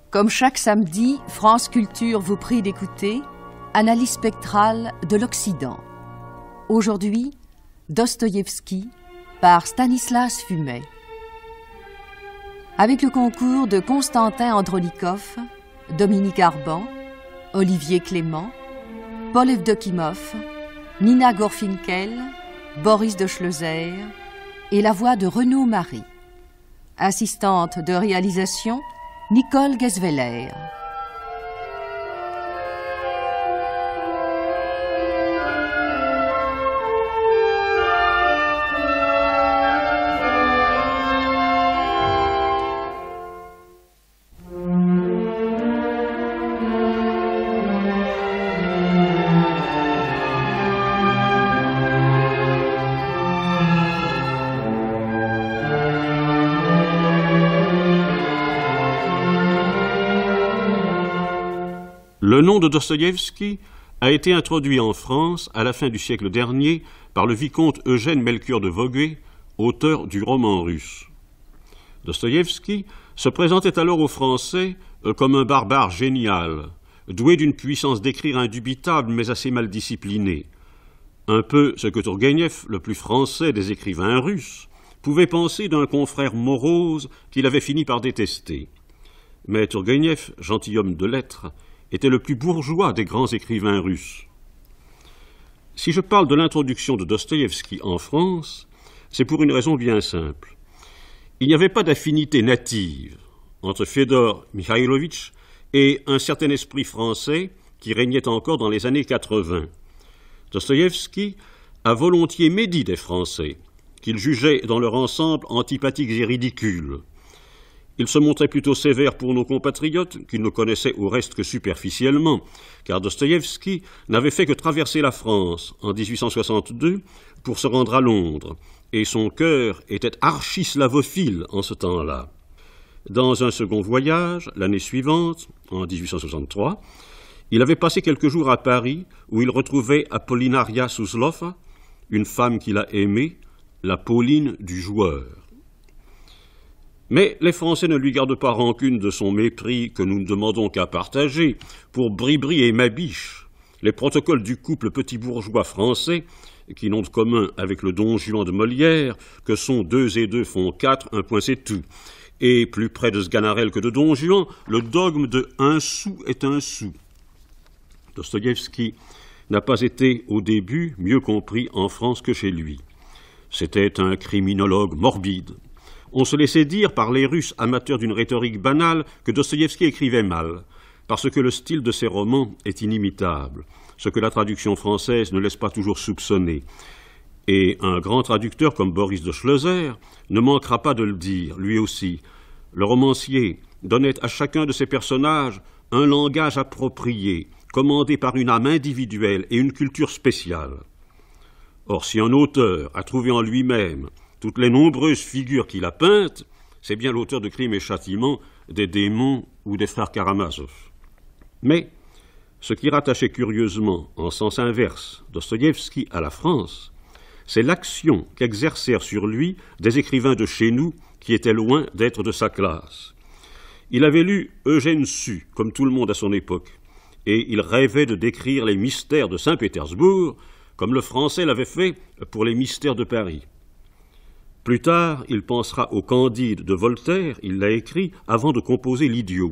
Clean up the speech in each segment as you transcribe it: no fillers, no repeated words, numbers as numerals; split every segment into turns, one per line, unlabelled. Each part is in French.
Comme chaque samedi, France Culture vous prie d'écouter Analyse spectrale de l'Occident. Aujourd'hui, Dostoïevski par Stanislas Fumet. Avec le concours de Constantin Andronikov, Dominique Arban, Olivier Clément, Paul Evdokimov, Nina Gorfinkel, Boris de Schleuser et la voix de Renaud Marie. Assistante de réalisation, Nicole Gesveler.
Le nom de Dostoïevski a été introduit en France à la fin du siècle dernier par le vicomte Eugène Melchior de Vogué, auteur du roman russe. Dostoïevski se présentait alors aux Français comme un barbare génial, doué d'une puissance d'écrire indubitable mais assez mal disciplinée. Un peu ce que Tourgueniev, le plus français des écrivains russes, pouvait penser d'un confrère morose qu'il avait fini par détester. Mais Tourgueniev, gentilhomme de lettres, était le plus bourgeois des grands écrivains russes. Si je parle de l'introduction de Dostoïevski en France, c'est pour une raison bien simple. Il n'y avait pas d'affinité native entre Fédor Mikhailovitch et un certain esprit français qui régnait encore dans les années 80. Dostoïevski a volontiers médit des Français, qu'il jugeait dans leur ensemble antipathiques et ridicules. Il se montrait plutôt sévère pour nos compatriotes, qu'il ne connaissait au reste que superficiellement, car Dostoïevski n'avait fait que traverser la France en 1862 pour se rendre à Londres, et son cœur était archi-slavophile en ce temps-là. Dans un second voyage, l'année suivante, en 1863, il avait passé quelques jours à Paris, où il retrouvait Apollinaria Suslova, une femme qu'il a aimée, la Pauline du joueur. Mais les Français ne lui gardent pas rancune de son mépris que nous ne demandons qu'à partager pour Bribri et Mabiche, les protocoles du couple petit bourgeois français qui n'ont de commun avec le Don Juan de Molière que sont 2 et 2 font 4, un point c'est tout. Et plus près de Sganarelle que de Don Juan, le dogme de 1 sou est 1 sou. Dostoïevski n'a pas été au début mieux compris en France que chez lui. C'était un criminologue morbide. On se laissait dire par les Russes amateurs d'une rhétorique banale que Dostoïevski écrivait mal, parce que le style de ses romans est inimitable, ce que la traduction française ne laisse pas toujours soupçonner. Et un grand traducteur comme Boris de Schleuser ne manquera pas de le dire, lui aussi. Le romancier donnait à chacun de ses personnages un langage approprié, commandé par une âme individuelle et une culture spéciale. Or, si un auteur a trouvé en lui-même toutes les nombreuses figures qu'il a peintes, c'est bien l'auteur de Crimes et Châtiments, des Démons ou des frères Karamazov. Mais ce qui rattachait curieusement, en sens inverse, Dostoïevski à la France, c'est l'action qu'exercèrent sur lui des écrivains de chez nous qui étaient loin d'être de sa classe. Il avait lu Eugène Sue, comme tout le monde à son époque, et il rêvait de décrire les mystères de Saint-Pétersbourg, comme le français l'avait fait pour les mystères de Paris. Plus tard, il pensera au Candide de Voltaire, il l'a écrit avant de composer l'Idiot.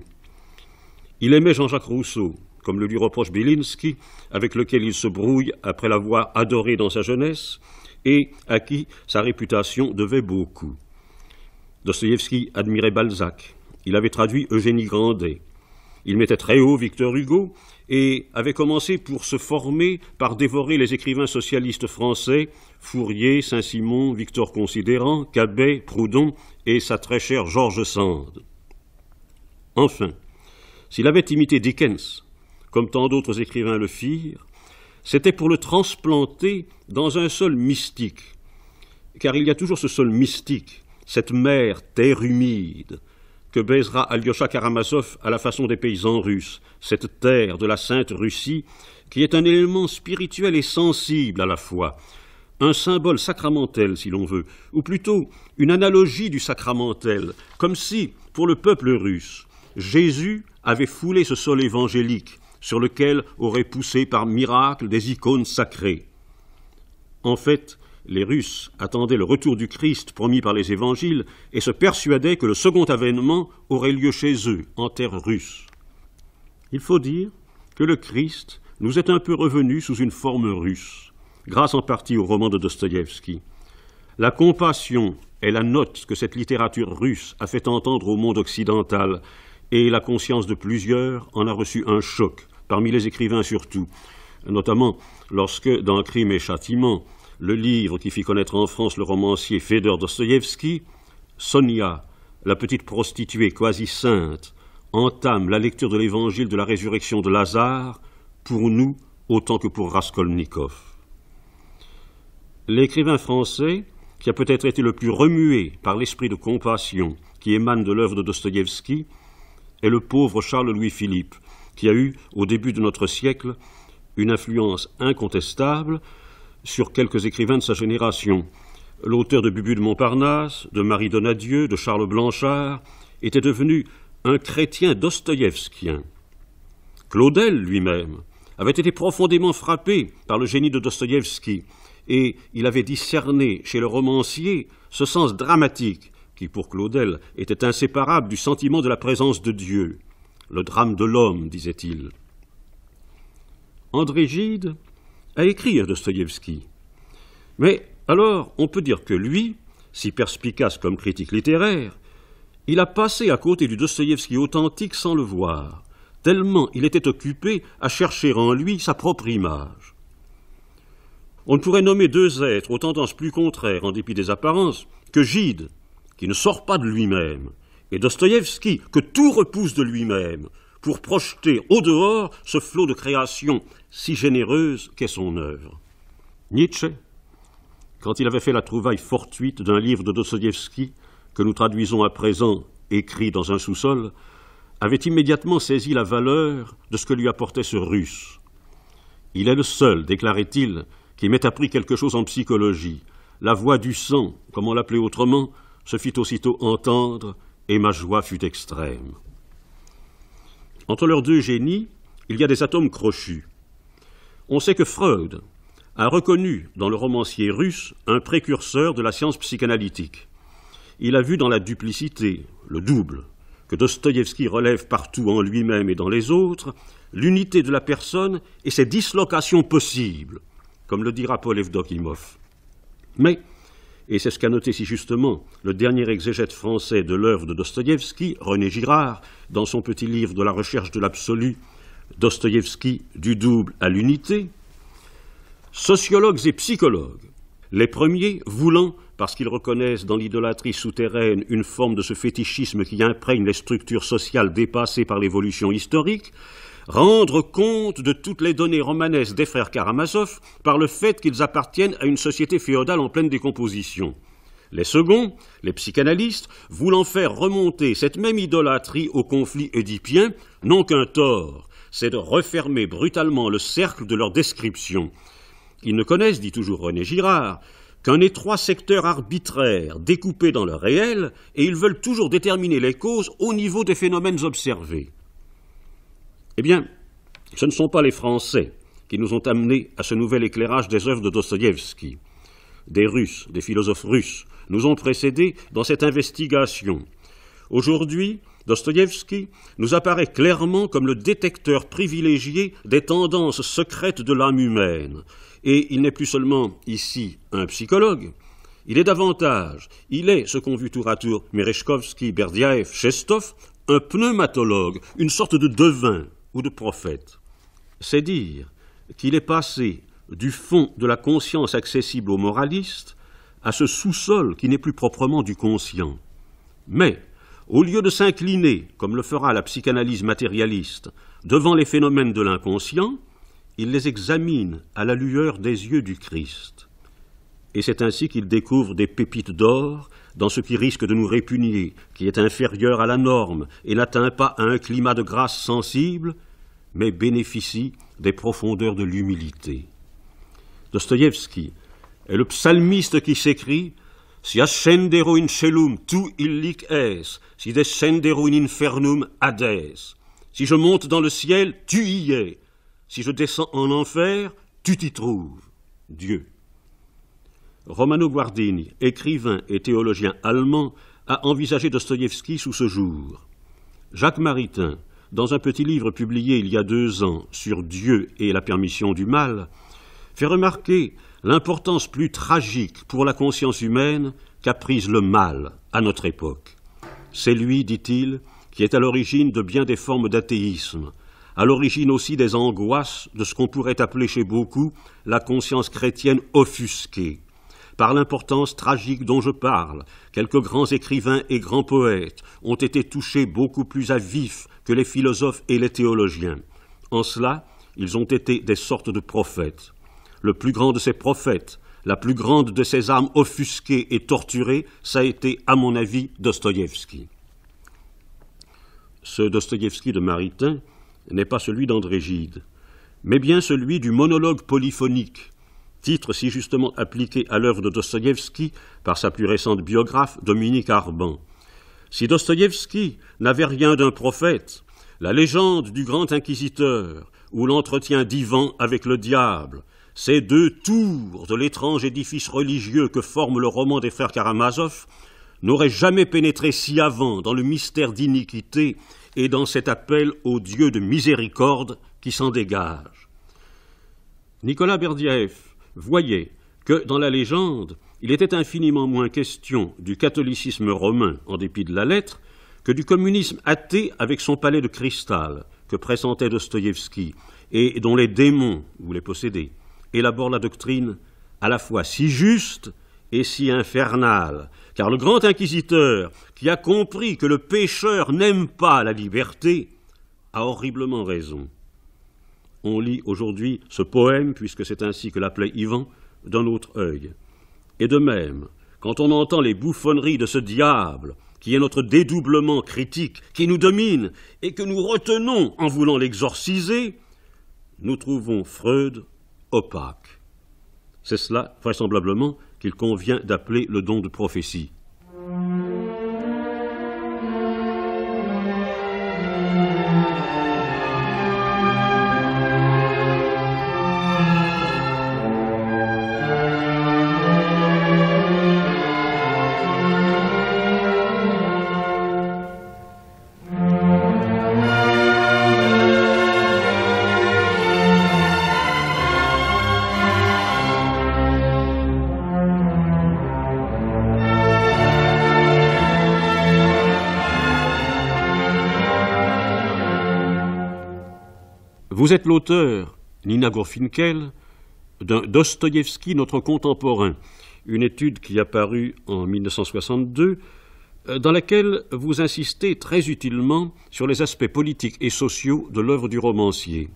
Il aimait Jean-Jacques Rousseau, comme le lui reproche Bilinski, avec lequel il se brouille après l'avoir adoré dans sa jeunesse et à qui sa réputation devait beaucoup. Dostoïevski admirait Balzac, il avait traduit Eugénie Grandet. Il mettait très haut Victor Hugo et avait commencé pour se former par dévorer les écrivains socialistes français, Fourier, Saint-Simon, Victor Considérant, Cabet, Proudhon et sa très chère George Sand. Enfin, s'il avait imité Dickens, comme tant d'autres écrivains le firent, c'était pour le transplanter dans un sol mystique, car il y a toujours ce sol mystique, cette mer, terre humide, que baisera Alyosha Karamazov à la façon des paysans russes, cette terre de la Sainte Russie, qui est un élément spirituel et sensible à la fois, un symbole sacramentel si l'on veut, ou plutôt une analogie du sacramentel, comme si, pour le peuple russe, Jésus avait foulé ce sol évangélique sur lequel auraient poussé par miracle des icônes sacrées. En fait, les Russes attendaient le retour du Christ promis par les évangiles et se persuadaient que le second avènement aurait lieu chez eux, en terre russe. Il faut dire que le Christ nous est un peu revenu sous une forme russe, grâce en partie au roman de Dostoïevski. La compassion est la note que cette littérature russe a fait entendre au monde occidental, et la conscience de plusieurs en a reçu un choc, parmi les écrivains surtout, notamment lorsque, dans Crime et Châtiment, le livre qui fit connaître en France le romancier Fédor Dostoïevski, Sonia, la petite prostituée quasi sainte, entame la lecture de l'évangile de la résurrection de Lazare, pour nous autant que pour Raskolnikov. L'écrivain français, qui a peut-être été le plus remué par l'esprit de compassion qui émane de l'œuvre de Dostoïevski, est le pauvre Charles-Louis Philippe, qui a eu, au début de notre siècle, une influence incontestable sur quelques écrivains de sa génération. L'auteur de Bubu de Montparnasse, de Marie Donadieu, de Charles Blanchard, était devenu un chrétien dostoïevskien. Claudel lui-même avait été profondément frappé par le génie de Dostoïevski, et il avait discerné chez le romancier ce sens dramatique qui, pour Claudel, était inséparable du sentiment de la présence de Dieu. Le drame de l'homme, disait-il. André Gide a écrit à Dostoïevski. Mais alors, on peut dire que lui, si perspicace comme critique littéraire, il a passé à côté du Dostoïevski authentique sans le voir, tellement il était occupé à chercher en lui sa propre image. On ne pourrait nommer deux êtres aux tendances plus contraires, en dépit des apparences, que Gide, qui ne sort pas de lui-même, et Dostoïevski, que tout repousse de lui-même, pour projeter au dehors ce flot de création si généreuse qu'est son œuvre. Nietzsche, quand il avait fait la trouvaille fortuite d'un livre de Dostoïevski, que nous traduisons à présent, écrit dans un sous-sol, avait immédiatement saisi la valeur de ce que lui apportait ce Russe. Il est le seul, déclarait-il, qui m'ait appris quelque chose en psychologie. La voix du sang, comme on l'appelait autrement, se fit aussitôt entendre, et ma joie fut extrême. Entre leurs deux génies, il y a des atomes crochus. On sait que Freud a reconnu dans le romancier russe un précurseur de la science psychanalytique. Il a vu dans la duplicité, le double, que Dostoïevski relève partout en lui-même et dans les autres, l'unité de la personne et ses dislocations possibles, comme le dira Paul Evdokimov. Mais, et c'est ce qu'a noté si justement le dernier exégète français de l'œuvre de Dostoïevski, René Girard, dans son petit livre de la recherche de l'absolu, Dostoïevski du double à l'unité, sociologues et psychologues, les premiers voulant, parce qu'ils reconnaissent dans l'idolâtrie souterraine une forme de ce fétichisme qui imprègne les structures sociales dépassées par l'évolution historique, rendre compte de toutes les données romanesques des frères Karamazov par le fait qu'ils appartiennent à une société féodale en pleine décomposition. Les seconds, les psychanalystes, voulant faire remonter cette même idolâtrie au conflit édipien, n'ont qu'un tort, c'est de refermer brutalement le cercle de leur description. Ils ne connaissent, dit toujours René Girard, qu'un étroit secteur arbitraire découpé dans le réel, et ils veulent toujours déterminer les causes au niveau des phénomènes observés. Eh bien, ce ne sont pas les Français qui nous ont amenés à ce nouvel éclairage des œuvres de Dostoïevski. Des Russes, des philosophes russes, nous ont précédés dans cette investigation. Aujourd'hui, Dostoïevski nous apparaît clairement comme le détecteur privilégié des tendances secrètes de l'âme humaine. Et il n'est plus seulement ici un psychologue, il est davantage, il est, ce qu'ont vu tour à tour Merezhkovski, Berdiaev, Chestov, un pneumatologue, une sorte de devin ou de prophète. C'est dire qu'il est passé du fond de la conscience accessible aux moralistes à ce sous-sol qui n'est plus proprement du conscient. Mais, au lieu de s'incliner, comme le fera la psychanalyse matérialiste, devant les phénomènes de l'inconscient, il les examine à la lueur des yeux du Christ. Et c'est ainsi qu'il découvre des pépites d'or dans ce qui risque de nous répugner, qui est inférieur à la norme et n'atteint pas à un climat de grâce sensible, mais bénéficie des profondeurs de l'humilité. Dostoïevski est le psalmiste qui s'écrie « si ascendero in celum tu illic es, si descendero in infernum hades. Si je monte dans le ciel, tu y es. Si je descends en enfer, tu t'y trouves. Dieu. Romano Guardini, écrivain et théologien allemand, a envisagé Dostoïevski sous ce jour. Jacques Maritain, dans un petit livre publié il y a 2 ans sur Dieu et la permission du mal, fait remarquer l'importance plus tragique pour la conscience humaine qu'a prise le mal à notre époque. C'est lui, dit-il, qui est à l'origine de bien des formes d'athéisme, à l'origine aussi des angoisses de ce qu'on pourrait appeler chez beaucoup la conscience chrétienne offusquée. Par l'importance tragique dont je parle, quelques grands écrivains et grands poètes ont été touchés beaucoup plus à vif que les philosophes et les théologiens. En cela, ils ont été des sortes de prophètes. Le plus grand de ces prophètes, la plus grande de ces âmes offusquées et torturées, ça a été, à mon avis, Dostoïevski. Ce Dostoïevski de Maritain n'est pas celui d'André Gide, mais bien celui du monologue polyphonique, titre si justement appliqué à l'œuvre de Dostoïevski par sa plus récente biographe Dominique Arban. Si Dostoïevski n'avait rien d'un prophète, la légende du grand inquisiteur ou l'entretien divin avec le diable, ces 2 tours de l'étrange édifice religieux que forme le roman des frères Karamazov, n'auraient jamais pénétré si avant dans le mystère d'iniquité et dans cet appel au Dieu de miséricorde qui s'en dégage. Nicolas Berdyaev voyait que, dans la légende, il était infiniment moins question du catholicisme romain, en dépit de la lettre, que du communisme athée avec son palais de cristal, que pressentait Dostoïevski, et dont les démons, ou les possédés, élaborent la doctrine à la fois si juste et si infernale, car le grand inquisiteur, qui a compris que le pécheur n'aime pas la liberté, a horriblement raison. On lit aujourd'hui ce poème, puisque c'est ainsi que l'appelait Ivan, d'un autre œil. Et de même, quand on entend les bouffonneries de ce diable, qui est notre dédoublement critique, qui nous domine et que nous retenons en voulant l'exorciser, nous trouvons Freud opaque. C'est cela, vraisemblablement, qu'il convient d'appeler le don de prophétie. Vous êtes l'auteur, Nina Gorfinkel, d'un Dostoïevski, notre contemporain, une étude qui a paru en 1962, dans laquelle vous insistez très utilement sur les aspects politiques et sociaux de l'œuvre du romancier.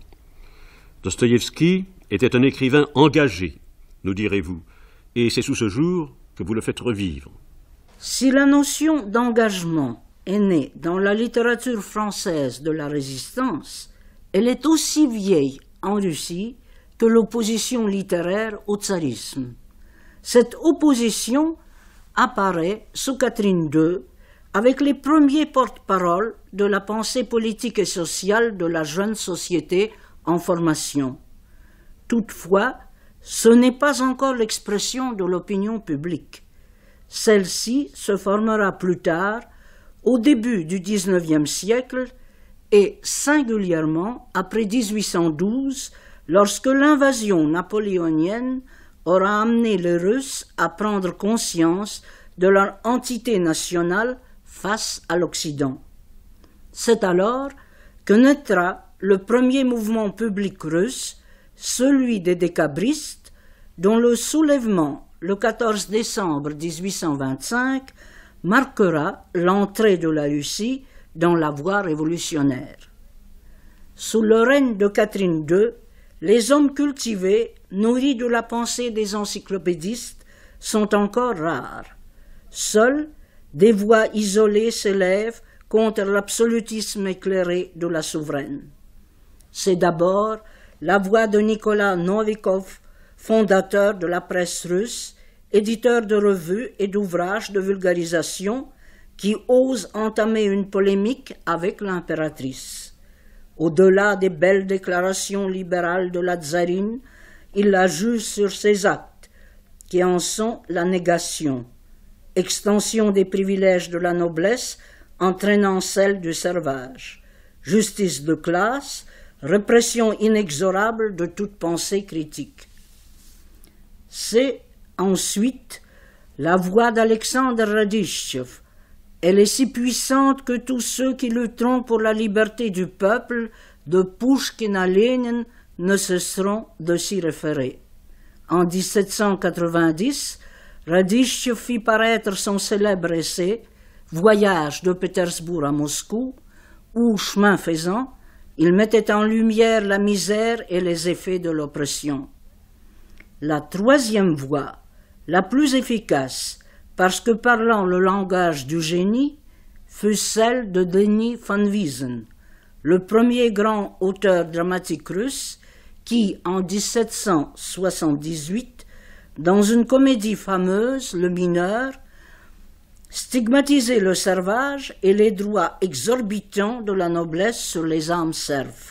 Dostoïevski était un écrivain engagé, nous direz-vous, et c'est sous ce jour que vous le faites revivre.
Si la notion d'engagement est née dans la littérature française de la Résistance, elle est aussi vieille en Russie que l'opposition littéraire au tsarisme. Cette opposition apparaît sous Catherine II avec les premiers porte-parole de la pensée politique et sociale de la jeune société en formation. Toutefois, ce n'est pas encore l'expression de l'opinion publique. Celle-ci se formera plus tard, au début du XIXe siècle, et singulièrement après 1812, lorsque l'invasion napoléonienne aura amené les Russes à prendre conscience de leur entité nationale face à l'Occident. C'est alors que naîtra le premier mouvement public russe, celui des décabristes, dont le soulèvement, le 14 décembre 1825, marquera l'entrée de la Russie dans la voie révolutionnaire. Sous le règne de Catherine II, les hommes cultivés, nourris de la pensée des encyclopédistes, sont encore rares. Seules des voix isolées s'élèvent contre l'absolutisme éclairé de la souveraine. C'est d'abord la voix de Nicolas Novikov, fondateur de la presse russe, éditeur de revues et d'ouvrages de vulgarisation qui ose entamer une polémique avec l'impératrice. Au-delà des belles déclarations libérales de la tsarine, il la juge sur ses actes, qui en sont la négation, extension des privilèges de la noblesse entraînant celle du servage, justice de classe, répression inexorable de toute pensée critique. C'est ensuite la voix d'Alexandre Radищev. Elle est si puissante que tous ceux qui lutteront pour la liberté du peuple, de Pouchkine à Lénine, ne cesseront de s'y référer. En 1790, Radищev fit paraître son célèbre essai « Voyage de Pétersbourg à Moscou » où, chemin faisant, il mettait en lumière la misère et les effets de l'oppression. La troisième voie, la plus efficace, parce que parlant le langage du génie, fut celle de Denis von Wiesen, le premier grand auteur dramatique russe qui, en 1778, dans une comédie fameuse, Le Mineur, stigmatisait le servage et les droits exorbitants de la noblesse sur les âmes serfs.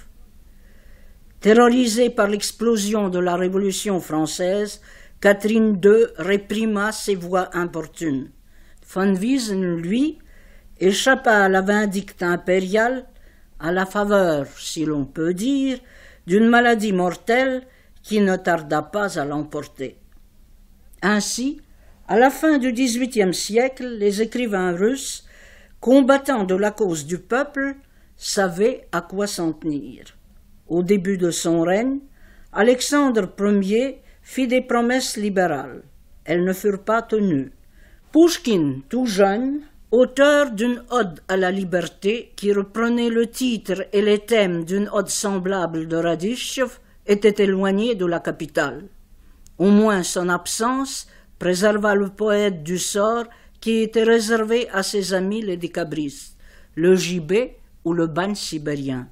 Terrorisée par l'explosion de la Révolution française, Catherine II réprima ses voix importunes. Von Wiesen, lui, échappa à la vindicte impériale à la faveur, si l'on peut dire, d'une maladie mortelle qui ne tarda pas à l'emporter. Ainsi, à la fin du XVIIIe siècle, les écrivains russes, combattants de la cause du peuple, savaient à quoi s'en tenir. Au début de son règne, Alexandre Ier fit des promesses libérales. Elles ne furent pas tenues. Pouchkine, tout jeune, auteur d'une ode à la liberté qui reprenait le titre et les thèmes d'une ode semblable de Radищev, était éloigné de la capitale. Au moins son absence préserva le poète du sort qui était réservé à ses amis les décabristes, le gibet ou le bagne sibérien.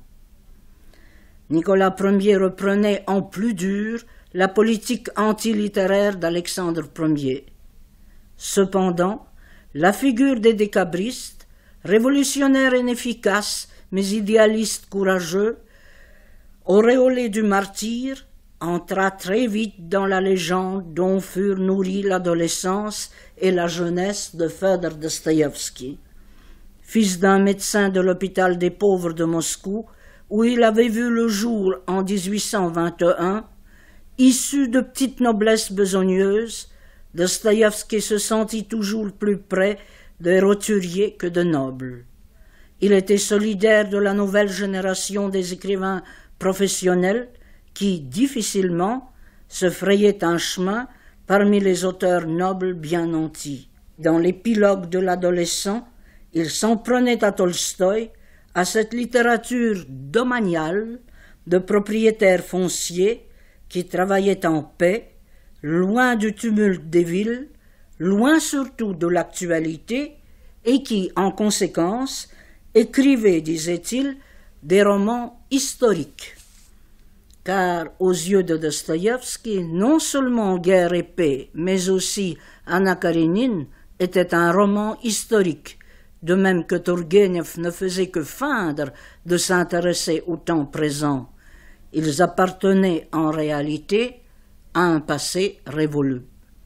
Nicolas Ier reprenait en plus dur la politique antilittéraire d'Alexandre Ier. Cependant, la figure des décabristes, révolutionnaire inefficace mais idéaliste courageux, auréolé du martyre, entra très vite dans la légende dont furent nourries l'adolescence et la jeunesse de Fëdor Dostoïevski. Fils d'un médecin de l'hôpital des pauvres de Moscou, où il avait vu le jour en 1821, issu de petite noblesse besogneuse, Dostoïevski se sentit toujours plus près des roturiers que de nobles. Il était solidaire de la nouvelle génération des écrivains professionnels qui, difficilement, se frayaient un chemin parmi les auteurs nobles bien nantis. Dans l'épilogue de l'adolescent, il s'en prenait à Tolstoï, à cette littérature domaniale de propriétaires fonciers qui travaillaient en paix, loin du tumulte des villes, loin surtout de l'actualité, et qui, en conséquence, écrivaient, disait-il, des romans historiques. Car, aux yeux de Dostoïevski, non seulement Guerre et paix, mais aussi Anna Karénine était un roman historique, de même que Tourgueniev ne faisait que feindre de s'intéresser au temps présent. Ils appartenaient en réalité à un passé révolu.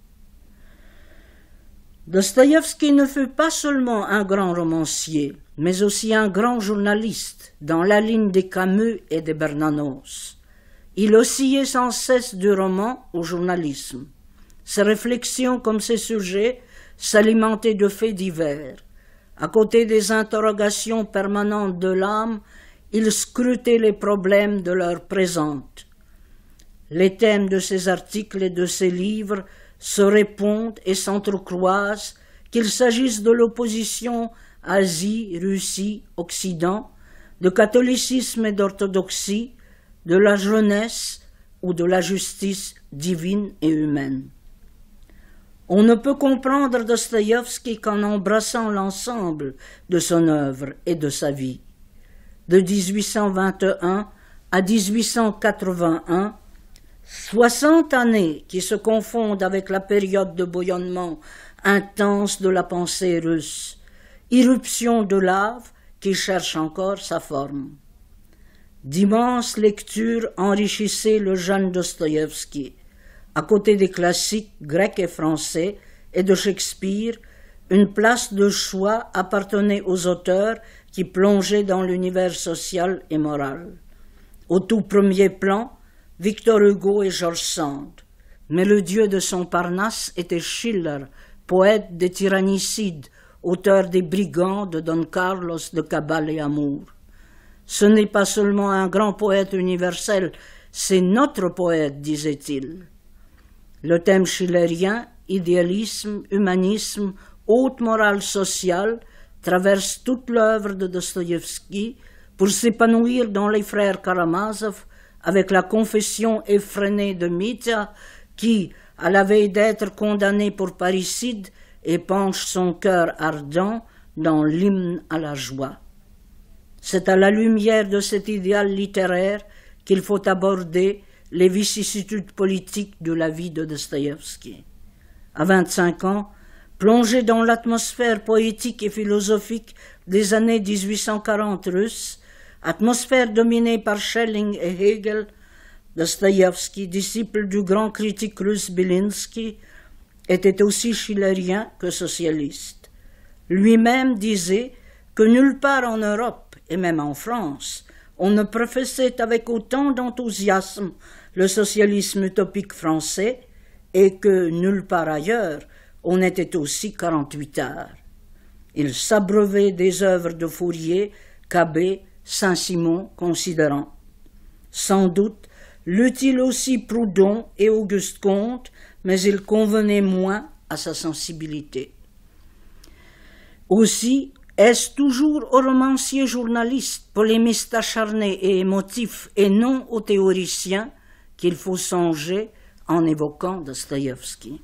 Dostoïevski ne fut pas seulement un grand romancier, mais aussi un grand journaliste, dans la ligne des Camus et des Bernanos. Il oscillait sans cesse du roman au journalisme. Ses réflexions comme ses sujets s'alimentaient de faits divers. À côté des interrogations permanentes de l'âme, il scrutait les problèmes de l'heure présente. Les thèmes de ses articles et de ses livres se répondent et s'entrecroisent, qu'il s'agisse de l'opposition Asie, Russie, Occident, de catholicisme et d'orthodoxie, de la jeunesse ou de la justice divine et humaine. On ne peut comprendre Dostoïevski qu'en embrassant l'ensemble de son œuvre et de sa vie. De 1821 à 1881, 60 années qui se confondent avec la période de bouillonnement intense de la pensée russe, irruption de lave qui cherche encore sa forme. D'immenses lectures enrichissaient le jeune Dostoïevski. À côté des classiques grecs et français et de Shakespeare, une place de choix appartenait aux auteurs qui plongeaient dans l'univers social et moral. Au tout premier plan, Victor Hugo et George Sand. Mais le dieu de son Parnasse était Schiller, poète des tyrannicides, auteur des Brigands, de Don Carlos, de Cabal et Amour. Ce n'est pas seulement un grand poète universel, c'est notre poète, disait-il. Le thème schillerien, idéalisme, humanisme, haute morale sociale, traverse toute l'œuvre de Dostoïevski pour s'épanouir dans les frères Karamazov avec la confession effrénée de Mitya qui, à la veille d'être condamné pour parricide, épanche son cœur ardent dans l'hymne à la joie. C'est à la lumière de cet idéal littéraire qu'il faut aborder les vicissitudes politiques de la vie de Dostoïevski. À 25 ans, plongé dans l'atmosphère poétique et philosophique des années 1840 russes, atmosphère dominée par Schelling et Hegel, Dostoïevski, disciple du grand critique russe Belinsky, était aussi schillerien que socialiste. Lui-même disait que nulle part en Europe, et même en France, on ne professait avec autant d'enthousiasme le socialisme utopique français et que nulle part ailleurs on était aussi 48 heures. Il s'abreuvait des œuvres de Fourier, Cabet, Saint-Simon, considérant. Sans doute l'eut-il aussi Proudhon et Auguste Comte, mais il convenait moins à sa sensibilité. Aussi, est-ce toujours au romancier journaliste, polémiste acharné et émotif, et non au théoricien, qu'il faut songer en évoquant Dostoïevski.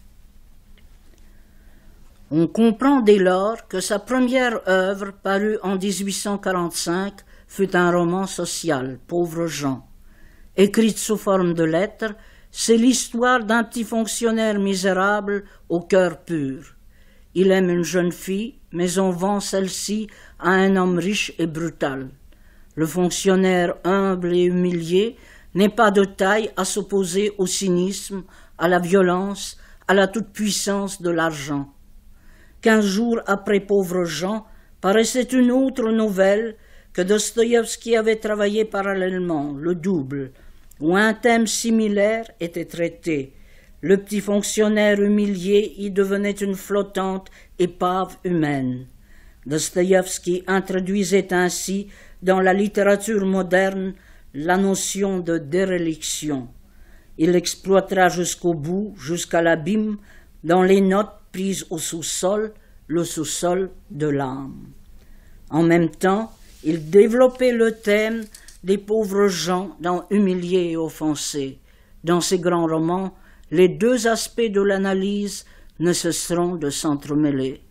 On comprend dès lors que sa première œuvre, parue en 1845, fut un roman social, Pauvres gens. Écrite sous forme de lettres, c'est l'histoire d'un petit fonctionnaire misérable au cœur pur. Il aime une jeune fille, mais on vend celle-ci à un homme riche et brutal. Le fonctionnaire humble et humilié n'est pas de taille à s'opposer au cynisme, à la violence, à la toute-puissance de l'argent. 15 jours après Pauvres gens, paraissait une autre nouvelle que Dostoïevski avait travaillée parallèlement, Le Double, où un thème similaire était traité. Le petit fonctionnaire humilié y devenait une flottante épave humaine. Dostoïevski introduisait ainsi dans la littérature moderne la notion de déréliction. Il l'exploitera jusqu'au bout, jusqu'à l'abîme, dans les notes prises au sous-sol, le sous-sol de l'âme. En même temps, il développait le thème des pauvres gens dans Humiliés et offensés. Dans ses grands romans, les deux aspects de l'analyse ne cesseront de s'entremêler.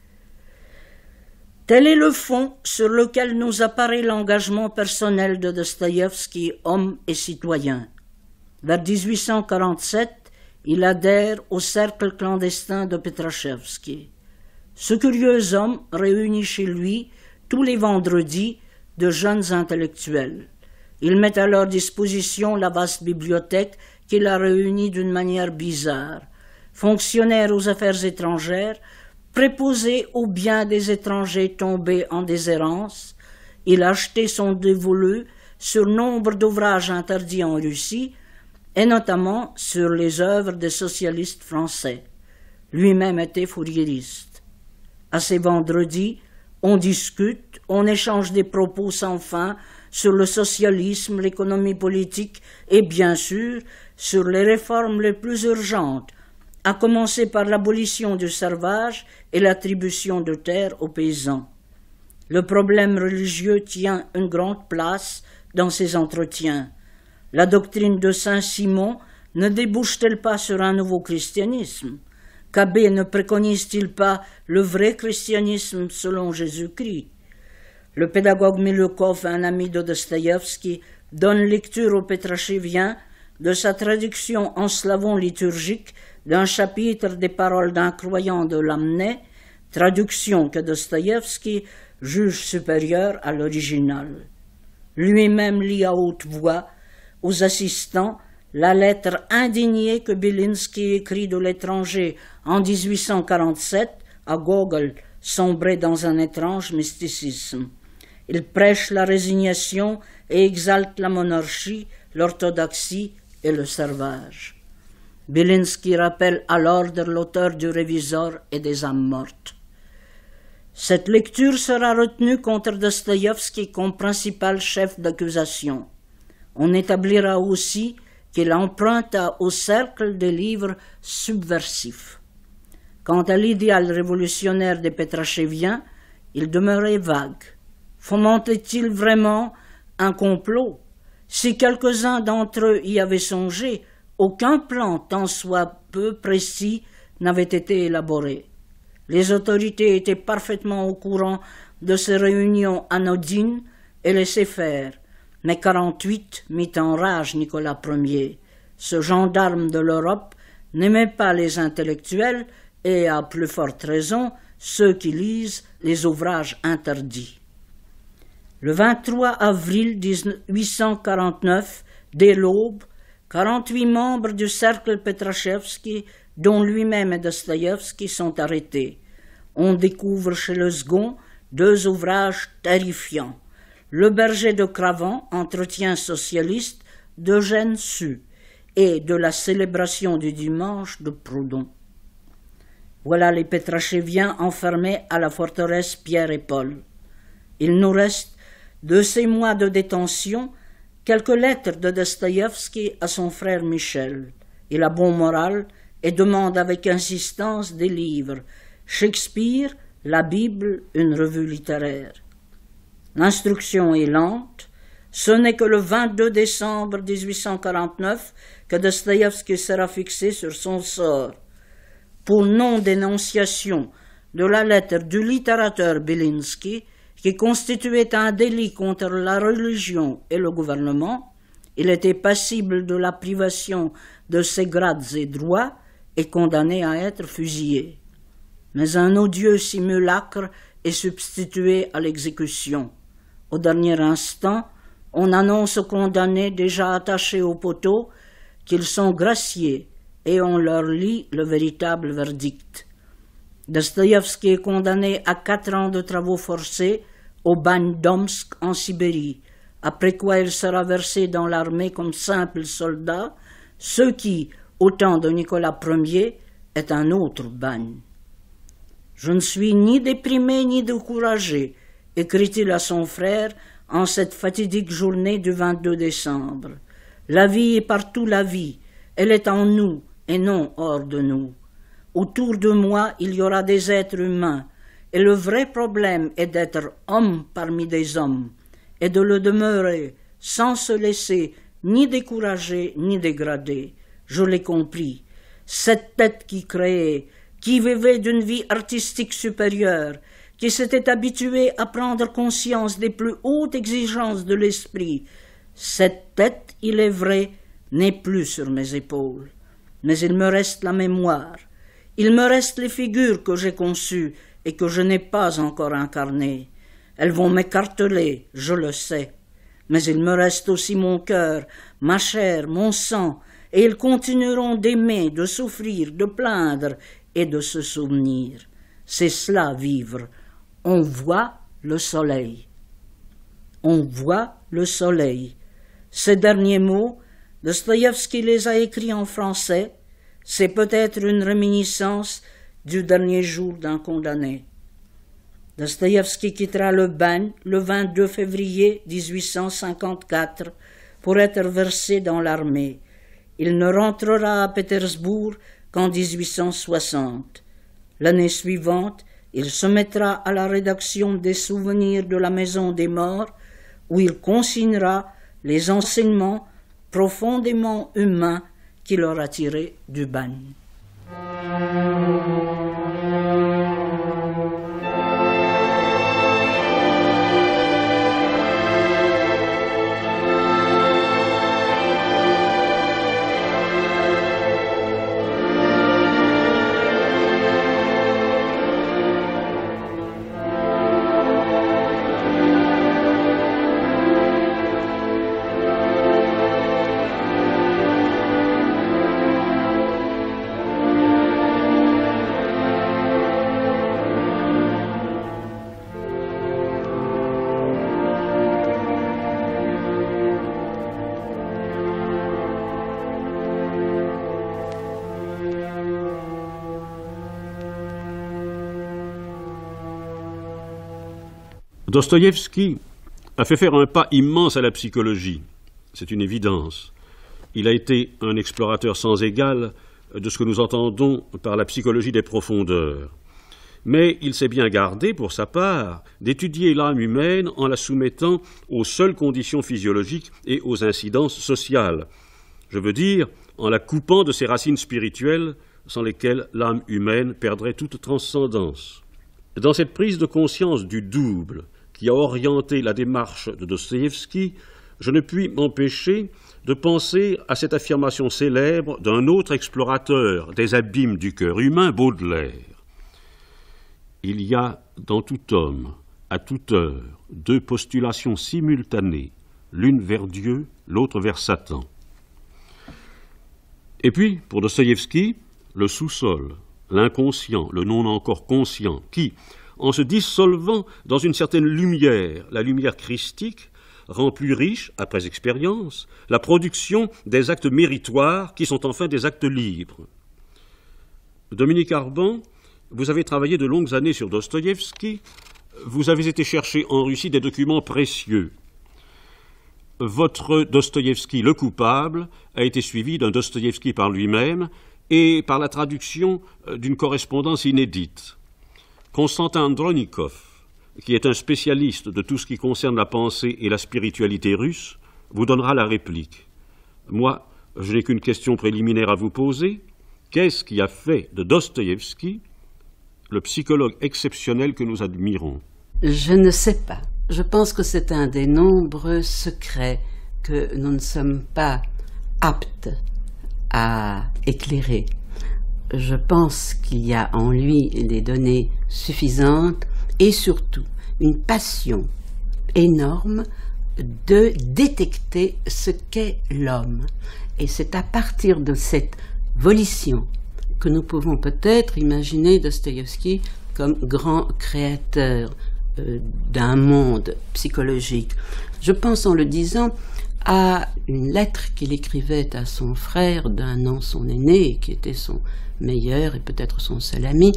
Tel est le fond sur lequel nous apparaît l'engagement personnel de Dostoïevski, homme et citoyen. Vers 1847, il adhère au cercle clandestin de Petrachevski. Ce curieux homme réunit chez lui, tous les vendredis, de jeunes intellectuels. Il met à leur disposition la vaste bibliothèque qu'il a réunie d'une manière bizarre. Fonctionnaire aux affaires étrangères, préposé aux biens des étrangers tombés en déshérence, il a acheté son dévolu sur nombre d'ouvrages interdits en Russie, et notamment sur les œuvres des socialistes français. Lui-même était fourriériste. À ces vendredis, on discute, on échange des propos sans fin sur le socialisme, l'économie politique et bien sûr sur les réformes les plus urgentes, à commencer par l'abolition du servage et l'attribution de terres aux paysans. Le problème religieux tient une grande place dans ces entretiens. La doctrine de Saint-Simon ne débouche-t-elle pas sur un nouveau christianisme? Cabet ne préconise-t-il pas le vrai christianisme selon Jésus-Christ? Le pédagogue Milukov, un ami de Dostoïevski, donne lecture aux Pétracheviens de sa traduction en slavon liturgique d'un chapitre des paroles d'un croyant de Lamennais, traduction que Dostoïevski juge supérieure à l'original. Lui-même lit à haute voix aux assistants la lettre indignée que Bilinski écrit de l'étranger en 1847 à Gogol, sombré dans un étrange mysticisme. Il prêche la résignation et exalte la monarchie, l'orthodoxie et le servage. Bilinski rappelle à l'ordre l'auteur du Révisor et des âmes mortes. Cette lecture sera retenue contre Dostoïevski comme principal chef d'accusation. On établira aussi qu'il emprunta au cercle des livres subversifs. Quant à l'idéal révolutionnaire des Petracheviens, il demeurait vague. Fomentait-il vraiment un complot? Si quelques-uns d'entre eux y avaient songé, aucun plan, tant soit peu précis, n'avait été élaboré. Les autorités étaient parfaitement au courant de ces réunions anodines et laissaient faire. Mais 48 mit en rage Nicolas Ier. Ce gendarme de l'Europe n'aimait pas les intellectuels et, à plus forte raison, ceux qui lisent les ouvrages interdits. Le 23 avril 1849, dès l'aube, 48 membres du cercle Petrachevski, dont lui-même et Dostoïevski, sont arrêtés. On découvre chez le second 2 ouvrages terrifiants. Le berger de Cravant, entretien socialiste d'Eugène Sue, et de la célébration du dimanche de Proudhon. Voilà les Petracheviens enfermés à la forteresse Pierre et Paul. Il nous reste de ces mois de détention quelques lettres de Dostoïevski à son frère Michel. Il a bon moral et demande avec insistance des livres, Shakespeare, la Bible, une revue littéraire. L'instruction est lente. Ce n'est que le 22 décembre 1849 que Dostoïevski sera fixé sur son sort. Pour non-dénonciation de la lettre du littérateur Bilinski, qui constituait un délit contre la religion et le gouvernement, il était passible de la privation de ses grades et droits et condamné à être fusillé. Mais un odieux simulacre est substitué à l'exécution. Au dernier instant, on annonce aux condamnés déjà attachés au poteau qu'ils sont graciés et on leur lit le véritable verdict. Dostoïevski est condamné à 4 ans de travaux forcés au bagne d'Omsk en Sibérie, après quoi il sera versé dans l'armée comme simple soldat, ce qui, au temps de Nicolas Ier, est un autre bagne. Je ne suis ni déprimé ni découragé, écrit-il à son frère en cette fatidique journée du 22 décembre. La vie est partout la vie, elle est en nous et non hors de nous. Autour de moi, il y aura des êtres humains, et le vrai problème est d'être homme parmi des hommes, et de le demeurer sans se laisser ni décourager ni dégrader. Je l'ai compris. Cette tête qui créait, qui vivait d'une vie artistique supérieure, qui s'était habituée à prendre conscience des plus hautes exigences de l'esprit, cette tête, il est vrai, n'est plus sur mes épaules. Mais il me reste la mémoire, il me reste les figures que j'ai conçues et que je n'ai pas encore incarnées. Elles vont m'écarteler, je le sais. Mais il me reste aussi mon cœur, ma chair, mon sang, et ils continueront d'aimer, de souffrir, de plaindre et de se souvenir. C'est cela, vivre. On voit le soleil. On voit le soleil. Ces derniers mots, Dostoïevski les a écrits en français. C'est peut-être une réminiscence du dernier jour d'un condamné. Dostoïevski quittera le bagne le 22 février 1854 pour être versé dans l'armée. Il ne rentrera à Pétersbourg qu'en 1860. L'année suivante, il se mettra à la rédaction des souvenirs de la Maison des Morts, où il consignera les enseignements profondément humains qu'il aura tirés du bagne.
Dostoïevski a fait faire un pas immense à la psychologie, c'est une évidence. Il a été un explorateur sans égal de ce que nous entendons par la psychologie des profondeurs. Mais il s'est bien gardé, pour sa part, d'étudier l'âme humaine en la soumettant aux seules conditions physiologiques et aux incidences sociales. Je veux dire, en la coupant de ses racines spirituelles, sans lesquelles l'âme humaine perdrait toute transcendance. Dans cette prise de conscience du double qui a orienté la démarche de Dostoïevski, je ne puis m'empêcher de penser à cette affirmation célèbre d'un autre explorateur des abîmes du cœur humain, Baudelaire. Il y a dans tout homme, à toute heure, deux postulations simultanées, l'une vers Dieu, l'autre vers Satan. Et puis, pour Dostoïevski, le sous-sol, l'inconscient, le non encore conscient, qui, en se dissolvant dans une certaine lumière, la lumière christique, rend plus riche, après expérience, la production des actes méritoires qui sont enfin des actes libres. Dominique Arban, vous avez travaillé de longues années sur Dostoïevski, vous avez été chercher en Russie des documents précieux. Votre Dostoïevski, le coupable, a été suivi d'un Dostoïevski par lui-même et par la traduction d'une correspondance inédite. Constantin Andronikov, qui est un spécialiste de tout ce qui concerne la pensée et la spiritualité russe, vous donnera la réplique. Moi, je n'ai qu'une question préliminaire à vous poser. Qu'est-ce qui a fait de Dostoïevski le psychologue exceptionnel que nous admirons?
Je ne sais pas. Je pense que c'est un des nombreux secrets que nous ne sommes pas aptes à éclairer. Je pense qu'il y a en lui des données suffisantes et surtout une passion énorme de détecter ce qu'est l'homme. Et c'est à partir de cette volition que nous pouvons peut-être imaginer Dostoïevski comme grand créateur d'un monde psychologique. Je pense en le disant à une lettre qu'il écrivait à son frère d'un an son aîné, qui était son meilleur et peut-être son seul ami.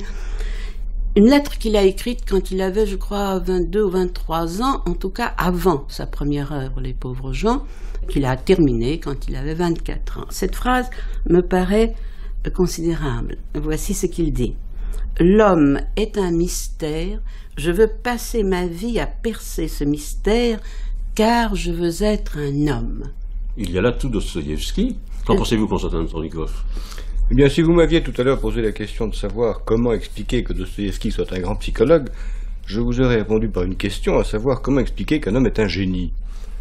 Une lettre qu'il a écrite quand il avait, je crois, 22 ou 23 ans, en tout cas avant sa première œuvre, Les pauvres gens, qu'il a terminée quand il avait 24 ans. Cette phrase me paraît considérable. Voici ce qu'il dit. « L'homme est un mystère, je veux passer ma vie à percer ce mystère, car je veux être un homme. »
Il y a là tout Dostoïevski. Qu'en pensez-vous, Constantin Andronikov?
Eh bien, si vous m'aviez tout à l'heure posé la question de savoir comment expliquer que Dostoïevski soit un grand psychologue, je vous aurais répondu par une question, à savoir comment expliquer qu'un homme est un génie.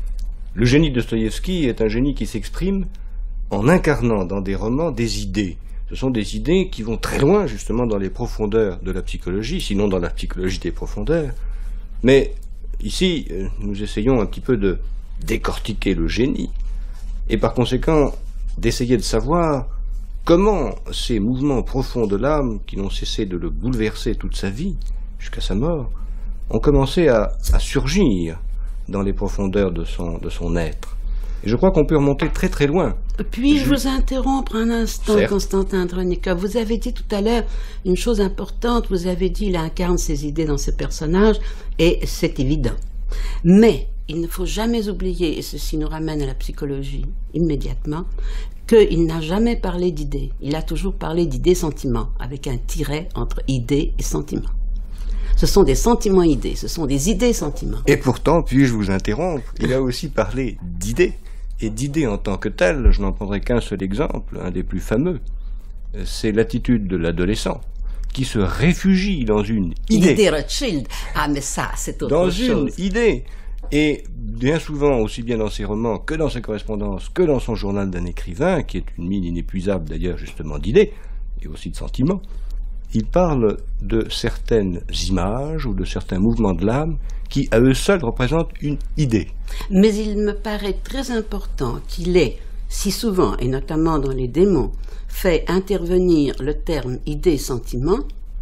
Le génie de Dostoïevski est un génie qui s'exprime en incarnant dans des romans des idées. Ce sont des idées qui vont très loin, justement, dans les profondeurs de la psychologie, sinon dans la psychologie des profondeurs. Mais ici, nous essayons un petit peu de décortiquer le génie, et par conséquent, d'essayer de savoir comment ces mouvements profonds de l'âme, qui n'ont cessé de le bouleverser toute sa vie, jusqu'à sa mort, ont commencé à surgir dans les profondeurs de son être. Et je crois qu'on peut remonter très très loin.
Puis-je vous interrompre un instant, certes. Constantin Andronikov, vous avez dit tout à l'heure une chose importante, vous avez dit qu'il incarne ses idées dans ses personnages, et c'est évident. Mais il ne faut jamais oublier, et ceci nous ramène à la psychologie immédiatement, qu'il n'a jamais parlé d'idées. Il a toujours parlé d'idées-sentiments, avec un tiret entre idées et sentiments. Ce sont des sentiments-idées, ce sont des idées-sentiments.
Et pourtant, puis-je vous interrompre, il a aussi parlé d'idées. Et d'idées en tant que telles, je n'en prendrai qu'un seul exemple, un des plus fameux. C'est l'attitude de l'adolescent qui se réfugie dans une idée.
L'idée Rothschild. Ah, mais ça, c'est autre chose.
Dans une idée. Et bien souvent, aussi bien dans ses romans que dans ses correspondances, que dans son journal d'un écrivain, qui est une mine inépuisable d'ailleurs justement d'idées, et aussi de sentiments, il parle de certaines images ou de certains mouvements de l'âme qui, à eux seuls, représentent une idée.
Mais il me paraît très important qu'il ait, si souvent, et notamment dans Les démons, fait intervenir le terme idée-sentiment,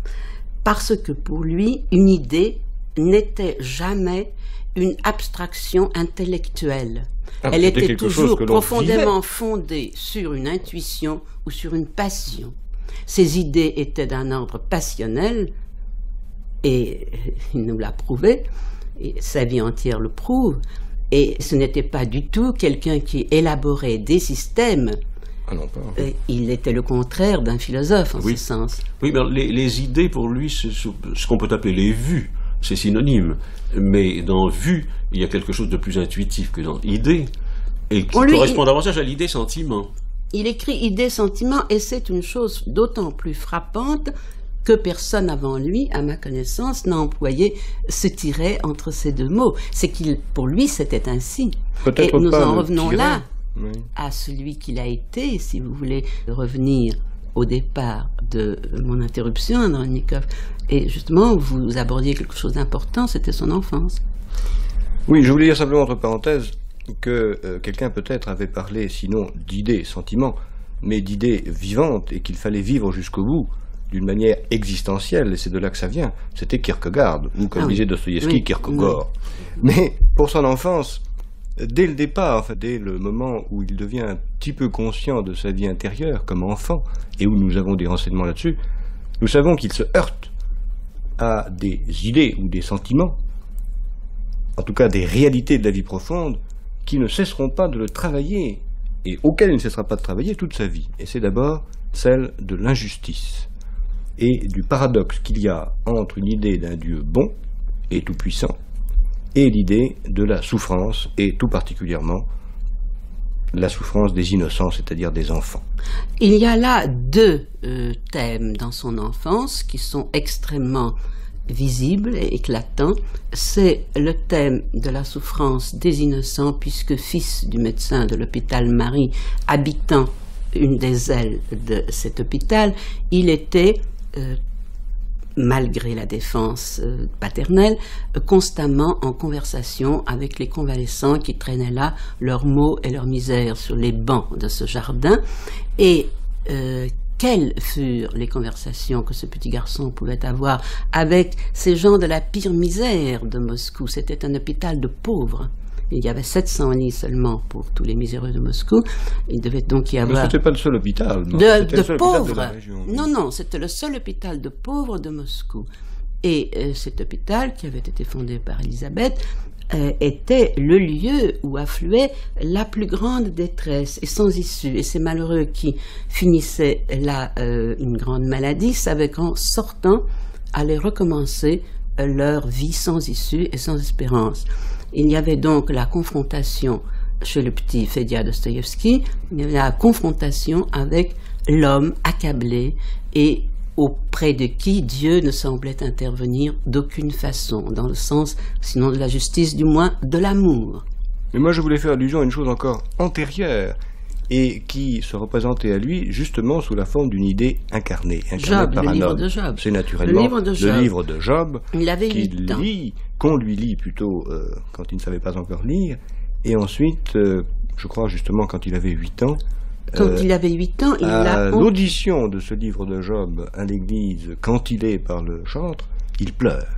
parce que pour lui, une idée n'était jamais une abstraction intellectuelle. Elle était toujours profondément fondée sur une intuition ou sur une passion. Ces idées étaient d'un ordre passionnel, et il nous l'a prouvé, et sa vie entière le prouve, et ce n'était pas du tout quelqu'un qui élaborait des systèmes.
Ah non, pas.
Il était le contraire d'un philosophe en ce sens.
Oui, mais les idées pour lui, c'est ce qu'on peut appeler les vues, c'est synonyme. Mais dans vue, il y a quelque chose de plus intuitif que dans idée, et qui correspond davantage à l'idée sentiment.
Il écrit idée sentiment, et c'est une chose d'autant plus frappante que personne avant lui, à ma connaissance, n'a employé ce tiret entre ces deux mots. C'est qu'il, pour lui, c'était ainsi. Et nous en revenons là à celui qu'il a été, si vous voulez revenir au départ de mon interruption, Andronikov. Et justement, vous abordiez quelque chose d'important, c'était son enfance.
Oui, je voulais dire simplement entre parenthèses que quelqu'un peut-être avait parlé, sinon d'idées, sentiments, mais d'idées vivantes, et qu'il fallait vivre jusqu'au bout, d'une manière existentielle, et c'est de là que ça vient. C'était Kierkegaard, ou comme disait Dostoïevski, Kierkegaard. Mais pour son enfance, dès le départ, enfin, dès le moment où il devient un petit peu conscient de sa vie intérieure comme enfant, et où nous avons des renseignements là-dessus, nous savons qu'il se heurte à des idées ou des sentiments, en tout cas des réalités de la vie profonde, qui ne cesseront pas de le travailler, et auxquelles il ne cessera pas de travailler toute sa vie. Et c'est d'abord celle de l'injustice, et du paradoxe qu'il y a entre une idée d'un Dieu bon et tout-puissant, et l'idée de la souffrance, et tout particulièrement la souffrance des innocents, c'est-à-dire des enfants.
Il y a là deux thèmes dans son enfance qui sont extrêmement visibles et éclatants. C'est le thème de la souffrance des innocents, puisque fils du médecin de l'hôpital Marie, habitant une des ailes de cet hôpital, il était malgré la défense paternelle, constamment en conversation avec les convalescents qui traînaient là leurs maux et leurs misères sur les bancs de ce jardin. Et quelles furent les conversations que ce petit garçon pouvait avoir avec ces gens de la pire misère de Moscou. C'était un hôpital de pauvres. Il y avait 700 lits seulement pour tous les miséreux de Moscou. Il devait donc y avoir...
Mais c'était pas le seul hôpital.
De pauvres. Non, non, c'était le seul hôpital de pauvres de Moscou. Et cet hôpital, qui avait été fondé par Élisabeth, était le lieu où affluait la plus grande détresse et sans issue. Et ces malheureux qui finissaient là une grande maladie savaient qu'en sortant, allaient recommencer leur vie sans issue et sans espérance. Il y avait donc la confrontation chez le petit Fédia Dostoïevski, il y avait la confrontation avec l'homme accablé et auprès de qui Dieu ne semblait intervenir d'aucune façon, dans le sens, sinon de la justice, du moins de l'amour.
Mais moi je voulais faire allusion à une chose encore antérieure, et qui se représentait à lui justement sous la forme d'une idée incarnée
Job,
par
le
un
livre
homme.
De Job.
C'est naturellement le livre de Job,
il avait 8 ans.
Qu'on lui lit plutôt quand il ne savait pas encore lire, et ensuite, je crois justement quand il avait 8 ans,
quand il avait 8 ans, il a...
l'audition de ce livre de Job à l'église, quand il est par le chantre, il pleure.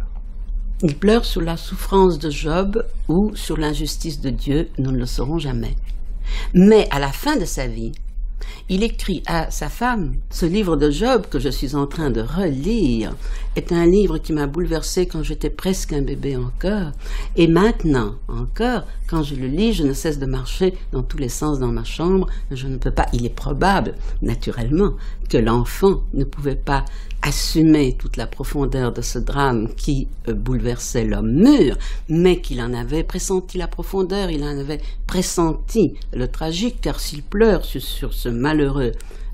Il pleure sur la souffrance de Job ou sur l'injustice de Dieu, nous ne le saurons jamais. Mais à la fin de sa vie, il écrit à sa femme, ce livre de Job que je suis en train de relire est un livre qui m'a bouleversé quand j'étais presque un bébé encore, et maintenant encore, quand je le lis, je ne cesse de marcher dans tous les sens dans ma chambre, je ne peux pas, il est probable, naturellement, que l'enfant ne pouvait pas assumer toute la profondeur de ce drame qui bouleversait l'homme mûr, mais qu'il en avait pressenti la profondeur, il en avait pressenti le tragique, car s'il pleure sur ce malheureux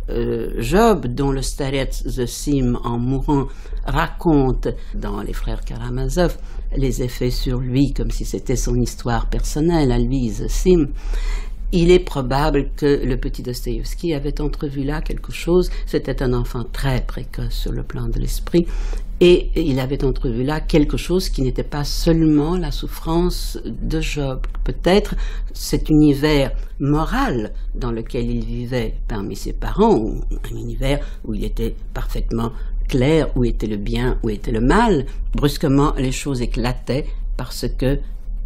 Job, dont le Starets Zosim, en mourant, raconte dans Les Frères Karamazov les effets sur lui, comme si c'était son histoire personnelle à lui, Zosim, il est probable que le petit Dostoïevski avait entrevu là quelque chose. C'était un enfant très précoce sur le plan de l'esprit, et il avait entrevu là quelque chose qui n'était pas seulement la souffrance de Job. Peut-être cet univers moral dans lequel il vivait parmi ses parents, ou un univers où il était parfaitement clair, où était le bien, où était le mal. Brusquement, les choses éclataient parce que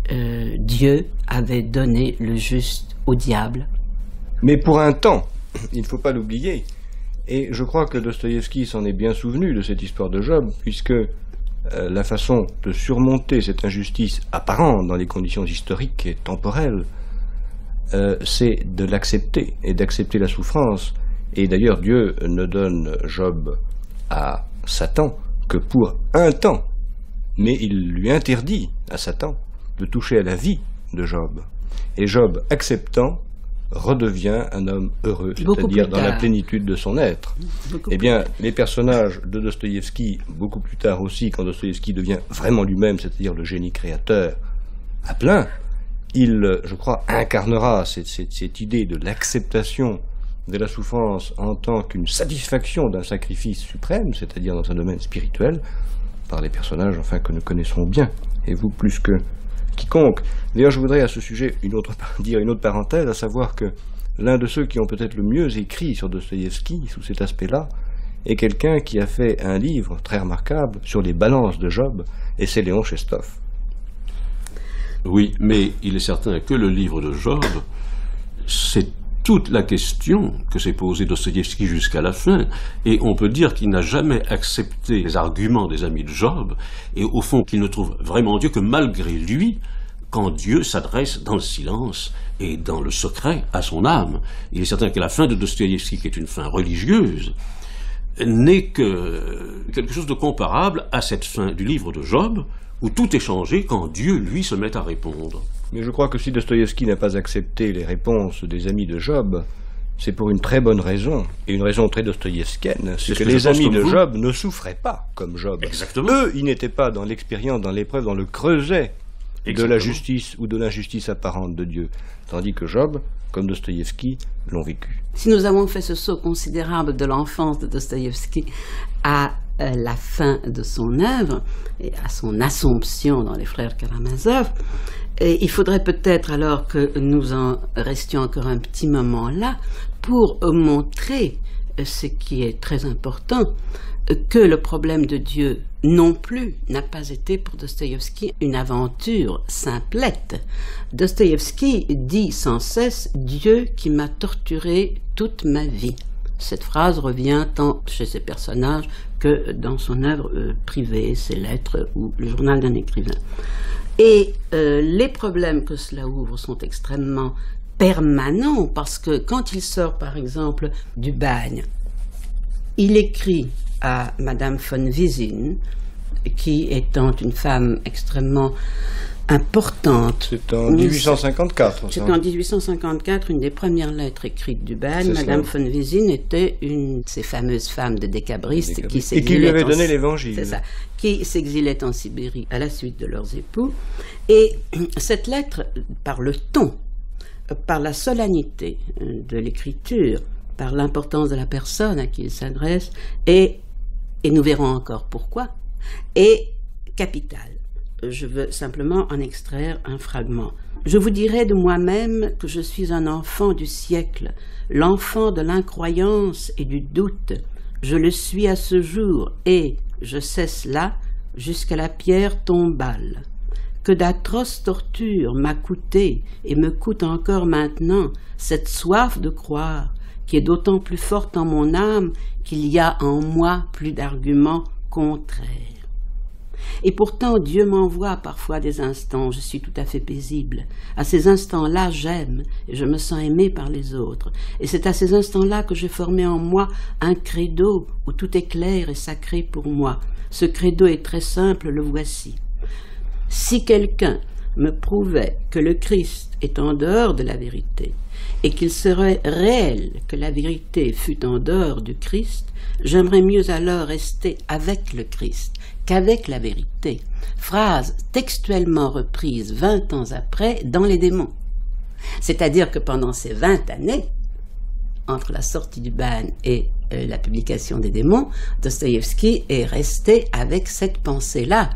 Dieu avait donné le juste au diable.
Mais pour un temps, il ne faut pas l'oublier, et je crois que Dostoïevski s'en est bien souvenu de cette histoire de Job, puisque la façon de surmonter cette injustice apparente dans les conditions historiques et temporelles, c'est de l'accepter et d'accepter la souffrance. Et d'ailleurs, Dieu ne donne Job à Satan que pour un temps, mais il lui interdit à Satan de toucher à la vie de Job. Et Job, acceptant, redevient un homme heureux, c'est-à-dire dans la plénitude de son être. Eh bien, les personnages de Dostoïevski, beaucoup plus tard aussi, quand Dostoïevski devient vraiment lui-même, c'est-à-dire le génie créateur, à plein, il, je crois, incarnera cette idée de l'acceptation de la souffrance en tant qu'une satisfaction d'un sacrifice suprême, c'est-à-dire dans un domaine spirituel, par les personnages, enfin, que nous connaissons bien, et vous plus que quiconque. D'ailleurs, je voudrais à ce sujet dire une autre parenthèse, à savoir que l'un de ceux qui ont peut-être le mieux écrit sur Dostoïevski, sous cet aspect-là, est quelqu'un qui a fait un livre très remarquable sur les balances de Job, et c'est Léon Chestov.
Oui, mais il est certain que le livre de Job, c'est toute la question que s'est posée Dostoïevski jusqu'à la fin, et on peut dire qu'il n'a jamais accepté les arguments des amis de Job, et au fond qu'il ne trouve vraiment Dieu que malgré lui, quand Dieu s'adresse dans le silence et dans le secret à son âme. Il est certain que la fin de Dostoïevski, qui est une fin religieuse, n'est que quelque chose de comparable à cette fin du livre de Job, où tout est changé quand Dieu, lui, se met à répondre.
Mais je crois que si Dostoïevski n'a pas accepté les réponses des amis de Job, c'est pour une très bonne raison, et une raison très dostoïevskienne, c'est que les amis de Job ne souffraient pas comme Job.
Exactement.
Eux, ils n'étaient pas dans l'expérience, dans l'épreuve, dans le creuset de la justice ou de l'injustice apparente de Dieu, tandis que Job, comme Dostoïevski, l'ont vécu.
Si nous avons fait ce saut considérable de l'enfance de Dostoïevski à la fin de son œuvre et à son assomption dans les Frères Karamazov, et il faudrait peut-être alors que nous en restions encore un petit moment là pour montrer ce qui est très important, que le problème de Dieu non plus n'a pas été pour Dostoïevski une aventure simplette. Dostoïevski dit sans cesse « Dieu qui m'a torturé toute ma vie ». Cette phrase revient tant chez ses personnages que dans son œuvre privée, ses lettres ou le journal d'un écrivain. Et les problèmes que cela ouvre sont extrêmement permanents, parce que quand il sort par exemple du bagne, il écrit à Madame von Wiesine, qui étant une femme extrêmement importante.
C'est en 1854.
C'est en 1854, une des premières lettres écrites du bagne. Madame von Wiesine était une de ces fameuses femmes de décabristes qui s'exilait.
Et qui lui avait donné l'évangile.
C'est ça. Qui s'exilait en Sibérie à la suite de leurs époux. Et cette lettre, par le ton, par la solennité de l'écriture, par l'importance de la personne à qui il s'adresse, et nous verrons encore pourquoi, est capitale. Je veux simplement en extraire un fragment. Je vous dirai de moi-même que je suis un enfant du siècle, l'enfant de l'incroyance et du doute. Je le suis à ce jour et je cesse là jusqu'à la pierre tombale. Que d'atroces tortures m'a coûté et me coûte encore maintenant cette soif de croire qui est d'autant plus forte en mon âme qu'il y a en moi plus d'arguments contraires. Et pourtant, Dieu m'envoie parfois des instants où je suis tout à fait paisible. À ces instants-là, j'aime et je me sens aimé par les autres. Et c'est à ces instants-là que j'ai formé en moi un credo où tout est clair et sacré pour moi. Ce credo est très simple, le voici. Si quelqu'un me prouvait que le Christ est en dehors de la vérité et qu'il serait réel que la vérité fût en dehors du Christ, j'aimerais mieux alors rester avec le Christ qu'avec la vérité. Phrase textuellement reprise 20 ans après dans Les Démons. C'est-à-dire que pendant ces 20 années, entre la sortie du bagne et la publication des Démons, Dostoïevski est resté avec cette pensée-là.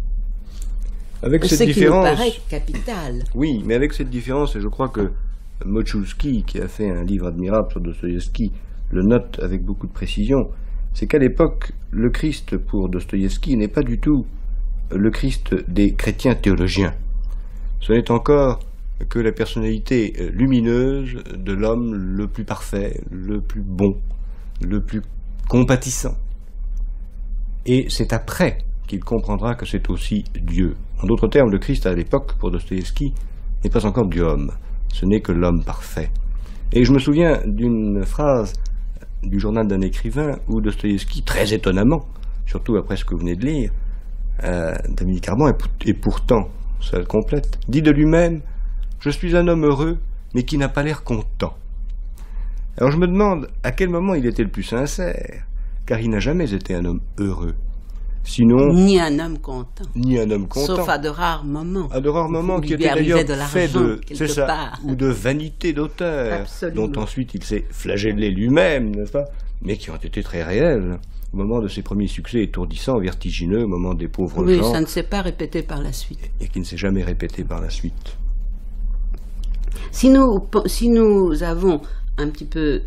Avec cette
ce
différence,
qui me paraît capital.
Oui, mais avec cette différence, et je crois que Moczulski, qui a fait un livre admirable sur Dostoïevski, le note avec beaucoup de précision, c'est qu'à l'époque, le Christ pour Dostoïevski n'est pas du tout le Christ des chrétiens théologiens. Ce n'est encore que la personnalité lumineuse de l'homme le plus parfait, le plus bon, le plus compatissant. Et c'est après qu'il comprendra que c'est aussi Dieu. En d'autres termes, le Christ à l'époque, pour Dostoïevski, n'est pas encore Dieu homme, ce n'est que l'homme parfait. Et je me souviens d'une phrase du journal d'un écrivain où Dostoïevski, très étonnamment, surtout après ce que vous venez de lire, Dominique Arbon, et pourtant, ça le complète, dit de lui-même « Je suis un homme heureux, mais qui n'a pas l'air content ». Alors je me demande à quel moment il était le plus sincère, car il n'a jamais été un homme heureux. Sinon,
ni un homme content.
Ni un homme content.
Sauf à de rares moments.
À de rares moments qui étaient d'ailleurs faits ou de vanité d'auteur, dont ensuite il s'est flagellé lui-même, n'est-ce pas, mais qui ont été très réels. Au moment de ses premiers succès étourdissants, vertigineux, au moment des pauvres gens.
Oui, ça ne s'est pas répété par la suite.
Et qui ne s'est jamais répété par la suite.
Si nous avons un petit peu,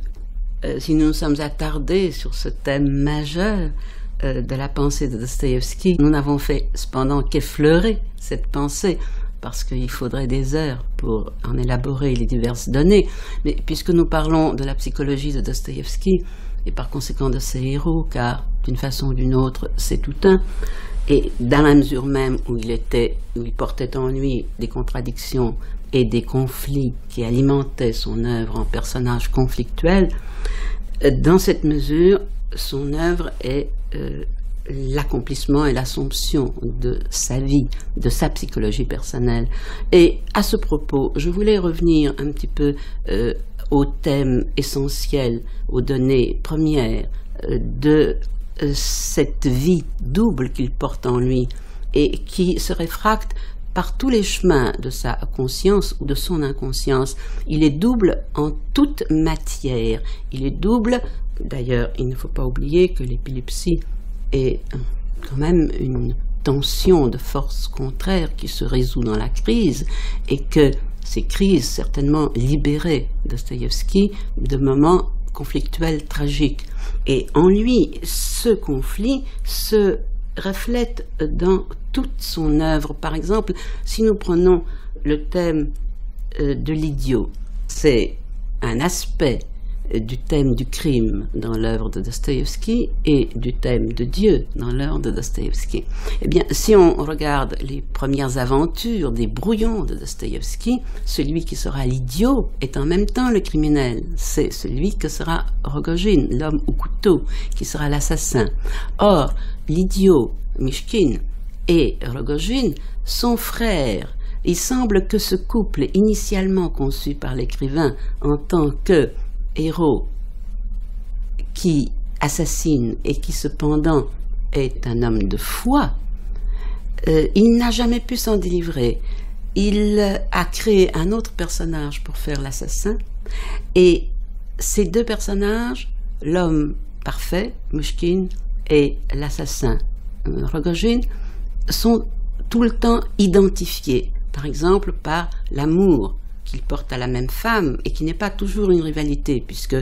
si nous nous sommes attardés sur ce thème majeur de la pensée de Dostoïevski, nous n'avons fait cependant qu'effleurer cette pensée, parce qu'il faudrait des heures pour en élaborer les diverses données. Mais puisque nous parlons de la psychologie de Dostoïevski, et par conséquent de ses héros, car d'une façon ou d'une autre, c'est tout un, et dans la mesure même où il portait en lui des contradictions et des conflits qui alimentaient son œuvre en personnage conflictuel, dans cette mesure, son œuvre est l'accomplissement et l'assomption de sa vie, de sa psychologie personnelle. Et à ce propos, je voulais revenir un petit peu au thème essentiel, aux données premières de cette vie double qu'il porte en lui et qui se réfracte par tous les chemins de sa conscience ou de son inconscience. Il est double en toute matière. Il est double, d'ailleurs, il ne faut pas oublier que l'épilepsie est quand même une tension de force contraire qui se résout dans la crise et que ces crises certainement libéraient Dostoïevski de moments conflictuels tragiques. Et en lui, ce conflit se reflète dans toute son œuvre. Par exemple, si nous prenons le thème de l'idiot, c'est un aspect du thème du crime dans l'œuvre de Dostoïevski et du thème de Dieu dans l'œuvre de Dostoïevski. Eh bien, si on regarde les premières aventures des brouillons de Dostoïevski, celui qui sera l'idiot est en même temps le criminel. C'est celui que sera Rogojin, l'homme au couteau, qui sera l'assassin. Or, l'idiot, Mychkin, et Rogojin sont frères. Il semble que ce couple, initialement conçu par l'écrivain en tant que héros qui assassine et qui cependant est un homme de foi, il n'a jamais pu s'en délivrer. Il a créé un autre personnage pour faire l'assassin, et ces deux personnages, l'homme parfait, Mychkin, et l'assassin, Rogojin, sont tout le temps identifiés, par exemple par l'amour qu'il porte à la même femme, et qui n'est pas toujours une rivalité, puisque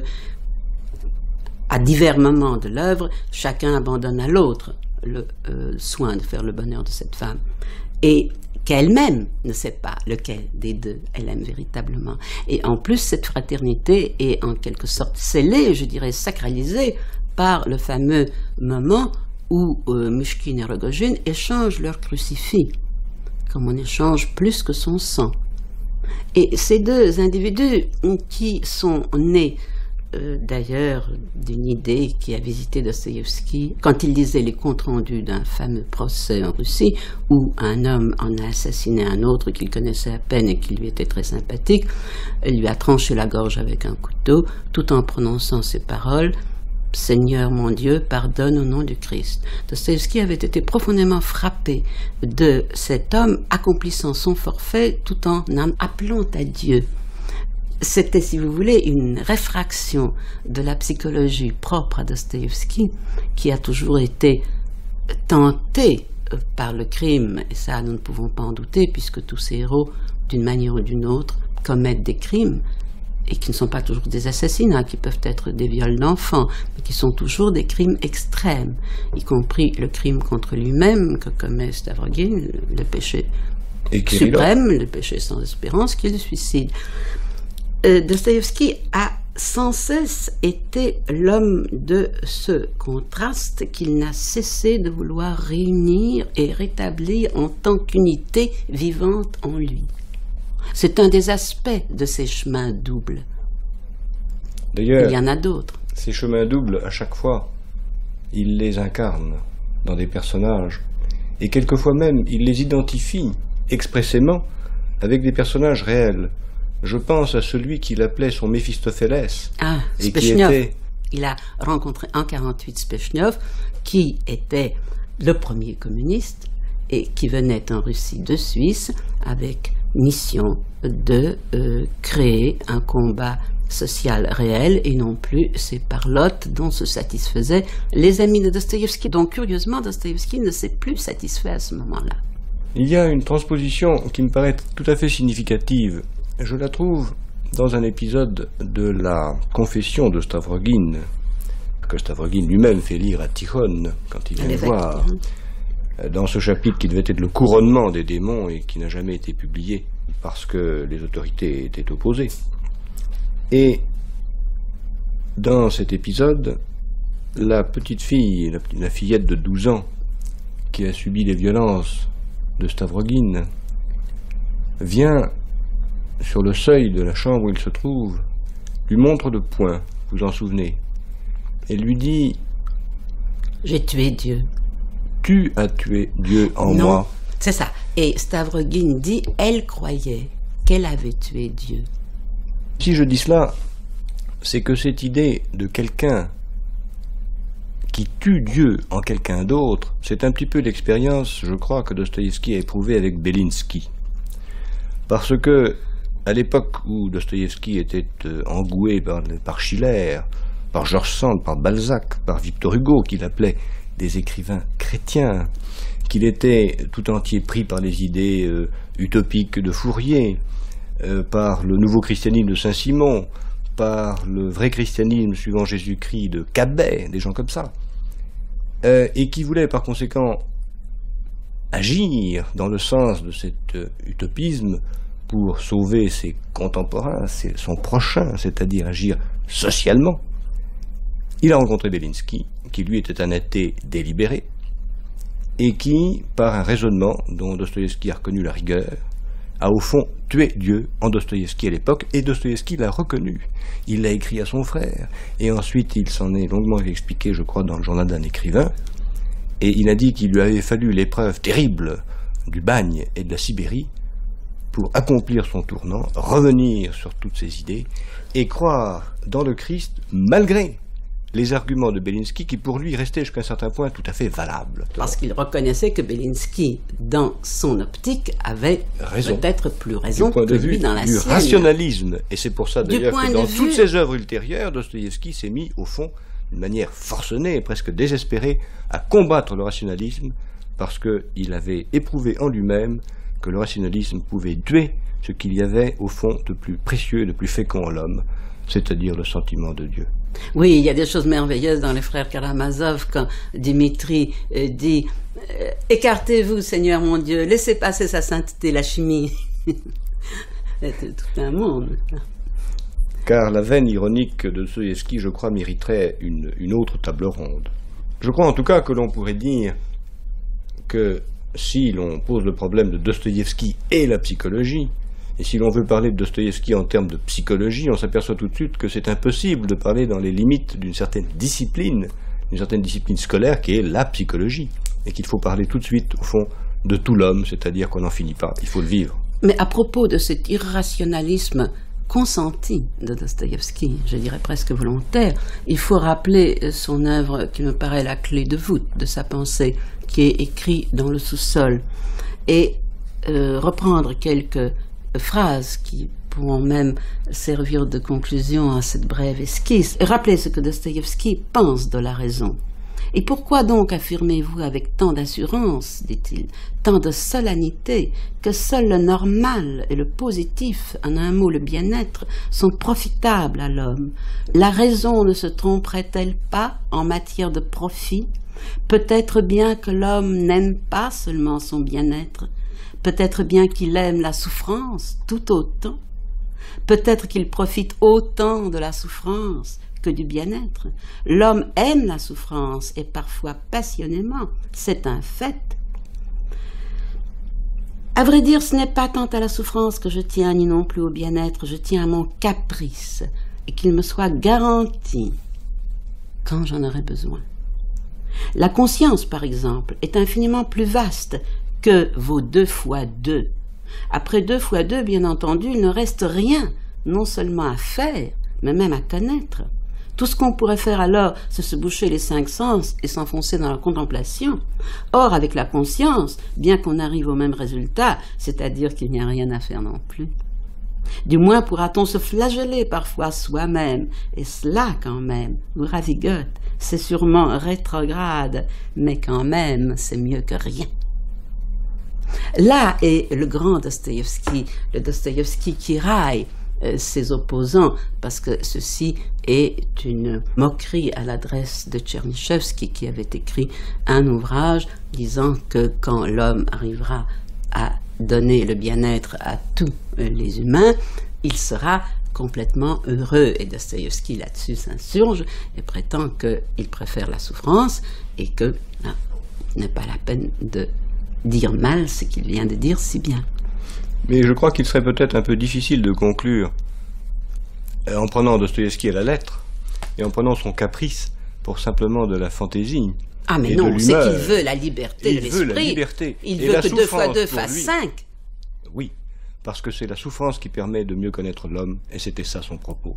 à divers moments de l'œuvre, chacun abandonne à l'autre le soin de faire le bonheur de cette femme, et qu'elle-même ne sait pas lequel des deux elle aime véritablement. Et en plus, cette fraternité est en quelque sorte scellée, je dirais sacralisée, par le fameux moment où Mychkin et Rogojin échangent leur crucifix, comme on échange plus que son sang. Et ces deux individus qui sont nés d'ailleurs d'une idée qui a visité Dostoïevski quand il lisait les comptes rendus d'un fameux procès en Russie où un homme en a assassiné un autre qu'il connaissait à peine et qui lui était très sympathique, lui a tranché la gorge avec un couteau tout en prononçant ces paroles: Seigneur mon Dieu, pardonne au nom du Christ. Dostoïevski avait été profondément frappé de cet homme accomplissant son forfait tout en appelant à Dieu. C'était, si vous voulez, une réfraction de la psychologie propre à Dostoïevski, qui a toujours été tenté par le crime, et ça nous ne pouvons pas en douter, puisque tous ces héros, d'une manière ou d'une autre, commettent des crimes, et qui ne sont pas toujours des assassinats, qui peuvent être des viols d'enfants, mais qui sont toujours des crimes extrêmes, y compris le crime contre lui-même que commet Stavrogin, le péché suprême, le péché sans espérance, qui est le suicide. Dostoïevski a sans cesse été l'homme de ce contraste qu'il n'a cessé de vouloir réunir et rétablir en tant qu'unité vivante en lui. C'est un des aspects de ces chemins doubles.
D'ailleurs,
il y en a d'autres.
Ces chemins doubles, à chaque fois, il les incarne dans des personnages, et quelquefois même, il les identifie expressément avec des personnages réels. Je pense à celui qu'il appelait son Méphistophélès.
Ah, Spechnov. Il a rencontré en 1948 Spechnov, qui était le premier communiste et qui venait en Russie de Suisse avec mission de créer un combat social réel et non plus ces parlottes dont se satisfaisaient les amis de Dostoïevski. Donc curieusement, Dostoïevski ne s'est plus satisfait à ce moment-là.
Il y a une transposition qui me paraît tout à fait significative. Je la trouve dans un épisode de la Confession de Stavrogin, que Stavrogin lui-même fait lire à Tikhon quand il vient le voir, dans ce chapitre qui devait être le couronnement des démons et qui n'a jamais été publié parce que les autorités étaient opposées. Et dans cet épisode, la petite fille, la fillette de 12 ans, qui a subi les violences de Stavrogin, vient sur le seuil de la chambre où il se trouve, lui montre le poing, vous vous en souvenez, et lui dit «
J'ai tué Dieu. »
Tu as tué Dieu en moi.
C'est ça. Et Stavrogin dit « Elle croyait qu'elle avait tué Dieu. »
Si je dis cela, c'est que cette idée de quelqu'un qui tue Dieu en quelqu'un d'autre, c'est un petit peu l'expérience, je crois, que Dostoïevski a éprouvée avec Belinsky. Parce que, à l'époque où Dostoïevski était engoué par Schiller, par George Sand, par Balzac, par Victor Hugo, qu'il appelait des écrivains chrétiens, qu'il était tout entier pris par les idées utopiques de Fourier, par le nouveau christianisme de Saint-Simon, par le vrai christianisme suivant Jésus-Christ de Cabet, des gens comme ça, et qui voulait par conséquent agir dans le sens de cet utopisme pour sauver ses contemporains, son prochain, c'est-à-dire agir socialement. Il a rencontré Belinsky, qui lui était un athée délibéré, et qui, par un raisonnement dont Dostoïevski a reconnu la rigueur, a au fond tué Dieu en Dostoïevski à l'époque, et Dostoïevski l'a reconnu. Il l'a écrit à son frère, et ensuite il s'en est longuement expliqué, je crois, dans le journal d'un écrivain, et il a dit qu'il lui avait fallu l'épreuve terrible du bagne et de la Sibérie pour accomplir son tournant, revenir sur toutes ses idées, et croire dans le Christ malgré les arguments de Belinsky qui pour lui restaient jusqu'à un certain point tout à fait valables.
Parce qu'il reconnaissait que Belinsky, dans son optique, avait peut-être plus raison que lui dans la sienne. Du
rationalisme, et c'est pour ça d'ailleurs que dans toutes ses œuvres ultérieures, Dostoïevski s'est mis au fond d'une manière forcenée et presque désespérée à combattre le rationalisme parce qu'il avait éprouvé en lui-même que le rationalisme pouvait tuer ce qu'il y avait au fond de plus précieux et de plus fécond en l'homme, c'est-à-dire le sentiment de Dieu.
Oui, il y a des choses merveilleuses dans les frères Karamazov quand Dimitri dit « Écartez-vous, Seigneur mon Dieu, laissez passer sa sainteté, la chimie. » C'est tout un monde.
Car la veine ironique de Dostoïevski, je crois, mériterait une autre table ronde. Je crois en tout cas que l'on pourrait dire que si l'on pose le problème de Dostoïevski et la psychologie, et si l'on veut parler de Dostoïevski en termes de psychologie, on s'aperçoit tout de suite que c'est impossible de parler dans les limites d'une certaine discipline scolaire qui est la psychologie, et qu'il faut parler tout de suite, au fond, de tout l'homme, c'est-à-dire qu'on n'en finit pas, il faut le vivre.
Mais à propos de cet irrationalisme consenti de Dostoïevski, je dirais presque volontaire, il faut rappeler son œuvre qui me paraît la clé de voûte de sa pensée, qui est écrite dans le sous-sol, et reprendre quelques phrases qui pourront même servir de conclusion à cette brève esquisse, et rappeler ce que Dostoïevski pense de la raison. Et pourquoi donc affirmez-vous avec tant d'assurance, dit-il, tant de solennité, que seul le normal et le positif, en un mot le bien-être, sont profitables à l'homme? La raison ne se tromperait-elle pas en matière de profit? Peut-être bien que l'homme n'aime pas seulement son bien-être, peut-être bien qu'il aime la souffrance tout autant. Peut-être qu'il profite autant de la souffrance que du bien-être. L'homme aime la souffrance, et parfois passionnément. C'est un fait. À vrai dire, ce n'est pas tant à la souffrance que je tiens, ni non plus au bien-être. Je tiens à mon caprice, et qu'il me soit garanti quand j'en aurai besoin. La conscience, par exemple, est infiniment plus vaste que vos 2 fois 2. Après 2 fois 2, bien entendu, il ne reste rien, non seulement à faire, mais même à connaître. Tout ce qu'on pourrait faire alors, c'est se boucher les 5 sens et s'enfoncer dans la contemplation. Or, avec la conscience, bien qu'on arrive au même résultat, c'est-à-dire qu'il n'y a rien à faire non plus. Du moins pourra-t-on se flageller parfois soi-même, et cela quand même nous ravigote. C'est sûrement rétrograde, mais quand même c'est mieux que rien. Là est le grand Dostoïevski, le Dostoïevski qui raille ses opposants, parce que ceci est une moquerie à l'adresse de Tchernychevski, qui avait écrit un ouvrage disant que quand l'homme arrivera à donner le bien-être à tous les humains, il sera complètement heureux. Et Dostoïevski là-dessus s'insurge et prétend qu'il préfère la souffrance et que ce n'est pas la peine de dire mal ce qu'il vient de dire si bien.
Mais je crois qu'il serait peut-être un peu difficile de conclure en prenant Dostoïevski à la lettre et en prenant son caprice pour simplement de la fantaisie.
Ah mais non, c'est qu'il veut la liberté de l'esprit.
Il veut la liberté.
Il veut que 2 fois 2 fasse 5.
Oui, parce que c'est la souffrance qui permet de mieux connaître l'homme, et c'était ça son propos.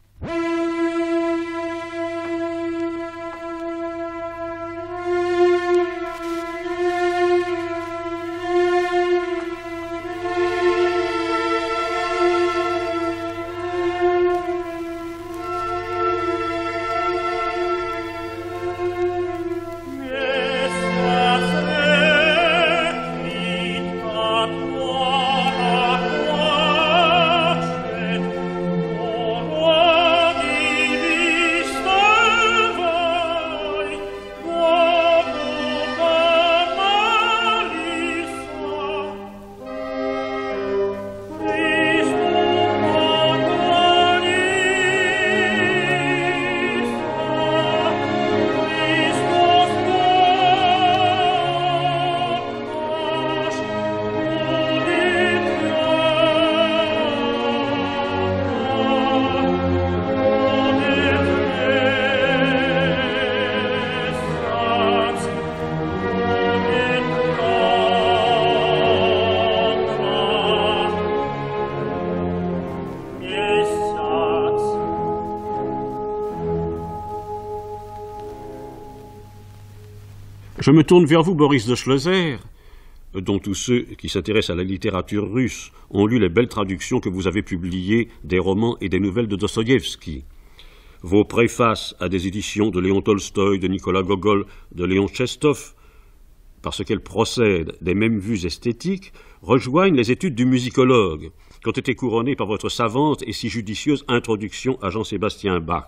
Je me tourne vers vous, Boris de Schlözer, dont tous ceux qui s'intéressent à la littérature russe ont lu les belles traductions que vous avez publiées des romans et des nouvelles de Dostoïevski. Vos préfaces à des éditions de Léon Tolstoï, de Nicolas Gogol, de Léon Tchestov, parce qu'elles procèdent des mêmes vues esthétiques, rejoignent les études du musicologue, qui ont été couronnées par votre savante et si judicieuse introduction à Jean-Sébastien Bach.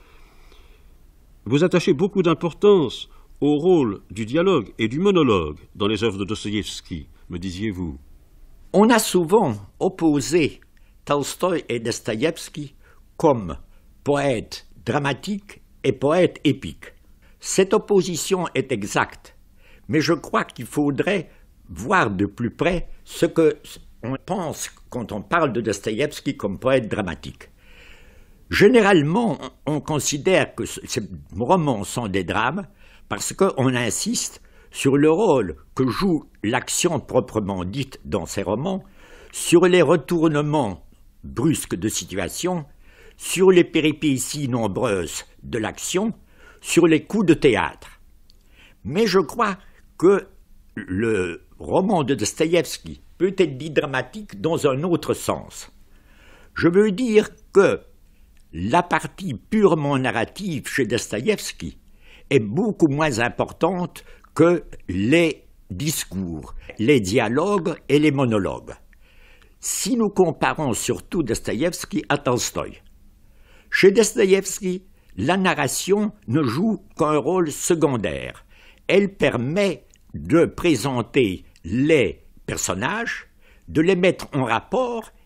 Vous attachez beaucoup d'importance au rôle du dialogue et du monologue dans les œuvres de Dostoïevski, me disiez-vous.
On a souvent opposé Tolstoï et Dostoïevski comme poètes dramatiques et poètes épiques. Cette opposition est exacte, mais je crois qu'il faudrait voir de plus près ce qu'on pense quand on parle de Dostoïevski comme poète dramatique. Généralement, on considère que ces romans sont des drames parce qu'on insiste sur le rôle que joue l'action proprement dite dans ces romans, sur les retournements brusques de situation, sur les péripéties nombreuses de l'action, sur les coups de théâtre. Mais je crois que le roman de Dostoïevski peut être dit dramatique dans un autre sens. Je veux dire que la partie purement narrative chez Dostoïevski est beaucoup moins importante que les discours, les dialogues et les monologues. Si nous comparons surtout Dostoïevski à Tolstoï, chez Dostoïevski, la narration ne joue qu'un rôle secondaire. Elle permet de présenter les personnages, de les mettre en rapport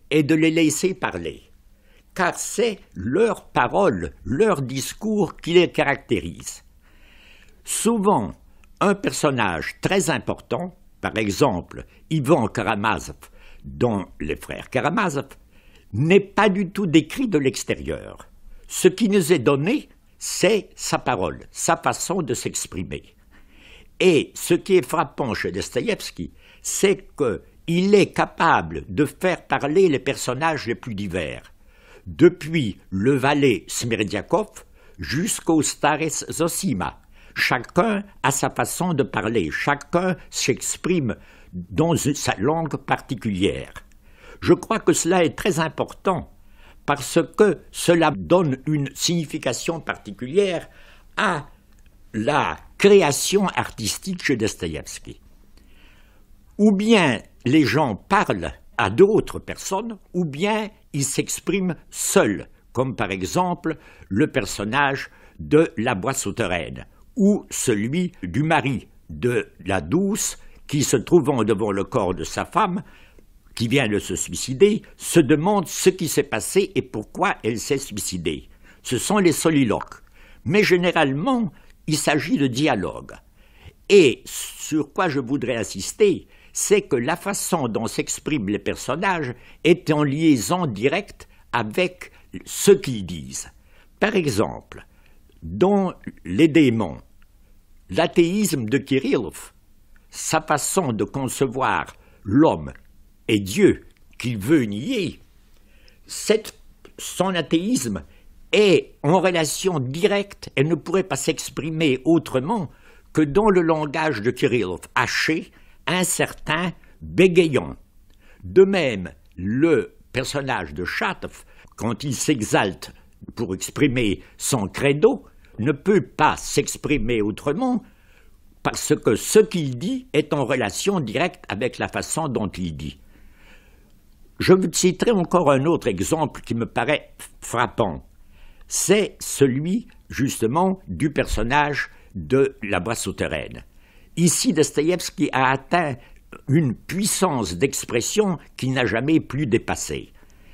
est de les laisser parler, car c'est leurs paroles, leur discours qui les caractérisent. Souvent, un personnage très important, par exemple Ivan Karamazov dans Les Frères Karamazov, n'est pas du tout décrit de l'extérieur. Ce qui nous est donné, c'est sa parole, sa façon de s'exprimer. Et ce qui est frappant chez Dostoïevski, c'est qu'il est capable de faire parler les personnages les plus divers, depuis le valet Smerdiakov jusqu'au Starec Zosima. Chacun a sa façon de parler, chacun s'exprime dans sa langue particulière. Je crois que cela est très important parce que cela donne une signification particulière à la création artistique chez Dostoïevski. Ou bien les gens parlent à d'autres personnes, ou bien ils s'expriment seuls, comme par exemple le personnage de la boîte souterraine, ou celui du mari de la douce qui, se trouvant devant le corps de sa femme, qui vient de se suicider, se demande ce qui s'est passé et pourquoi elle s'est suicidée. Ce sont les soliloques. Mais généralement, il s'agit de dialogue. Et sur quoi je voudrais insister, c'est que la façon dont s'expriment les personnages est en liaison directe avec ce qu'ils disent. Par exemple, dans Les démons, l'athéisme de Kirillov, sa façon de concevoir l'homme et Dieu qu'il veut nier, son athéisme est en relation directe et ne pourrait pas s'exprimer autrement que dans le langage de Kirillov, haché, incertain, bégayant. De même, le personnage de Chatov, quand il s'exalte pour exprimer son credo, ne peut pas s'exprimer autrement parce que ce qu'il dit est en relation directe avec la façon dont il dit. Je vous citerai encore un autre exemple qui me paraît frappant. C'est celui, justement, du personnage de la boîte souterraine. Ici, Dostoïevski a atteint une puissance d'expression qu'il n'a jamais plus dépassée.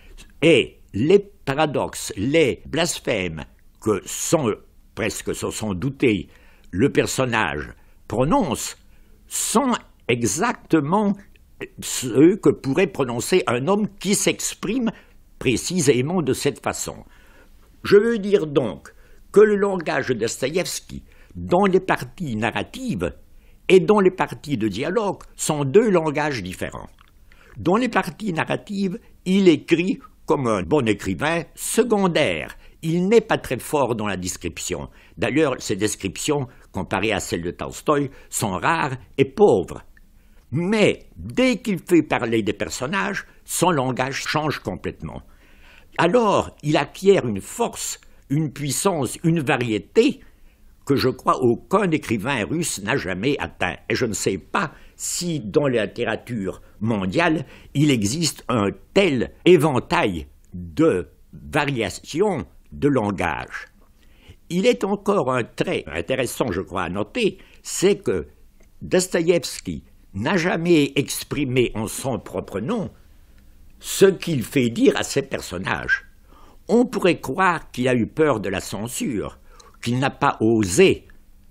Et les paradoxes, les blasphèmes que presque sans douter le personnage prononce sont exactement ceux que pourrait prononcer un homme qui s'exprime précisément de cette façon. Je veux dire donc que le langage de Dostoïevski, dans les parties narratives et dans les parties de dialogue, sont deux langages différents. Dans les parties narratives, il écrit comme un bon écrivain secondaire. Il n'est pas très fort dans la description. D'ailleurs, ses descriptions, comparées à celles de Tolstoï, sont rares et pauvres. Mais dès qu'il fait parler des personnages, son langage change complètement. Alors, il acquiert une force, une puissance, une variété que je crois aucun écrivain russe n'a jamais atteint. Et je ne sais pas si dans la littérature mondiale, il existe un tel éventail de variations de langage. Il est encore un trait intéressant, je crois, à noter, c'est que Dostoïevski n'a jamais exprimé en son propre nom ce qu'il fait dire à ses personnages. On pourrait croire qu'il a eu peur de la censure, qu'il n'a pas osé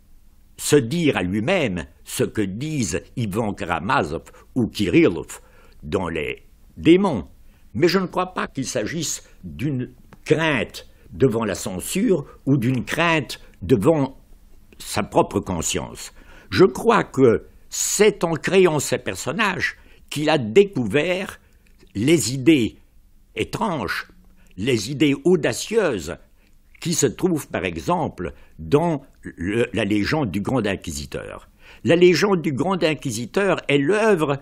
se dire à lui-même ce que disent Ivan Karamazov ou Kirillov dans Les démons. Mais je ne crois pas qu'il s'agisse d'une crainte devant la censure ou d'une crainte devant sa propre conscience. Je crois que c'est en créant ces personnages qu'il a découvert les idées étranges, les idées audacieuses qui se trouvent par exemple dans la légende du Grand Inquisiteur. La légende du Grand Inquisiteur est l'œuvre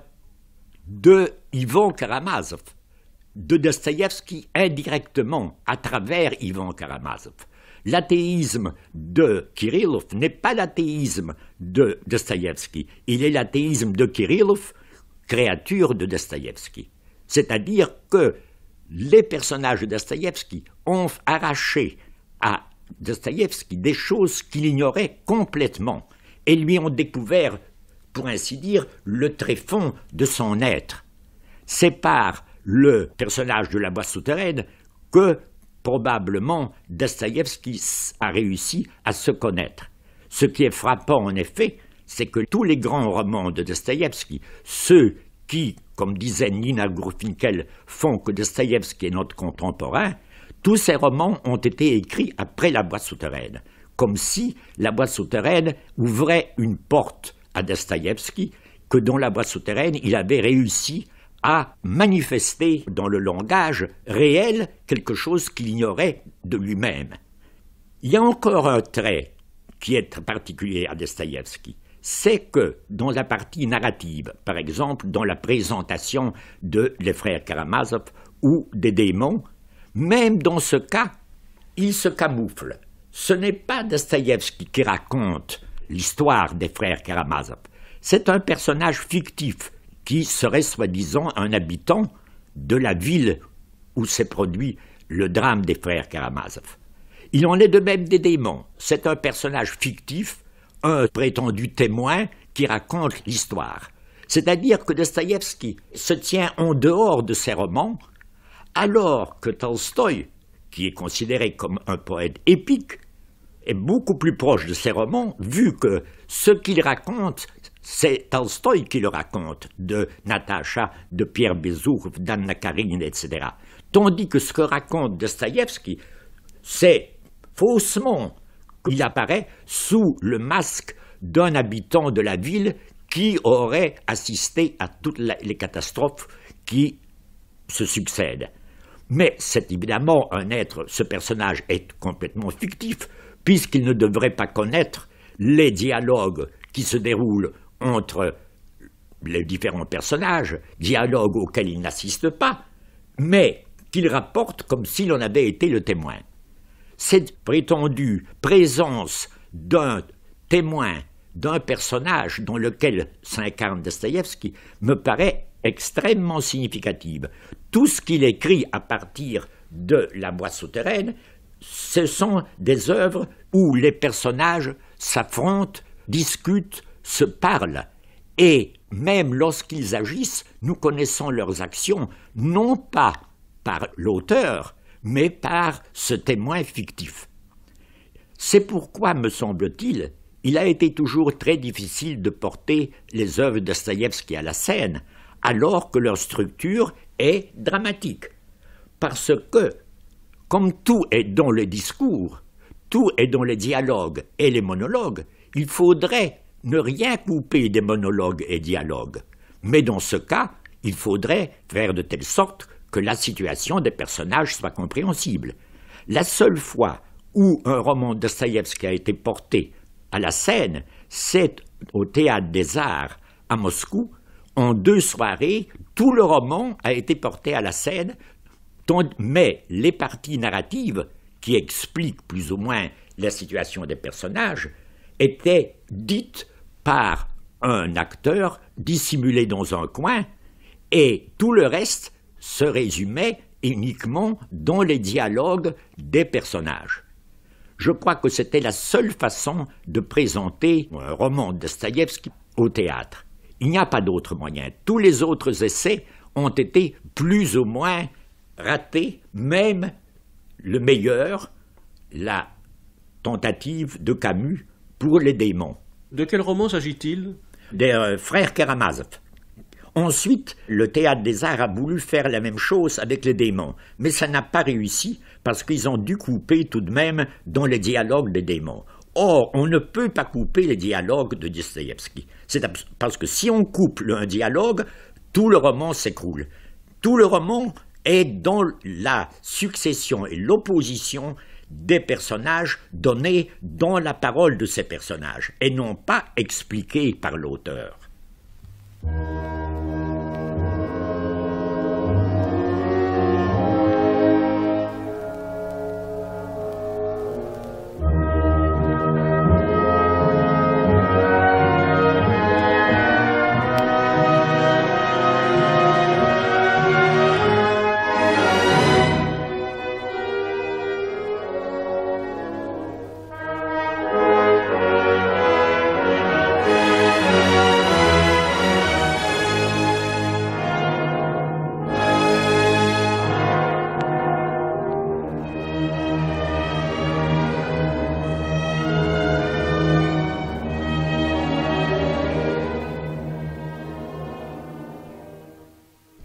de Ivan Karamazov, de Dostoïevski indirectement à travers Ivan Karamazov. L'athéisme de Kirillov n'est pas l'athéisme de Dostoïevski, il est l'athéisme de Kirillov, créature de Dostoïevski. C'est-à-dire que les personnages de Dostoïevski ont arraché à Dostoïevski des choses qu'il ignorait complètement et lui ont découvert, pour ainsi dire, le tréfonds de son être. C'est par le personnage de la boîte souterraine que probablement Dostoïevski a réussi à se connaître. Ce qui est frappant en effet, c'est que tous les grands romans de Dostoïevski, ceux qui, comme disait Nina Gorfinkel, font que Dostoïevski est notre contemporain, tous ces romans ont été écrits après la boîte souterraine, comme si la boîte souterraine ouvrait une porte à Dostoïevski, que dans la boîte souterraine, il avait réussi à manifester dans le langage réel quelque chose qu'il ignorait de lui-même. Il y a encore un trait qui est particulier à Dostoïevski, c'est que dans la partie narrative, par exemple dans la présentation de Les Frères Karamazov ou des démons, même dans ce cas, il se camoufle. Ce n'est pas Dostoïevski qui raconte l'histoire des Frères Karamazov, c'est un personnage fictif qui serait soi-disant un habitant de la ville où s'est produit le drame des Frères Karamazov. Il en est de même des démons. C'est un personnage fictif, un prétendu témoin qui raconte l'histoire. C'est-à-dire que Dostoïevski se tient en dehors de ses romans, alors que Tolstoï, qui est considéré comme un poète épique, est beaucoup plus proche de ses romans, vu que ce qu'il raconte, c'est Tolstoï qui le raconte, de Natacha, de Pierre Bezouf, d'Anna Karenine, etc. Tandis que ce que raconte Dostoïevski, c'est faussement qu'il apparaît sous le masque d'un habitant de la ville qui aurait assisté à toutes les catastrophes qui se succèdent. Mais c'est évidemment ce personnage est complètement fictif, puisqu'il ne devrait pas connaître les dialogues qui se déroulent entre les différents personnages, dialogues auxquels il n'assiste pas, mais qu'il rapporte comme s'il en avait été le témoin. Cette prétendue présence d'un témoin, d'un personnage dans lequel s'incarne Dostoïevski, me paraît extrêmement significative. Tout ce qu'il écrit à partir de la boîte souterraine, ce sont des œuvres où les personnages s'affrontent, discutent, se parlent. Et même lorsqu'ils agissent, nous connaissons leurs actions, non pas par l'auteur, mais par ce témoin fictif. C'est pourquoi, me semble-t-il, il a été toujours très difficile de porter les œuvres de Dostoïevski à la scène, alors que leur structure est dramatique. Parce que, comme tout est dans le discours, tout est dans les dialogues et les monologues, il faudrait ne rien couper des monologues et dialogues. Mais dans ce cas, il faudrait faire de telle sorte que la situation des personnages soit compréhensible. La seule fois où un roman de Dostoïevski a été porté à la scène, c'est au Théâtre des Arts à Moscou. En 2 soirées, tout le roman a été porté à la scène, mais les parties narratives qui expliquent plus ou moins la situation des personnages étaient dites par un acteur dissimulé dans un coin, et tout le reste se résumait uniquement dans les dialogues des personnages. Je crois que c'était la seule façon de présenter un roman de Dostoïevski au théâtre. Il n'y a pas d'autre moyen. Tous les autres essais ont été plus ou moins ratés, même le meilleur, la tentative de Camus pour les démons.
De quel roman s'agit-il?
Des Frères Karamazov. Ensuite, le Théâtre des Arts a voulu faire la même chose avec les démons, mais ça n'a pas réussi parce qu'ils ont dû couper tout de même dans les dialogues des démons. Or, on ne peut pas couper les dialogues de Dostoïevski. C'est parce que si on coupe un dialogue, tout le roman s'écroule. Tout le roman est dans la succession et l'opposition des personnages donnés dans la parole de ces personnages, et non pas expliqués par l'auteur.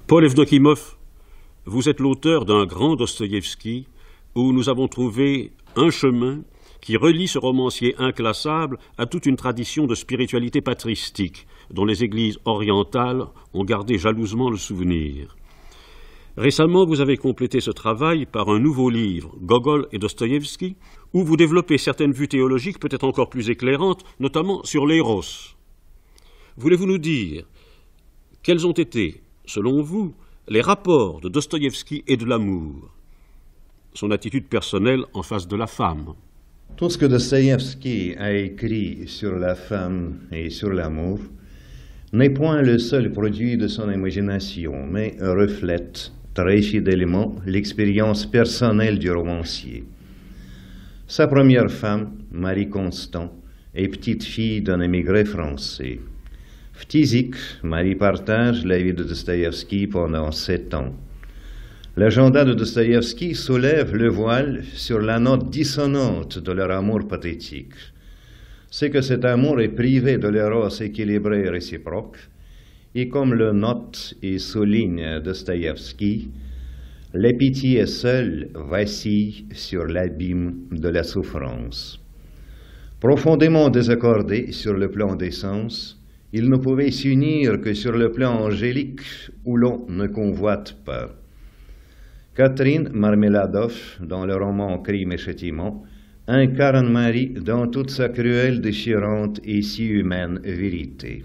Paul Evdokimov, vous êtes l'auteur d'un grand Dostoïevski où nous avons trouvé un chemin qui relie ce romancier inclassable à toute une tradition de spiritualité patristique dont les églises orientales ont gardé jalousement le souvenir. Récemment, vous avez complété ce travail par un nouveau livre, Gogol et Dostoïevski, où vous développez certaines vues théologiques peut-être encore plus éclairantes, notamment sur l'éros. Voulez-vous nous dire quels ont été, selon vous, les rapports de Dostoïevski et de l'amour, son attitude personnelle en face de la femme?
Tout ce que Dostoïevski a écrit sur la femme et sur l'amour n'est point le seul produit de son imagination, mais reflète très fidèlement l'expérience personnelle du romancier. Sa première femme, Marie Constant, est petite-fille d'un émigré français. Phtizik, Marie partage la vie de Dostoïevski pendant 7 ans. L'agenda de Dostoïevski soulève le voile sur la note dissonante de leur amour pathétique. C'est que cet amour est privé de l'éros équilibré et réciproque, et comme le note et souligne Dostoïevski, la pitié seule vacille sur l'abîme de la souffrance. Profondément désaccordés sur le plan des sens, ils ne pouvaient s'unir que sur le plan angélique où l'on ne convoite pas. Catherine Marmeladov, dans le roman Crime et Châtiment, incarne Marie dans toute sa cruelle, déchirante et si humaine vérité.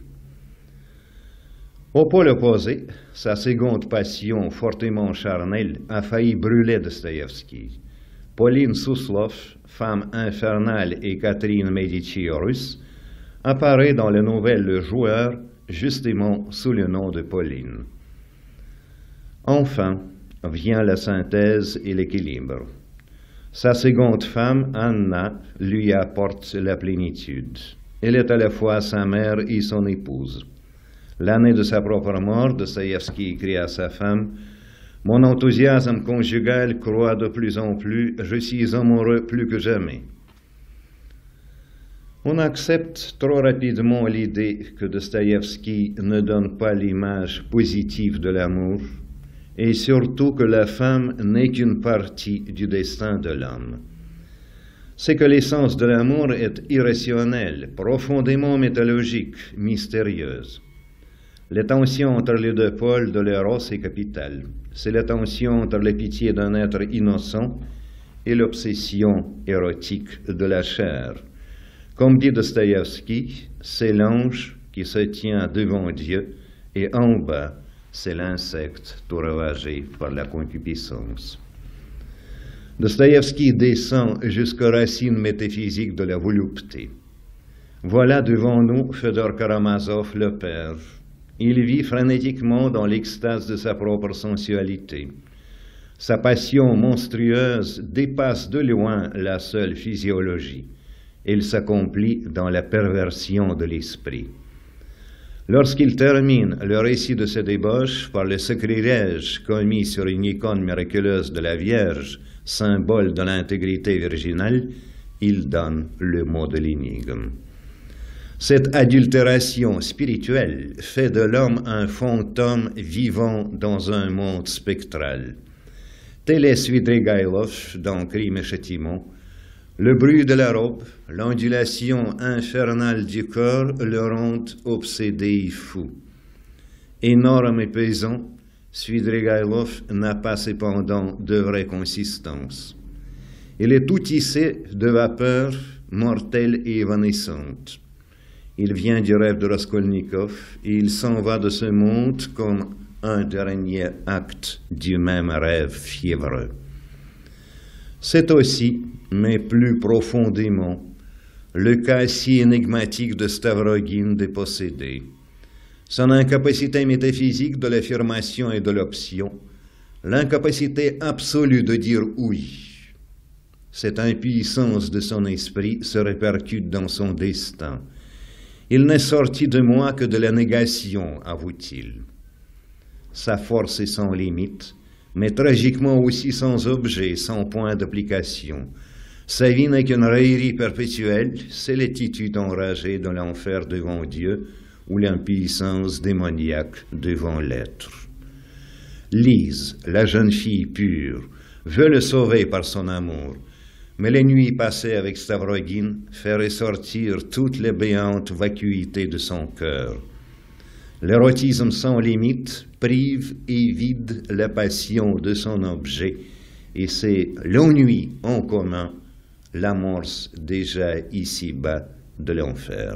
Au pôle opposé, sa seconde passion fortement charnelle a failli brûler Dostoïevski. Pauline Souslov, femme infernale et Catherine Médici russe, apparaît dans la nouvelle Le Joueur, justement sous le nom de Pauline. Enfin, vient la synthèse et l'équilibre. Sa seconde femme, Anna, lui apporte la plénitude. Elle est à la fois sa mère et son épouse. L'année de sa propre mort, Dostoïevski écrit à sa femme « Mon enthousiasme conjugal croît de plus en plus, je suis amoureux plus que jamais ». On accepte trop rapidement l'idée que Dostoïevski ne donne pas l'image positive de l'amour, et surtout que la femme n'est qu'une partie du destin de l'homme. C'est que l'essence de l'amour est irrationnelle, profondément mythologique, mystérieuse. La tension entre les deux pôles de l'éros est capitale. C'est la tension entre la pitié d'un être innocent et l'obsession érotique de la chair. Comme dit Dostoïevski, c'est l'ange qui se tient devant Dieu et en bas, c'est l'insecte tout ravagé par la concupiscence. Dostoïevski descend jusqu'aux racines métaphysiques de la volupté. Voilà devant nous Fedor Karamazov le père. Il vit frénétiquement dans l'extase de sa propre sensualité. Sa passion monstrueuse dépasse de loin la seule physiologie. Elle s'accomplit dans la perversion de l'esprit. Lorsqu'il termine le récit de ses débauches par le sacrilège commis sur une icône miraculeuse de la Vierge, symbole de l'intégrité virginale, il donne le mot de l'énigme. Cette adultération spirituelle fait de l'homme un fantôme vivant dans un monde spectral. Tel est Svidrigaïlov dans Crime et Châtiment. Le bruit de la robe, l'ondulation infernale du corps le rendent obsédé et fou. Énorme et pesant, Svidrigaïlov n'a pas cependant de vraie consistance. Il est tout tissé de vapeur mortelle et évanescente. Il vient du rêve de Raskolnikov et il s'en va de ce monde comme un dernier acte du même rêve fiévreux. C'est aussi, mais plus profondément, le cas si énigmatique de Stavrogin dépossédé. Son incapacité métaphysique de l'affirmation et de l'option, l'incapacité absolue de dire oui. Cette impuissance de son esprit se répercute dans son destin. Il n'est sorti de moi que de la négation, avoue-t-il. Sa force est sans limite, mais tragiquement aussi sans objet, sans point d'application. Sa vie n'est qu'une raillerie perpétuelle, c'est l'attitude enragée de l'enfer devant Dieu ou l'impuissance démoniaque devant l'être. Lise, la jeune fille pure, veut le sauver par son amour, mais les nuits passées avec Stavrogin fait ressortir toutes les béantes vacuités de son cœur. L'érotisme sans limite prive et vide la passion de son objet, et c'est l'ennui en commun, l'amorce déjà ici-bas de l'enfer.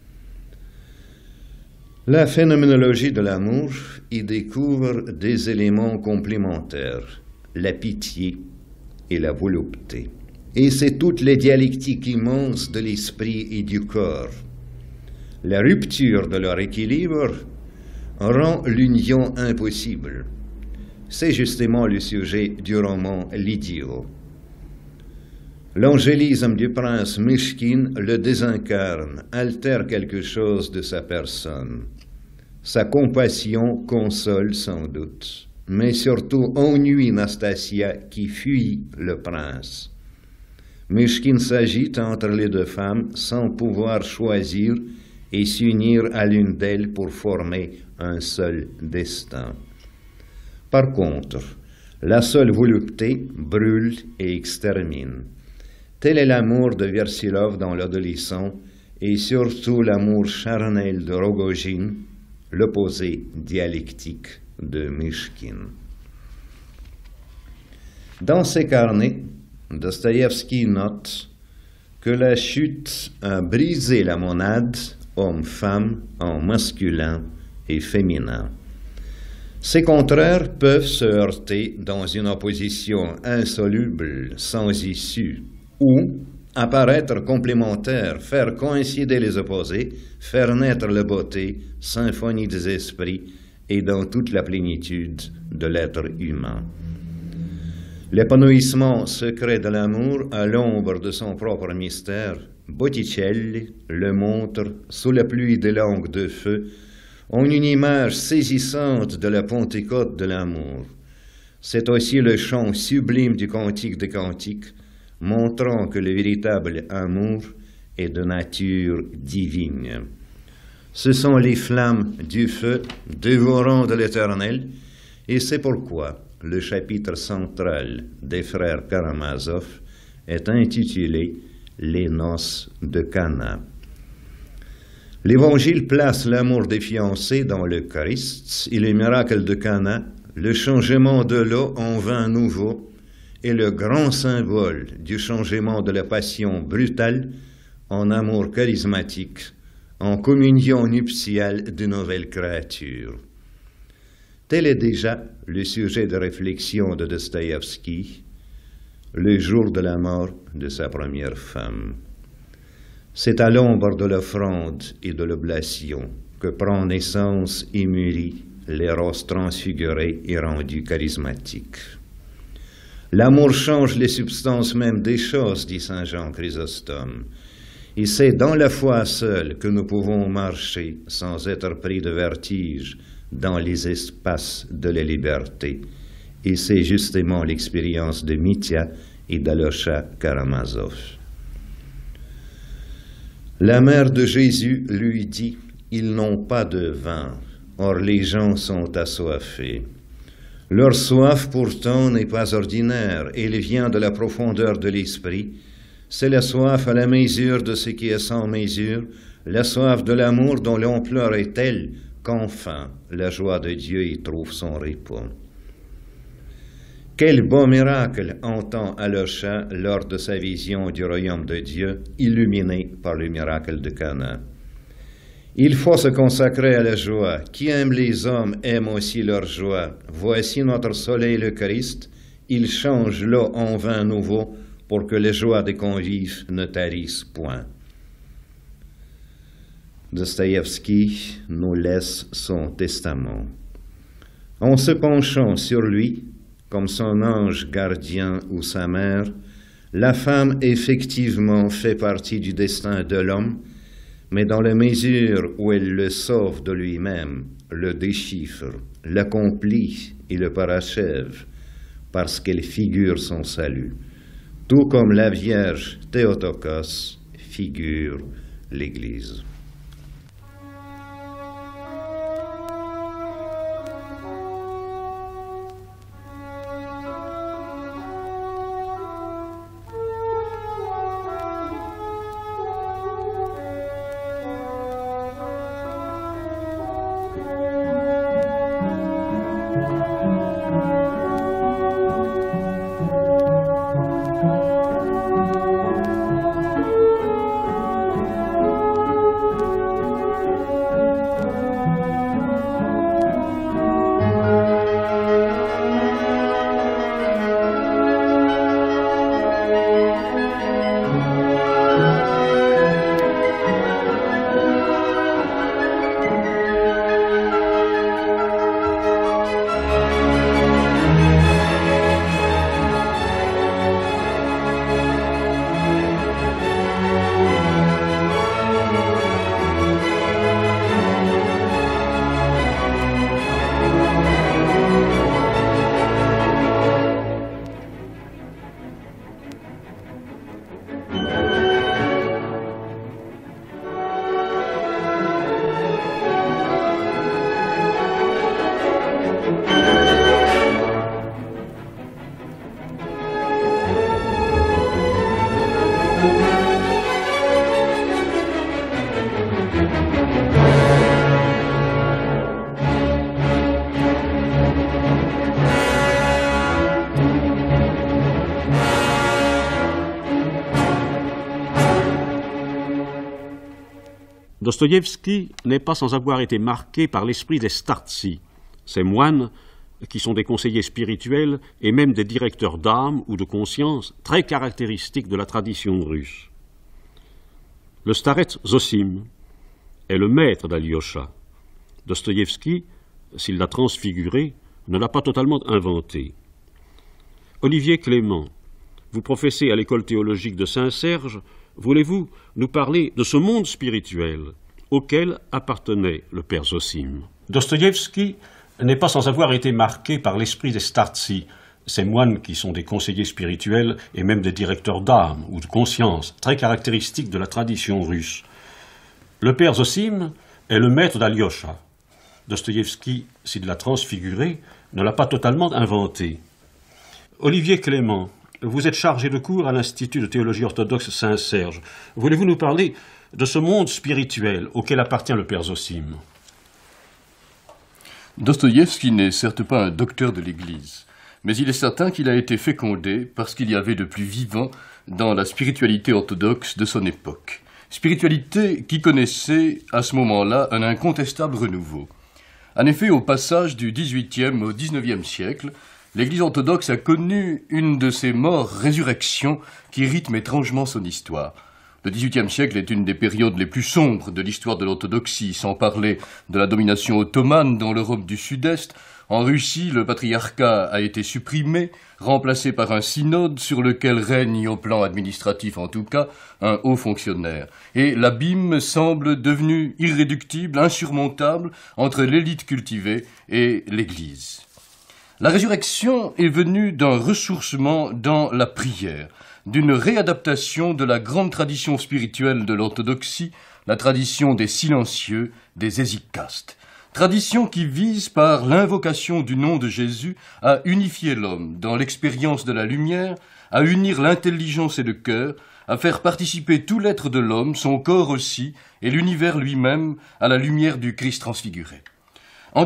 La phénoménologie de l'amour y découvre des éléments complémentaires, la pitié et la volupté. Et c'est toutes les dialectiques immenses de l'esprit et du corps. La rupture de leur équilibre rend l'union impossible. C'est justement le sujet du roman L'idiot. L'angélisme du prince Mychkine le désincarne, altère quelque chose de sa personne. Sa compassion console sans doute, mais surtout ennuie Nastasia qui fuit le prince. Mychkine s'agite entre les deux femmes sans pouvoir choisir et s'unir à l'une d'elles pour former un seul destin. Par contre, la seule volupté brûle et extermine. Tel est l'amour de Versilov dans l'adolescent et surtout l'amour charnel de Rogojin, l'opposé dialectique de Mychkine. Dans ses carnets, Dostoïevski note que la chute a brisé la monade homme-femme en masculin et féminin. Ces contraires peuvent se heurter dans une opposition insoluble, sans issue, ou apparaître complémentaires, faire coïncider les opposés, faire naître la beauté, symphonie des esprits, et dans toute la plénitude de l'être humain. L'épanouissement secret de l'amour à l'ombre de son propre mystère, Botticelli le montre sous la pluie des langues de feu, en une image saisissante de la Pentecôte de l'amour. C'est aussi le chant sublime du Cantique des Cantiques, montrant que le véritable amour est de nature divine. Ce sont les flammes du feu dévorant de l'Éternel, et c'est pourquoi le chapitre central des frères Karamazov est intitulé « Les noces de Cana ». L'Évangile place l'amour des fiancés dans le Christ et le miracle de Cana, le changement de l'eau en vin nouveau, est le grand symbole du changement de la passion brutale en amour charismatique, en communion nuptiale de nouvelles créatures. Tel est déjà le sujet de réflexion de Dostoïevski, le jour de la mort de sa première femme. C'est à l'ombre de l'offrande et de l'oblation que prend naissance et mûrit l'éros transfiguré et rendu charismatique. L'amour change les substances mêmes des choses, dit saint Jean Chrysostome. Et c'est dans la foi seule que nous pouvons marcher sans être pris de vertige dans les espaces de la liberté. Et c'est justement l'expérience de Mitya et d'Alosha Karamazov. La mère de Jésus lui dit « Ils n'ont pas de vin, or les gens sont assoiffés. » Leur soif pourtant n'est pas ordinaire, elle vient de la profondeur de l'esprit. C'est la soif à la mesure de ce qui est sans mesure, la soif de l'amour dont l'ampleur est telle qu'enfin la joie de Dieu y trouve son repos. Quel beau miracle entend Alosha lors de sa vision du royaume de Dieu, illuminé par le miracle de Cana. Il faut se consacrer à la joie. Qui aime les hommes aime aussi leur joie. Voici notre soleil le Christ, il change l'eau en vin nouveau pour que les joies des convives ne tarissent point. Dostoïevski nous laisse son testament. En se penchant sur lui, comme son ange gardien ou sa mère, la femme effectivement fait partie du destin de l'homme, mais dans la mesure où elle le sauve de lui-même, le déchiffre, l'accomplit et le parachève, parce qu'elle figure son salut, tout comme la Vierge Théotokos figure l'Église.
Dostoïevski n'est pas sans avoir été marqué par l'esprit des startsi, ces moines qui sont des conseillers spirituels et même des directeurs d'âme ou de conscience très caractéristiques de la tradition russe. Le starets Zosim est le maître d'Alyosha. Dostoïevski, s'il l'a transfiguré, ne l'a pas totalement inventé. Olivier Clément, vous professez à l'école théologique de Saint-Serge, voulez-vous nous parler de ce monde spirituel auquel appartenait le père Zosim?
Dostoïevski n'est pas sans avoir été marqué par l'esprit des startsi, ces moines qui sont des conseillers spirituels et même des directeurs d'âme ou de conscience, très caractéristiques de la tradition russe. Le père Zosim est le maître d'Alyosha. Dostoïevski, s'il l'a transfiguré, ne l'a pas totalement inventé. Olivier Clément, vous êtes chargé de cours à l'Institut de théologie orthodoxe Saint-Serge. Voulez-vous nous parler de ce monde spirituel auquel appartient le père Zosim?
Dostoïevski n'est certes pas un docteur de l'Église, mais il est certain qu'il a été fécondé par ce qu'il y avait de plus vivant dans la spiritualité orthodoxe de son époque. Spiritualité qui connaissait à ce moment-là un incontestable renouveau. En effet, au passage du XVIIIe au XIXe siècle, l'Église orthodoxe a connu une de ces morts-résurrections qui rythment étrangement son histoire. Le XVIIIe siècle est une des périodes les plus sombres de l'histoire de l'orthodoxie, sans parler de la domination ottomane dans l'Europe du Sud-Est. En Russie, le patriarcat a été supprimé, remplacé par un synode sur lequel règne, au plan administratif en tout cas, un haut fonctionnaire. Et l'abîme semble devenu irréductible, insurmontable entre l'élite cultivée et l'Église. La résurrection est venue d'un ressourcement dans la prière, d'une réadaptation de la grande tradition spirituelle de l'orthodoxie, la tradition des silencieux, des hésicastes. Tradition qui vise par l'invocation du nom de Jésus à unifier l'homme dans l'expérience de la lumière, à unir l'intelligence et le cœur, à faire participer tout l'être de l'homme, son corps aussi, et l'univers lui-même à la lumière du Christ transfiguré. En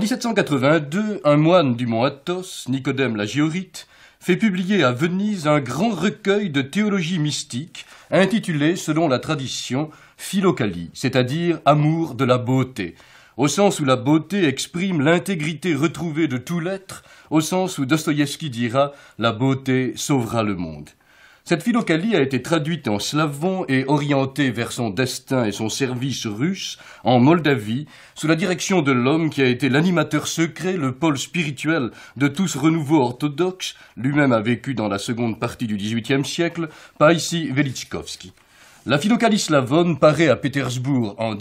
1782, un moine du mont Athos, Nicodème l'Agiorite, fait publier à Venise un grand recueil de théologie mystique intitulé, selon la tradition, Philokalie, c'est-à-dire amour de la beauté, au sens où la beauté exprime l'intégrité retrouvée de tout l'être, au sens où Dostoïevski dira « la beauté sauvera le monde ». Cette Philokalie a été traduite en slavon et orientée vers son destin et son service russe en Moldavie, sous la direction de l'homme qui a été l'animateur secret, le pôle spirituel de tout ce renouveau orthodoxe, lui-même a vécu dans la seconde partie du XVIIIe siècle, Païssi Velichkovski. La Philokalie slavonne paraît à Pétersbourg en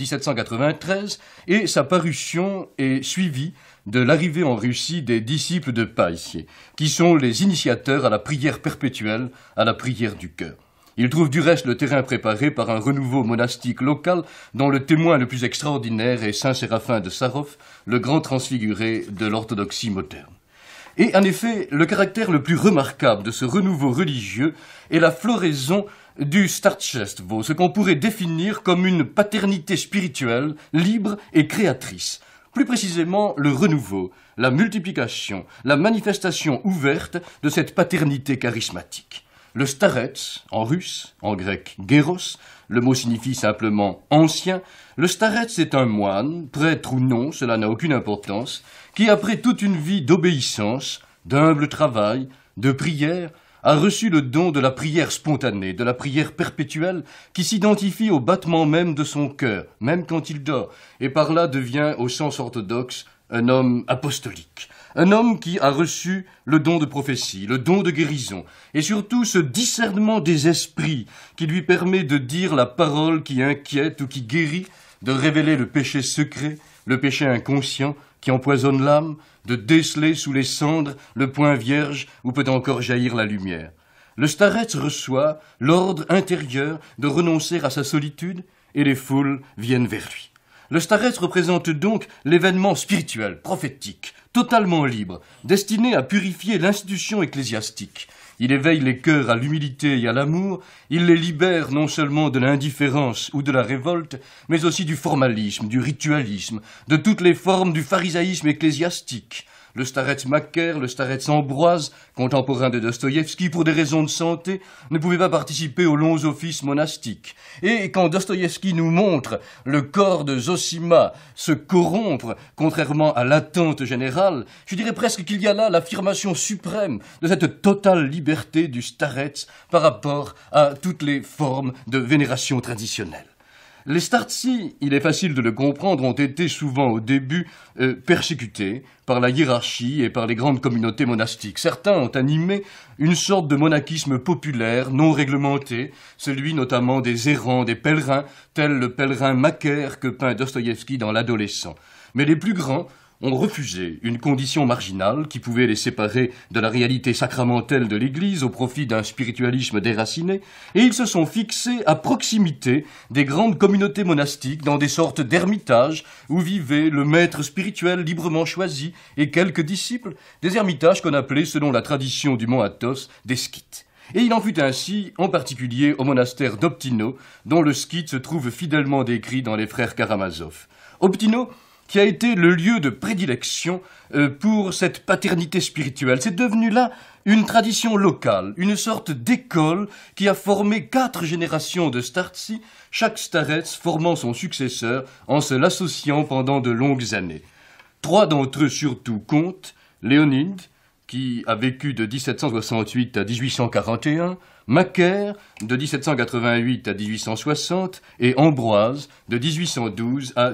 1793 et sa parution est suivie de l'arrivée en Russie des disciples de Païssi, qui sont les initiateurs à la prière perpétuelle, à la prière du cœur. Ils trouvent du reste le terrain préparé par un renouveau monastique local dont le témoin le plus extraordinaire est saint Séraphin de Sarov, le grand transfiguré de l'orthodoxie moderne. Et en effet, le caractère le plus remarquable de ce renouveau religieux est la floraison du startchestvo, ce qu'on pourrait définir comme une paternité spirituelle, libre et créatrice. Plus précisément, le renouveau, la multiplication, la manifestation ouverte de cette paternité charismatique. Le starets, en russe, en grec géros, le mot signifie simplement ancien. Le starets est un moine, prêtre ou non, cela n'a aucune importance, qui après toute une vie d'obéissance, d'humble travail, de prière, a reçu le don de la prière spontanée, de la prière perpétuelle, qui s'identifie au battement même de son cœur, même quand il dort, et par là devient, au sens orthodoxe, un homme apostolique. Un homme qui a reçu le don de prophétie, le don de guérison, et surtout ce discernement des esprits qui lui permet de dire la parole qui inquiète ou qui guérit, de révéler le péché secret, le péché inconscient qui empoisonne l'âme, de déceler sous les cendres le point vierge où peut encore jaillir la lumière. Le starets reçoit l'ordre intérieur de renoncer à sa solitude et les foules viennent vers lui. Le starets représente donc l'événement spirituel, prophétique, totalement libre, destiné à purifier l'institution ecclésiastique. Il éveille les cœurs à l'humilité et à l'amour, il les libère non seulement de l'indifférence ou de la révolte, mais aussi du formalisme, du ritualisme, de toutes les formes du pharisaïsme ecclésiastique. le starets Macaire, le starets Ambroise, contemporain de Dostoïevski, pour des raisons de santé, ne pouvaient pas participer aux longs offices monastiques. Et quand Dostoïevski nous montre le corps de Zosima se corrompre, contrairement à l'attente générale, je dirais presque qu'il y a là l'affirmation suprême de cette totale liberté du starets par rapport à toutes les formes de vénération traditionnelle. Les startsi, il est facile de le comprendre, ont été souvent au début persécutés par la hiérarchie et par les grandes communautés monastiques. Certains ont animé une sorte de monachisme populaire, non réglementé, celui notamment des errants, des pèlerins, tel le pèlerin Macaire que peint Dostoïevski dans L'Adolescent. Mais les plus grands ont refusé une condition marginale qui pouvait les séparer de la réalité sacramentelle de l'Église au profit d'un spiritualisme déraciné, et ils se sont fixés à proximité des grandes communautés monastiques dans des sortes d'ermitages où vivait le maître spirituel librement choisi et quelques disciples, des ermitages qu'on appelait, selon la tradition du mont Athos, des scythes. Et il en fut ainsi, en particulier au monastère d'Optino, dont le scythe se trouve fidèlement décrit dans les frères Karamazov. Optino, qui a été le lieu de prédilection pour cette paternité spirituelle. C'est devenu là une tradition locale, une sorte d'école qui a formé 4 générations de startsi, chaque starets formant son successeur en se l'associant pendant de longues années. 3 d'entre eux surtout comptent, Léonide, qui a vécu de 1768 à 1841, Macaire, de 1788 à 1860, et Ambroise, de 1812 à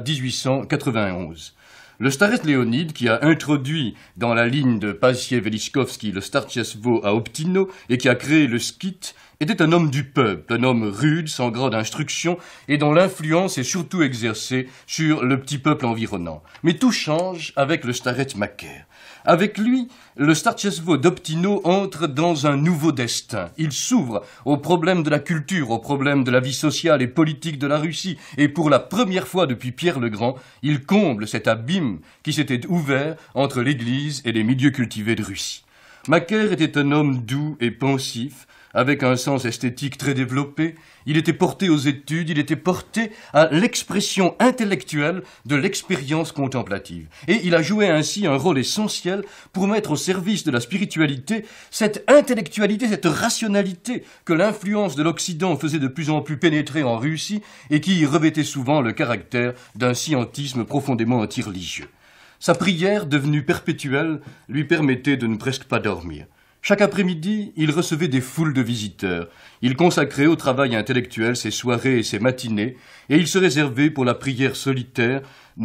1891. Le starets Léonide, qui a introduit dans la ligne de Passier-Veliskovski le startchesvo à Optino et qui a créé le scythe, était un homme du peuple, un homme rude, sans grande instruction, et dont l'influence est surtout exercée sur le petit peuple environnant. Mais tout change avec le starets Macaire. Avec lui, le startchesvo d'Optino entre dans un nouveau destin. Il s'ouvre aux problèmes de la culture, aux problèmes de la vie sociale et politique de la Russie, et pour la première fois depuis Pierre le Grand, il comble cet abîme qui s'était ouvert entre l'Église et les milieux cultivés de Russie. Macaire était un homme doux et pensif, avec un sens esthétique très développé. Il était porté aux études, il était porté à l'expression intellectuelle de l'expérience contemplative. Et il a joué ainsi un rôle essentiel pour mettre au service de la spiritualité cette intellectualité, cette rationalité que l'influence de l'Occident faisait de plus en plus pénétrer en Russie et qui y revêtait souvent le caractère d'un scientisme profondément anti-religieux. Sa prière, devenue perpétuelle, lui permettait de ne presque pas dormir. Chaque après-midi, il recevait des foules de visiteurs. Il consacrait au travail intellectuel ses soirées et ses matinées, et il se réservait pour la prière solitaire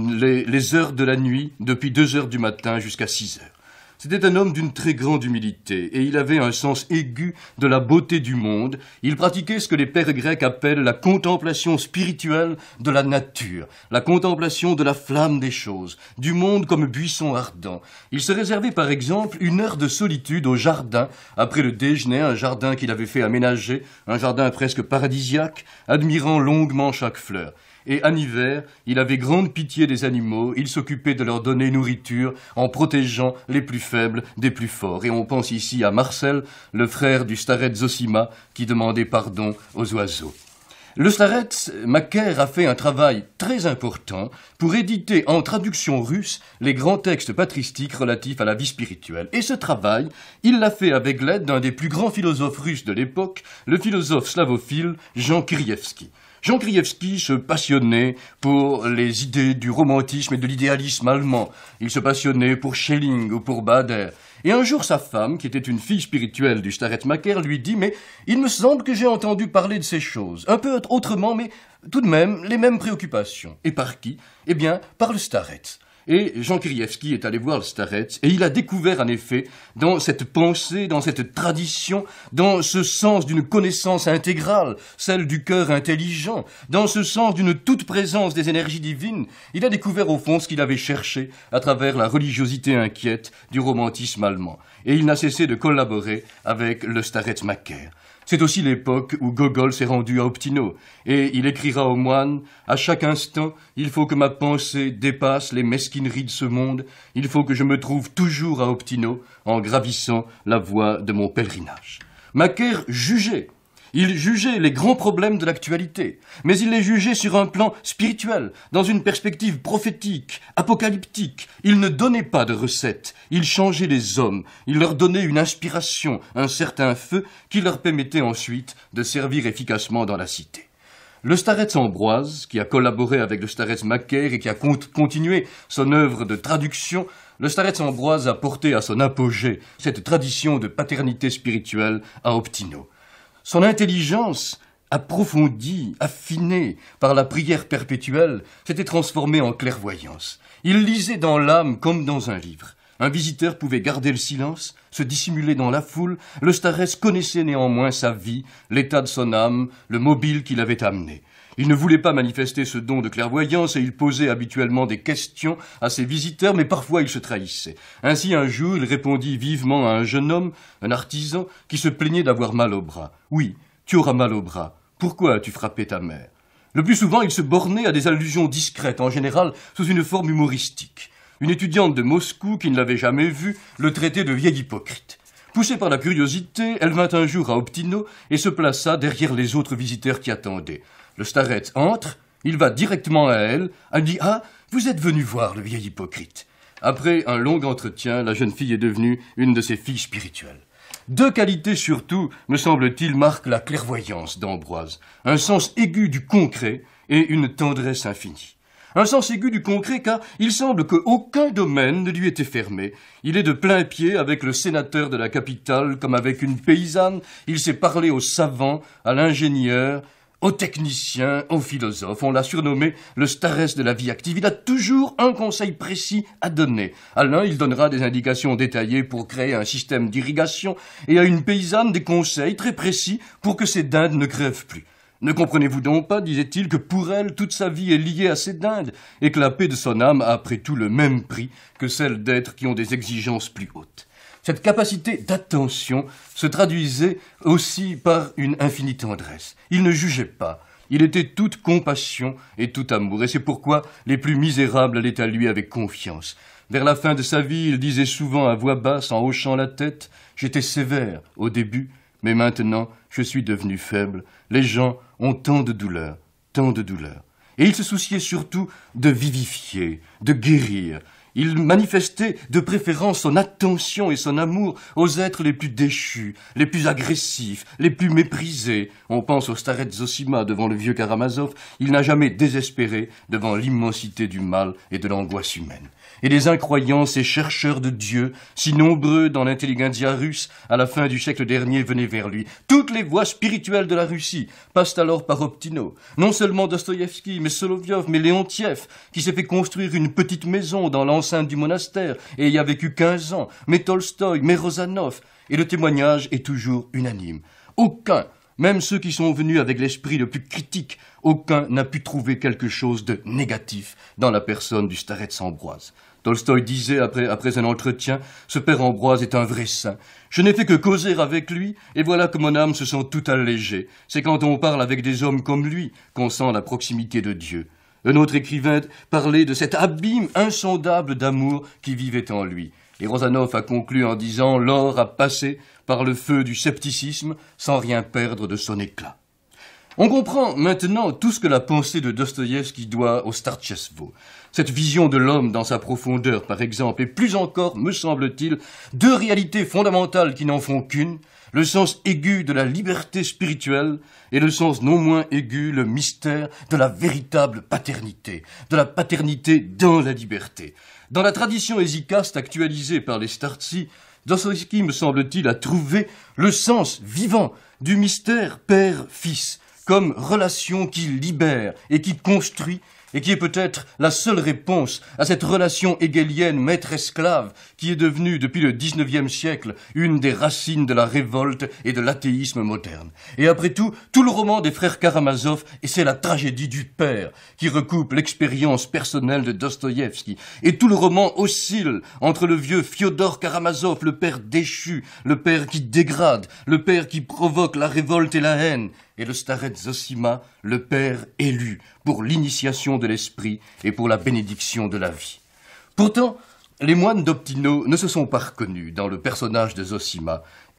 les heures de la nuit, depuis 2 heures du matin jusqu'à 6 heures. C'était un homme d'une très grande humilité, et il avait un sens aigu de la beauté du monde. Il pratiquait ce que les pères grecs appellent la contemplation spirituelle de la nature, la contemplation de la flamme des choses, du monde comme buisson ardent. Il se réservait par exemple 1 heure de solitude au jardin, après le déjeuner, un jardin qu'il avait fait aménager, un jardin presque paradisiaque, admirant longuement chaque fleur. Et en hiver, il avait grande pitié des animaux, il s'occupait de leur donner nourriture en protégeant les plus faibles des plus forts. Et on pense ici à Marcel, le frère du starets Zosima, qui demandait pardon aux oiseaux. Le starets Macaire a fait un travail très important pour éditer en traduction russe les grands textes patristiques relatifs à la vie spirituelle. Et ce travail, il l'a fait avec l'aide d'un des plus grands philosophes russes de l'époque, le philosophe slavophile Jean Krievski. Jean Krievski se passionnait pour les idées du romantisme et de l'idéalisme allemand. Il se passionnait pour Schelling ou pour Bader. Et un jour, sa femme, qui était une fille spirituelle du starets Macaire, lui dit « Mais il me semble que j'ai entendu parler de ces choses, un peu autrement, mais tout de même les mêmes préoccupations. » Et par qui? Eh bien, par le starets. Et Jean Krievski est allé voir le starets, et il a découvert en effet, dans cette pensée, dans cette tradition, dans ce sens d'une connaissance intégrale, celle du cœur intelligent, dans ce sens d'une toute présence des énergies divines, il a découvert au fond ce qu'il avait cherché à travers la religiosité inquiète du romantisme allemand. Et il n'a cessé de collaborer avec le starets Macaire. C'est aussi l'époque où Gogol s'est rendu à Optino, et il écrira aux moines « À chaque instant, il faut que ma pensée dépasse les mesquineries de ce monde, il faut que je me trouve toujours à Optino en gravissant la voie de mon pèlerinage. » Macaire jugeait Il jugeait les grands problèmes de l'actualité, mais il les jugeait sur un plan spirituel, dans une perspective prophétique, apocalyptique. Il ne donnait pas de recettes, il changeait les hommes, il leur donnait une inspiration, un certain feu qui leur permettait ensuite de servir efficacement dans la cité. Le starets Ambroise, qui a collaboré avec le starets Macaire et qui a continué son œuvre de traduction, le starets Ambroise a porté à son apogée cette tradition de paternité spirituelle à Optino. Son intelligence, approfondie, affinée par la prière perpétuelle, s'était transformée en clairvoyance. Il lisait dans l'âme comme dans un livre. Un visiteur pouvait garder le silence, se dissimuler dans la foule. Le starets connaissait néanmoins sa vie, l'état de son âme, le mobile qui l'avait amené. Il ne voulait pas manifester ce don de clairvoyance et il posait habituellement des questions à ses visiteurs, mais parfois il se trahissait. Ainsi, un jour, il répondit vivement à un jeune homme, un artisan, qui se plaignait d'avoir mal au bras. « Oui, tu auras mal au bras. Pourquoi as-tu frappé ta mère ?» Le plus souvent, il se bornait à des allusions discrètes, en général sous une forme humoristique. Une étudiante de Moscou, qui ne l'avait jamais vu, le traitait de vieil hypocrite. Poussée par la curiosité, elle vint un jour à Optino et se plaça derrière les autres visiteurs qui attendaient. Le starets entre, il va directement à elle dit « Ah, vous êtes venu voir le vieil hypocrite ». Après un long entretien, la jeune fille est devenue une de ses filles spirituelles. Deux qualités surtout, me semble-t-il, marquent la clairvoyance d'Ambroise. Un sens aigu du concret et une tendresse infinie. Un sens aigu du concret car il semble qu'aucun domaine ne lui était fermé. Il est de plein pied avec le sénateur de la capitale comme avec une paysanne. Il sait parler aux savants, à l'ingénieur, aux techniciens, aux philosophes. On l'a surnommé le starets de la vie active. Il a toujours un conseil précis à donner. À l'un, il donnera des indications détaillées pour créer un système d'irrigation et à une paysanne des conseils très précis pour que ses dindes ne crèvent plus. Ne comprenez-vous donc pas, disait-il, que pour elle, toute sa vie est liée à ses dindes et que la paix de son âme a après tout le même prix que celle d'êtres qui ont des exigences plus hautes. Cette capacité d'attention se traduisait aussi par une infinie tendresse. Il ne jugeait pas. Il était toute compassion et tout amour. Et c'est pourquoi les plus misérables allaient à lui avec confiance. Vers la fin de sa vie, il disait souvent à voix basse, en hochant la tête, « J'étais sévère au début, mais maintenant, je suis devenu faible. Les gens ont tant de douleurs, tant de douleurs. » Et il se souciait surtout de vivifier, de guérir. Il manifestait de préférence son attention et son amour aux êtres les plus déchus, les plus agressifs, les plus méprisés. On pense au starets Zosima devant le vieux Karamazov. Il n'a jamais désespéré devant l'immensité du mal et de l'angoisse humaine. Et les incroyants, ces chercheurs de Dieu, si nombreux dans l'intelligentsia russe, à la fin du siècle dernier, venaient vers lui. Toutes les voies spirituelles de la Russie passent alors par Optino. Non seulement Dostoïevski, mais Soloviov, mais Léontiev, qui s'est fait construire une petite maison dans l'enceinte du monastère et y a vécu 15 ans, mais Tolstoï, mais Rozanov. Et le témoignage est toujours unanime. Aucun, même ceux qui sont venus avec l'esprit le plus critique, aucun n'a pu trouver quelque chose de négatif dans la personne du starets Ambroise. Tolstoï disait après un entretien, « Ce père Ambroise est un vrai saint. Je n'ai fait que causer avec lui, et voilà que mon âme se sent tout allégée. C'est quand on parle avec des hommes comme lui qu'on sent la proximité de Dieu. » Un autre écrivain parlait de cet abîme insondable d'amour qui vivait en lui. Et Rozanov a conclu en disant « L'or a passé par le feu du scepticisme sans rien perdre de son éclat. » On comprend maintenant tout ce que la pensée de Dostoïevski doit au Startchestvo. Cette vision de l'homme dans sa profondeur, par exemple, et plus encore, me semble-t-il, deux réalités fondamentales qui n'en font qu'une, le sens aigu de la liberté spirituelle et le sens non moins aigu, le mystère de la véritable paternité, de la paternité dans la liberté. Dans la tradition hésicaste actualisée par les Startsi, Dostoïevski, me semble-t-il, a trouvé le sens vivant du mystère père-fils, comme relation qui libère et qui construit, et qui est peut-être la seule réponse à cette relation hégélienne maître-esclave qui est devenue, depuis le XIXe siècle, une des racines de la révolte et de l'athéisme moderne. Et après tout, tout le roman des frères Karamazov, et c'est la tragédie du père, qui recoupe l'expérience personnelle de Dostoïevski. Et tout le roman oscille entre le vieux Fyodor Karamazov, le père déchu, le père qui dégrade, le père qui provoque la révolte et la haine, et le starets Zosima, le père élu, pour l'initiation de l'esprit et pour la bénédiction de la vie. Pourtant, les moines d'Optino ne se sont pas reconnus dans le personnage de Zosima,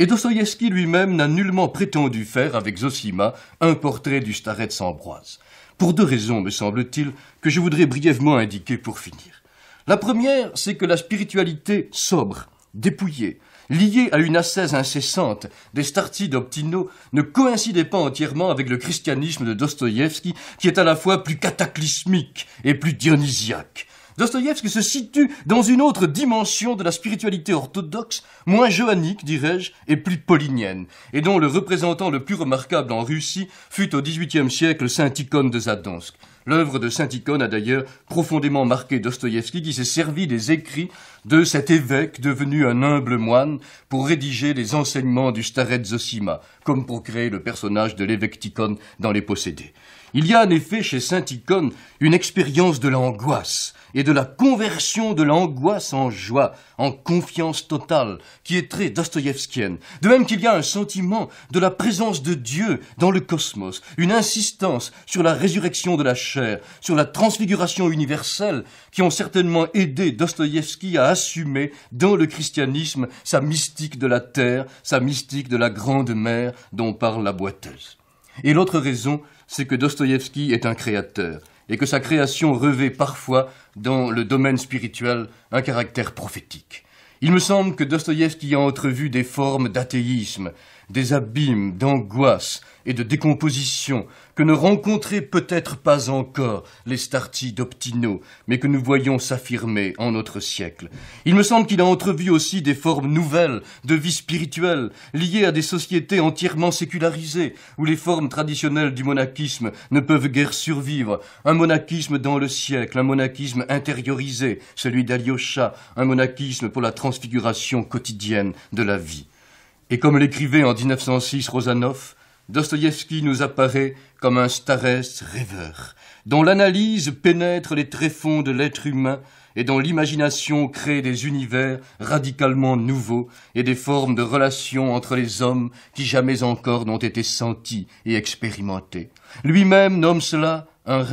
Et Dostoïevski lui-même n'a nullement prétendu faire avec Zosima un portrait du starets Ambroise. Pour deux raisons, me semble-t-il, que je voudrais brièvement indiquer pour finir. La première, c'est que la spiritualité sobre, dépouillée, liée à une ascèse incessante des startsi d'Optino, ne coïncidait pas entièrement avec le christianisme de Dostoïevski, qui est à la fois plus cataclysmique et plus dionysiaque. Dostoïevski se situe dans une autre dimension de la spiritualité orthodoxe, moins johannique, dirais-je, et plus paulinienne, et dont le représentant le plus remarquable en Russie fut au XVIIIe siècle saint Tikhon de Zadonsk. L'œuvre de saint Tikhon a d'ailleurs profondément marqué Dostoïevski, qui s'est servi des écrits de cet évêque devenu un humble moine pour rédiger les enseignements du starets Zosima, comme pour créer le personnage de l'évêque Tikhon dans Les Possédés. Il y a en effet chez saint Tikhon une expérience de l'angoisse et de la conversion de l'angoisse en joie, en confiance totale, qui est très dostoïevskienne. De même qu'il y a un sentiment de la présence de Dieu dans le cosmos, une insistance sur la résurrection de la chair, sur la transfiguration universelle, qui ont certainement aidé Dostoïevski à assumer dans le christianisme sa mystique de la terre, sa mystique de la grande mer dont parle la boiteuse. Et l'autre raison, c'est que Dostoïevski est un créateur, et que sa création revêt parfois, dans le domaine spirituel, un caractère prophétique. Il me semble que Dostoïevski a entrevu des formes d'athéisme, des abîmes d'angoisse et de décomposition que ne rencontraient peut-être pas encore les startsi d'Optino, mais que nous voyons s'affirmer en notre siècle. Il me semble qu'il a entrevu aussi des formes nouvelles de vie spirituelle, liées à des sociétés entièrement sécularisées, où les formes traditionnelles du monachisme ne peuvent guère survivre. Un monachisme dans le siècle, un monachisme intériorisé, celui d'Alyosha, un monachisme pour la transfiguration quotidienne de la vie. Et comme l'écrivait en 1906 Rozanov, Dostoïevski nous apparaît comme un starets rêveur, dont l'analyse pénètre les tréfonds de l'être humain et dont l'imagination crée des univers radicalement nouveaux et des formes de relations entre les hommes qui jamais encore n'ont été sentis et expérimentés. Lui-même nomme cela un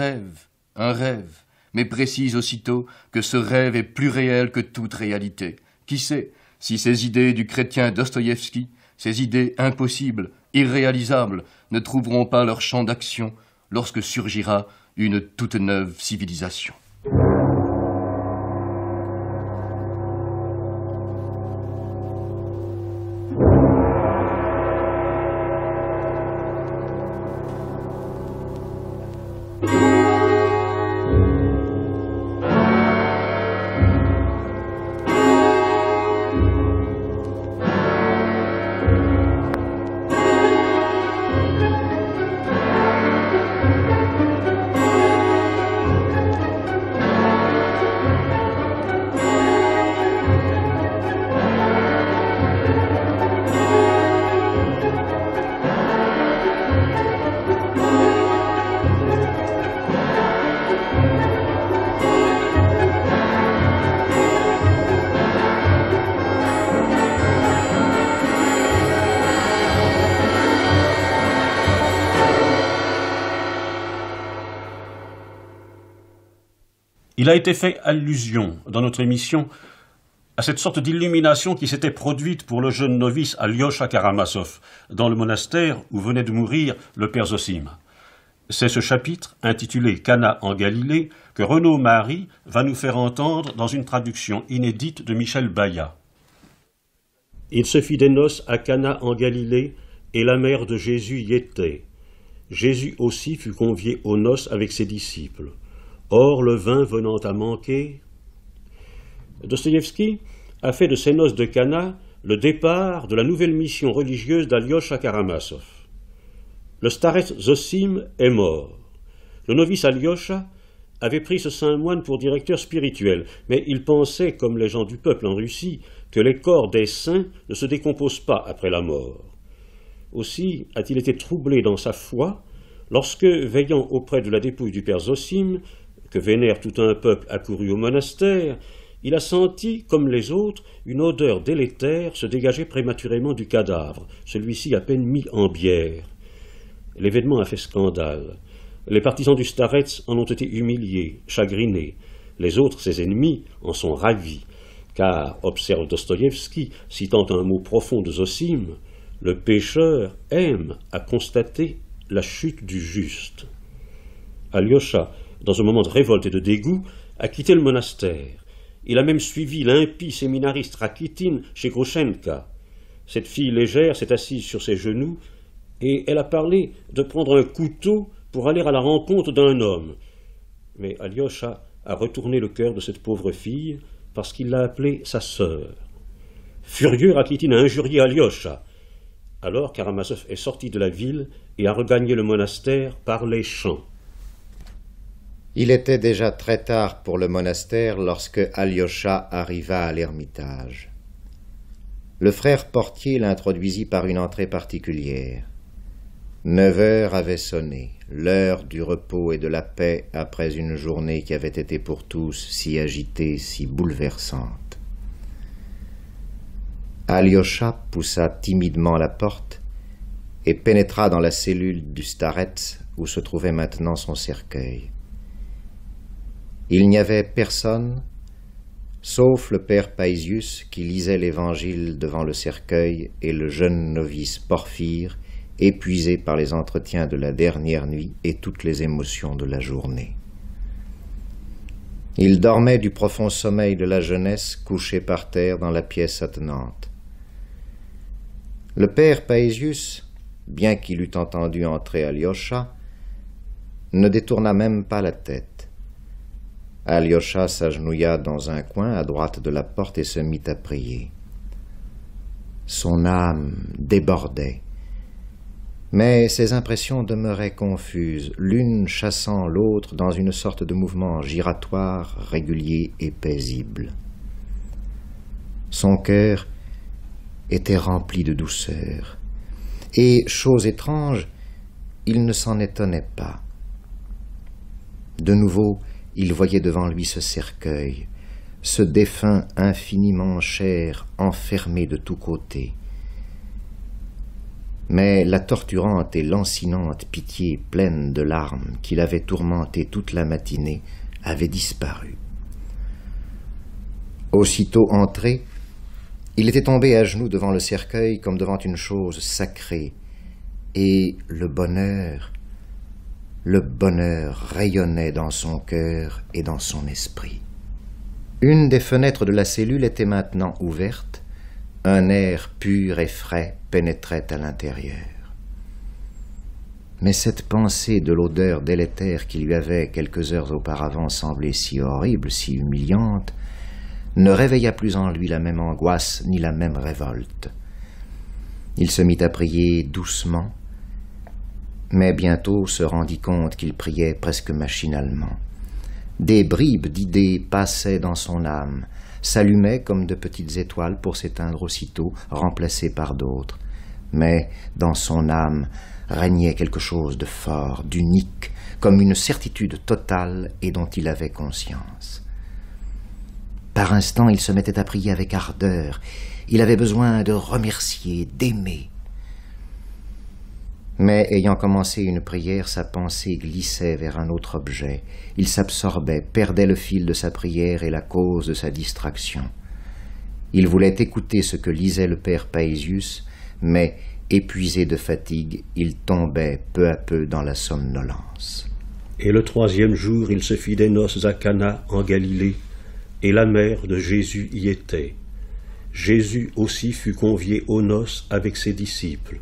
rêve, mais précise aussitôt que ce rêve est plus réel que toute réalité. Qui sait si ces idées du chrétien Dostoïevski, ces idées impossibles, irréalisables, ne trouveront pas leur champ d'action lorsque surgira une toute neuve civilisation.
Il a été fait allusion dans notre émission à cette sorte d'illumination qui s'était produite pour le jeune novice Alyosha Karamazov dans le monastère où venait de mourir le père Zosima. C'est ce chapitre, intitulé « Cana en Galilée », que Renaud Marie va nous faire entendre dans une traduction inédite de Michel Baillat. Il se fit des noces à Cana en Galilée, et la mère de Jésus y était. Jésus aussi fut convié aux noces avec ses disciples. Or, le vin venant à manquer... Dostoïevski a fait de ces noces de Cana le départ de la nouvelle mission religieuse d'Alyosha Karamazov. Le starets Zosim est mort. Le novice Alyosha avait pris ce saint moine pour directeur spirituel, mais il pensait, comme les gens du peuple en Russie, que les corps des saints ne se décomposent pas après la mort. Aussi a-t-il été troublé dans sa foi lorsque, veillant auprès de la dépouille du père Zosim, que vénère tout un peuple accouru au monastère, il a senti, comme les autres, une odeur délétère se dégager prématurément du cadavre, celui-ci à peine mis en bière. L'événement a fait scandale. Les partisans du starets en ont été humiliés, chagrinés. Les autres, ses ennemis, en sont ravis,
car, observe Dostoïevski, citant un mot profond de Zosime, le pécheur aime à constater la chute du juste. Alyosha, dans un moment de révolte et de dégoût, a quitté le monastère. Il a même suivi l'impie séminariste Rakitin chez Grushenka. Cette fille légère s'est assise sur ses genoux et elle a parlé de prendre un couteau pour aller à la rencontre d'un homme. Mais Alyosha a retourné le cœur de cette pauvre fille parce qu'il l'a appelée sa sœur. Furieux, Rakitin a injurié Alyosha. Alors Karamazov est sorti de la ville et a regagné le monastère par les champs.
Il était déjà très tard pour le monastère lorsque Alyosha arriva à l'ermitage. Le frère portier l'introduisit par une entrée particulière. 9 heures avaient sonné, l'heure du repos et de la paix après une journée qui avait été pour tous si agitée, si bouleversante. Alyosha poussa timidement la porte et pénétra dans la cellule du starets où se trouvait maintenant son cercueil. Il n'y avait personne, sauf le père Paisius qui lisait l'Évangile devant le cercueil et le jeune novice Porphyre, épuisé par les entretiens de la dernière nuit et toutes les émotions de la journée. Il dormait du profond sommeil de la jeunesse couché par terre dans la pièce attenante. Le père Paisius, bien qu'il eût entendu entrer Alyosha, ne détourna même pas la tête. Alyosha s'agenouilla dans un coin à droite de la porte et se mit à prier. Son âme débordait, mais ses impressions demeuraient confuses, l'une chassant l'autre dans une sorte de mouvement giratoire, régulier et paisible. Son cœur était rempli de douceur, et, chose étrange, il ne s'en étonnait pas. De nouveau, il voyait devant lui ce cercueil, ce défunt infiniment cher, enfermé de tous côtés. Mais la torturante et lancinante pitié pleine de larmes qui l'avait tourmenté toute la matinée avait disparu. Aussitôt entré, il était tombé à genoux devant le cercueil comme devant une chose sacrée, et le bonheur rayonnait dans son cœur et dans son esprit. Une des fenêtres de la cellule était maintenant ouverte, un air pur et frais pénétrait à l'intérieur. Mais cette pensée de l'odeur délétère qui lui avait, quelques heures auparavant, semblé si horrible, si humiliante, ne réveilla plus en lui la même angoisse ni la même révolte. Il se mit à prier doucement, mais bientôt se rendit compte qu'il priait presque machinalement. Des bribes d'idées passaient dans son âme, s'allumaient comme de petites étoiles pour s'éteindre aussitôt, remplacées par d'autres. Mais dans son âme régnait quelque chose de fort, d'unique, comme une certitude totale et dont il avait conscience. Par instants, il se mettait à prier avec ardeur. Il avait besoin de remercier, d'aimer. Mais ayant commencé une prière, sa pensée glissait vers un autre objet. Il s'absorbait, perdait le fil de sa prière et la cause de sa distraction. Il voulait écouter ce que lisait le père Paisius, mais, épuisé de fatigue, il tombait peu à peu dans la somnolence.
Et le 3e jour, il se fit des noces à Cana, en Galilée, et la mère de Jésus y était. Jésus aussi fut convié aux noces avec ses disciples.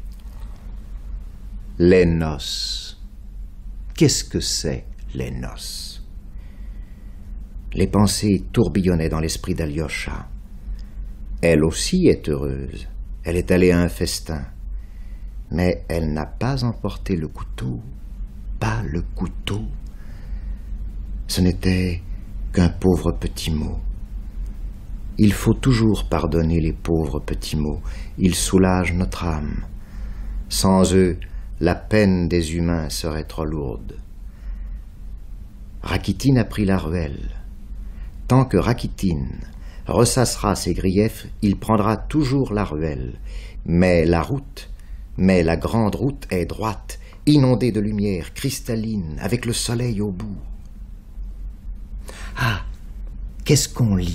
Les noces. Qu'est-ce que c'est, les noces? Les pensées tourbillonnaient dans l'esprit d'Alyosha. Elle aussi est heureuse. Elle est allée à un festin. Mais elle n'a pas emporté le couteau. Pas le couteau. Ce n'était qu'un pauvre petit mot. Il faut toujours pardonner les pauvres petits mots. Ils soulagent notre âme. Sans eux, la peine des humains serait trop lourde. Rakitin a pris la ruelle. Tant que Rakitin ressassera ses griefs, il prendra toujours la ruelle. Mais la grande route est droite, inondée de lumière, cristalline, avec le soleil au bout. Ah, qu'est-ce qu'on lit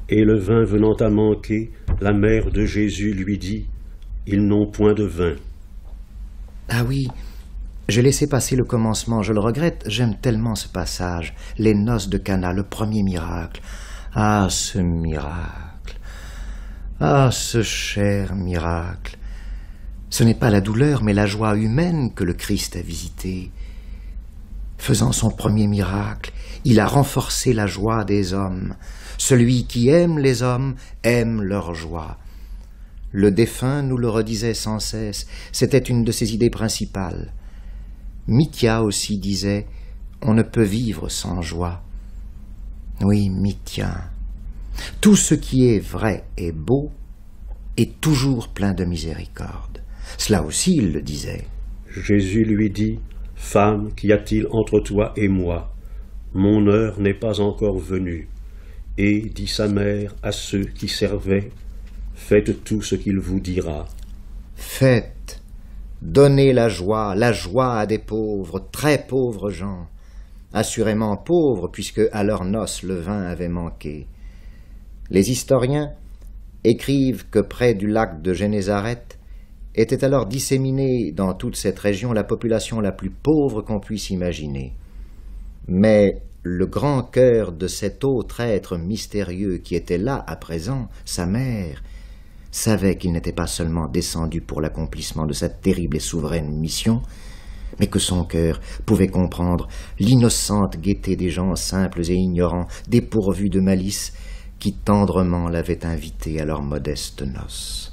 Et le vin venant à manquer, la mère de Jésus lui dit, « Ils n'ont point de vin. »
Ah oui, j'ai laissé passer le commencement, je le regrette, j'aime tellement ce passage. Les noces de Cana, le premier miracle. Ah, ce miracle. Ah, ce cher miracle. Ce n'est pas la douleur, mais la joie humaine que le Christ a visitée. Faisant son premier miracle, il a renforcé la joie des hommes. Celui qui aime les hommes aime leur joie. Le défunt nous le redisait sans cesse, c'était une de ses idées principales. Mithia aussi disait « On ne peut vivre sans joie ». Oui, Mithia. Tout ce qui est vrai et beau est toujours plein de miséricorde. Cela aussi, il le disait.
Jésus lui dit, « Femme, qu'y a-t-il entre toi et moi? Mon heure n'est pas encore venue. » Et dit sa mère à ceux qui servaient, « Faites tout ce qu'il vous dira. »
Faites, donnez la joie à des pauvres, très pauvres gens, assurément pauvres puisque à leurs noces le vin avait manqué. Les historiens écrivent que près du lac de Génézareth était alors disséminée dans toute cette région la population la plus pauvre qu'on puisse imaginer. Mais le grand cœur de cet autre être mystérieux qui était là à présent, sa mère, savait qu'il n'était pas seulement descendu pour l'accomplissement de sa terrible et souveraine mission, mais que son cœur pouvait comprendre l'innocente gaieté des gens simples et ignorants, dépourvus de malice, qui tendrement l'avaient invité à leurs modestes noces.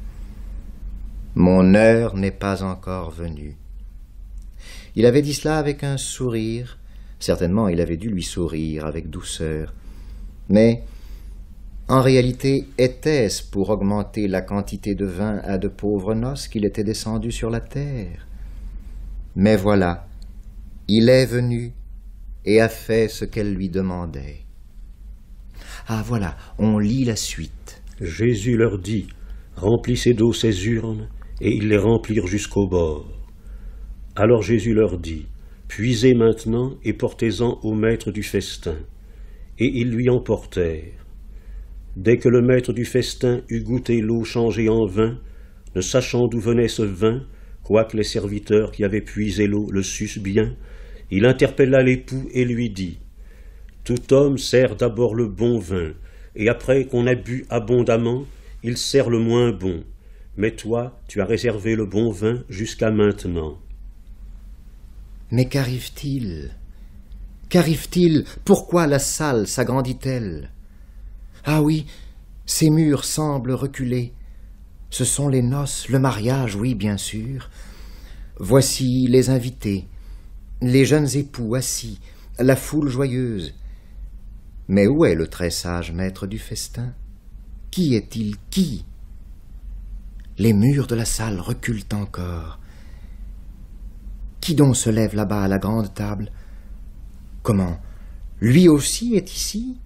Mon heure n'est pas encore venue. Il avait dit cela avec un sourire. Certainement, il avait dû lui sourire avec douceur. Mais, en réalité, était-ce pour augmenter la quantité de vin à de pauvres noces qu'il était descendu sur la terre? Mais voilà, il est venu et a fait ce qu'elle lui demandait. Ah voilà, on lit la suite.
Jésus leur dit, « Remplissez d'eau ces urnes, et ils les remplirent jusqu'au bord. Alors Jésus leur dit, « Puisez maintenant et portez-en au maître du festin. » Et ils lui en portèrent. Dès que le maître du festin eut goûté l'eau changée en vin, ne sachant d'où venait ce vin, quoique les serviteurs qui avaient puisé l'eau le sussent bien, il interpella l'époux et lui dit, « Tout homme sert d'abord le bon vin, et après qu'on a bu abondamment, il sert le moins bon. Mais toi, tu as réservé le bon vin jusqu'à maintenant. »
Mais qu'arrive-t-il? Qu'arrive-t-il? Pourquoi la salle s'agrandit-elle? Ah oui, ces murs semblent reculer. Ce sont les noces, le mariage, oui, bien sûr. Voici les invités, les jeunes époux assis, la foule joyeuse. Mais où est le très sage maître du festin? Qui est-il? Qui? Les murs de la salle reculent encore. Qui donc se lève là-bas à la grande table? Comment? Lui aussi est ici?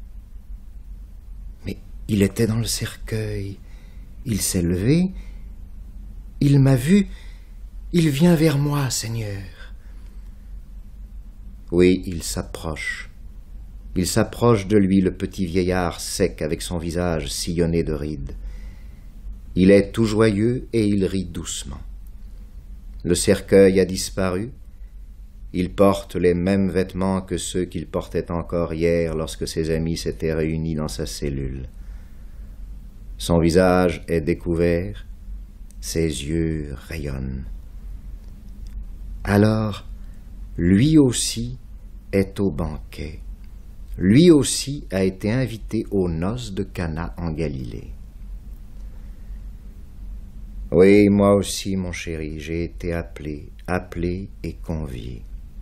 Mais il était dans le cercueil. Il s'est levé. Il m'a vu. Il vient vers moi, Seigneur. Oui, il s'approche. Il s'approche de lui, le petit vieillard sec avec son visage sillonné de rides. Il est tout joyeux et il rit doucement. Le cercueil a disparu. Il porte les mêmes vêtements que ceux qu'il portait encore hier lorsque ses amis s'étaient réunis dans sa cellule. Son visage est découvert, ses yeux rayonnent. Alors, lui aussi est au banquet. Lui aussi a été invité aux noces de Cana en Galilée. Oui, moi aussi, mon chéri, j'ai été appelé et convié.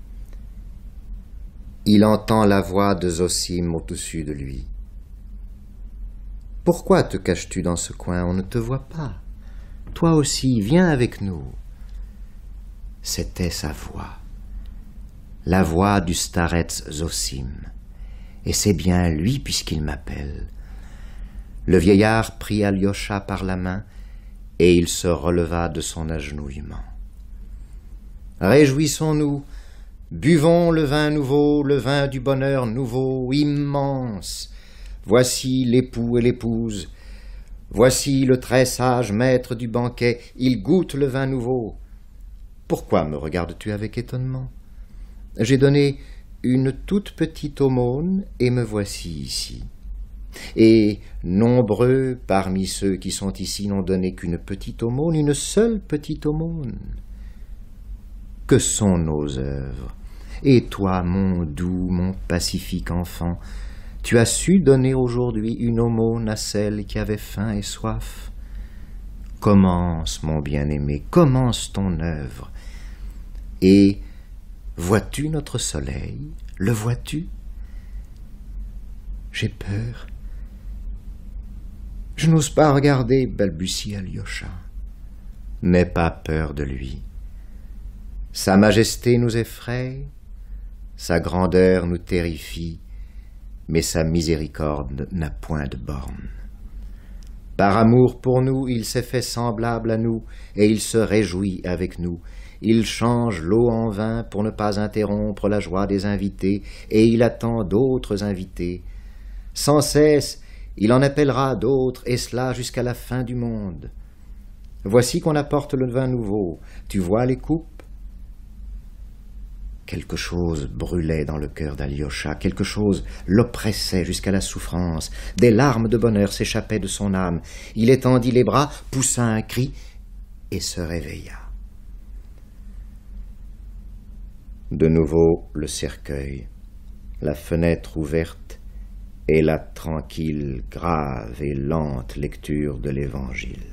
Il entend la voix de Zosim au-dessus de lui. Pourquoi te caches-tu dans ce coin? On ne te voit pas. Toi aussi, viens avec nous. C'était sa voix. La voix du Staretz Zosim. Et c'est bien lui puisqu'il m'appelle. Le vieillard prit Alyosha par la main et il se releva de son agenouillement. Réjouissons-nous, buvons le vin nouveau, le vin du bonheur nouveau, immense. Voici l'époux et l'épouse. Voici le très sage maître du banquet. Il goûte le vin nouveau. Pourquoi me regardes-tu avec étonnement? J'ai donné une toute petite aumône et me voici ici. Et nombreux parmi ceux qui sont ici n'ont donné qu'une petite aumône, une seule petite aumône. Que sont nos œuvres? Et toi, mon doux, mon pacifique enfant, tu as su donner aujourd'hui une aumône à celle qui avait faim et soif. Commence, mon bien-aimé, commence ton œuvre. Et vois-tu notre soleil? Le vois-tu? J'ai peur. Je n'ose pas regarder, balbutie Alyosha. N'aie pas peur de lui. Sa majesté nous effraie, sa grandeur nous terrifie, mais sa miséricorde n'a point de borne. Par amour pour nous, il s'est fait semblable à nous, et il se réjouit avec nous. Il change l'eau en vin pour ne pas interrompre la joie des invités, et il attend d'autres invités. Sans cesse, il en appellera d'autres, et cela jusqu'à la fin du monde. Voici qu'on apporte le vin nouveau. Tu vois les coupes? Quelque chose brûlait dans le cœur d'Alyosha, quelque chose l'oppressait jusqu'à la souffrance. Des larmes de bonheur s'échappaient de son âme. Il étendit les bras, poussa un cri et se réveilla. De nouveau le cercueil, la fenêtre ouverte et la tranquille, grave et lente lecture de l'Évangile.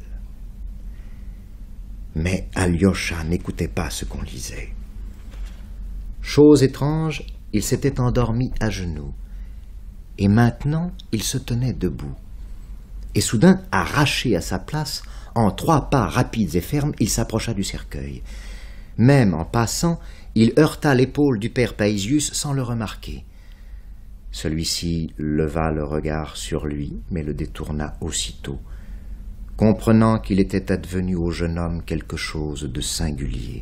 Mais Alyosha n'écoutait pas ce qu'on lisait. Chose étrange, il s'était endormi à genoux, et maintenant il se tenait debout. Et soudain, arraché à sa place, en 3 pas rapides et fermes, il s'approcha du cercueil. Même en passant, il heurta l'épaule du père Paisius sans le remarquer. Celui-ci leva le regard sur lui, mais le détourna aussitôt, comprenant qu'il était advenu au jeune homme quelque chose de singulier.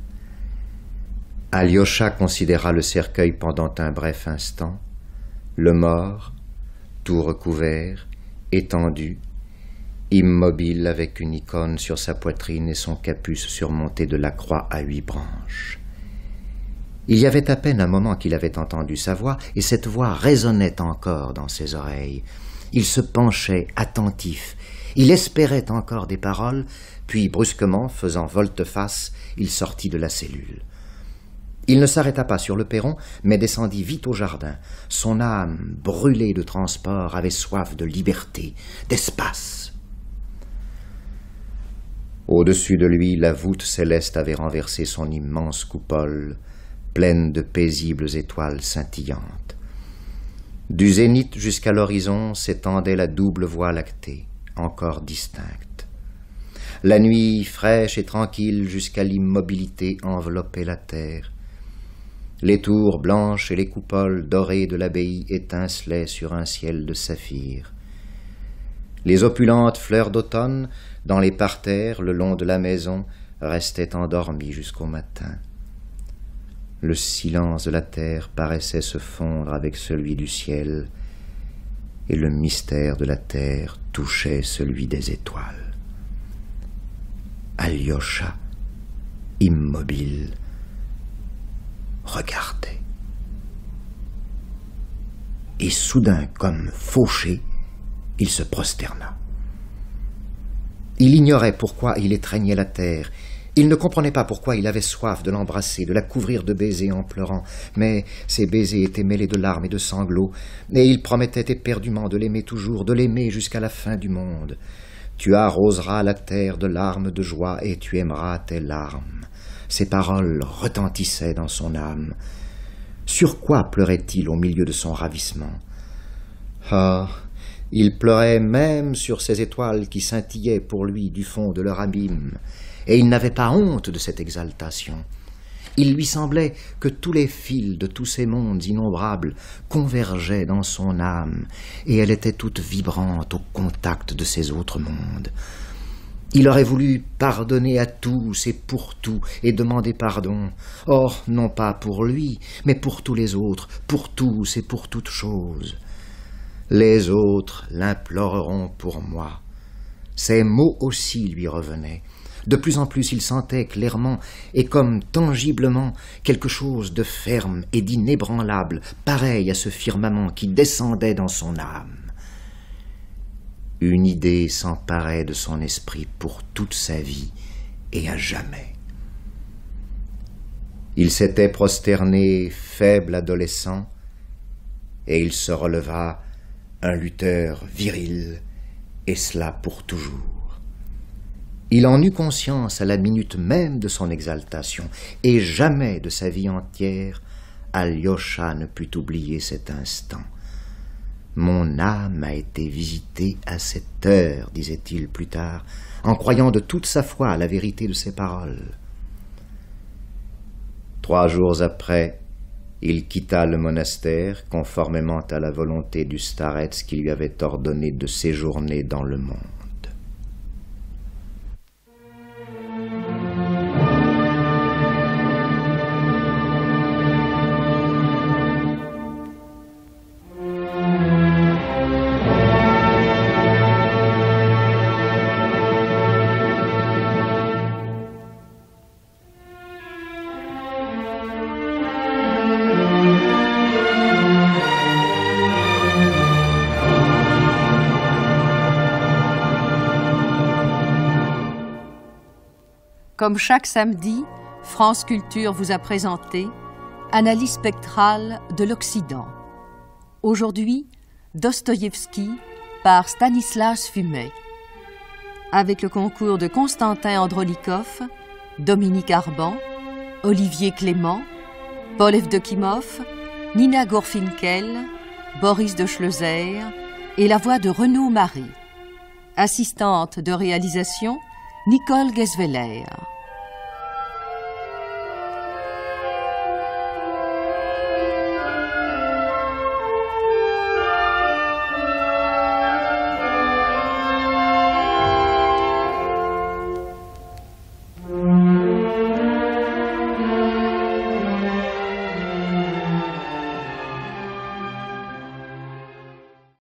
Alyosha considéra le cercueil pendant un bref instant, le mort, tout recouvert, étendu, immobile avec une icône sur sa poitrine et son capuce surmonté de la croix à 8 branches. Il y avait à peine un moment qu'il avait entendu sa voix, et cette voix résonnait encore dans ses oreilles. Il se penchait, attentif. Il espérait encore des paroles, puis brusquement, faisant volte-face, il sortit de la cellule. Il ne s'arrêta pas sur le perron, mais descendit vite au jardin. Son âme, brûlée de transport, avait soif de liberté, d'espace. Au-dessus de lui, la voûte céleste avait renversé son immense coupole, pleine de paisibles étoiles scintillantes. Du zénith jusqu'à l'horizon s'étendait la double voie lactée, encore distincte. La nuit, fraîche et tranquille jusqu'à l'immobilité, enveloppait la terre. Les tours blanches et les coupoles dorées de l'abbaye étincelaient sur un ciel de saphir. Les opulentes fleurs d'automne, dans les parterres le long de la maison, restaient endormies jusqu'au matin. Le silence de la terre paraissait se fondre avec celui du ciel, et le mystère de la terre touchait celui des étoiles. Alyosha, immobile, regardait. Et soudain, comme fauché, il se prosterna. Il ignorait pourquoi il étreignait la terre. Il ne comprenait pas pourquoi il avait soif de l'embrasser, de la couvrir de baisers en pleurant, mais ces baisers étaient mêlés de larmes et de sanglots, et il promettait éperdument de l'aimer toujours, de l'aimer jusqu'à la fin du monde. Tu arroseras la terre de larmes de joie, et tu aimeras tes larmes. Ces paroles retentissaient dans son âme. Sur quoi pleurait-il au milieu de son ravissement? Ah, il pleurait même sur ces étoiles qui scintillaient pour lui du fond de leur abîme, et il n'avait pas honte de cette exaltation. Il lui semblait que tous les fils de tous ces mondes innombrables convergeaient dans son âme, et elle était toute vibrante au contact de ces autres mondes. Il aurait voulu pardonner à tous et pour tout, et demander pardon. Or, non pas pour lui, mais pour tous les autres, pour tous et pour toutes choses. Les autres l'imploreront pour moi. Ces mots aussi lui revenaient. De plus en plus, il sentait clairement et comme tangiblement quelque chose de ferme et d'inébranlable, pareil à ce firmament qui descendait dans son âme. Une idée s'emparait de son esprit pour toute sa vie et à jamais. Il s'était prosterné, faible adolescent, et il se releva un lutteur viril, et cela pour toujours. Il en eut conscience à la minute même de son exaltation, et jamais de sa vie entière, Alyosha ne put oublier cet instant. Mon âme a été visitée à cette heure, disait-il plus tard, en croyant de toute sa foi à la vérité de ses paroles. 3 jours après, il quitta le monastère, conformément à la volonté du starets qui lui avait ordonné de séjourner dans le monde.
Comme chaque samedi, France Culture vous a présenté Analyse spectrale de l'Occident. Aujourd'hui, Dostoïevski par Stanislas Fumet. Avec le concours de Constantin Androlikov, Dominique Arban, Olivier Clément, Paul Evdokimov, Nina Gorfinkel, Boris de Schleuser et la voix de Renaud Marie. Assistante de réalisation, Nicole Gesveler.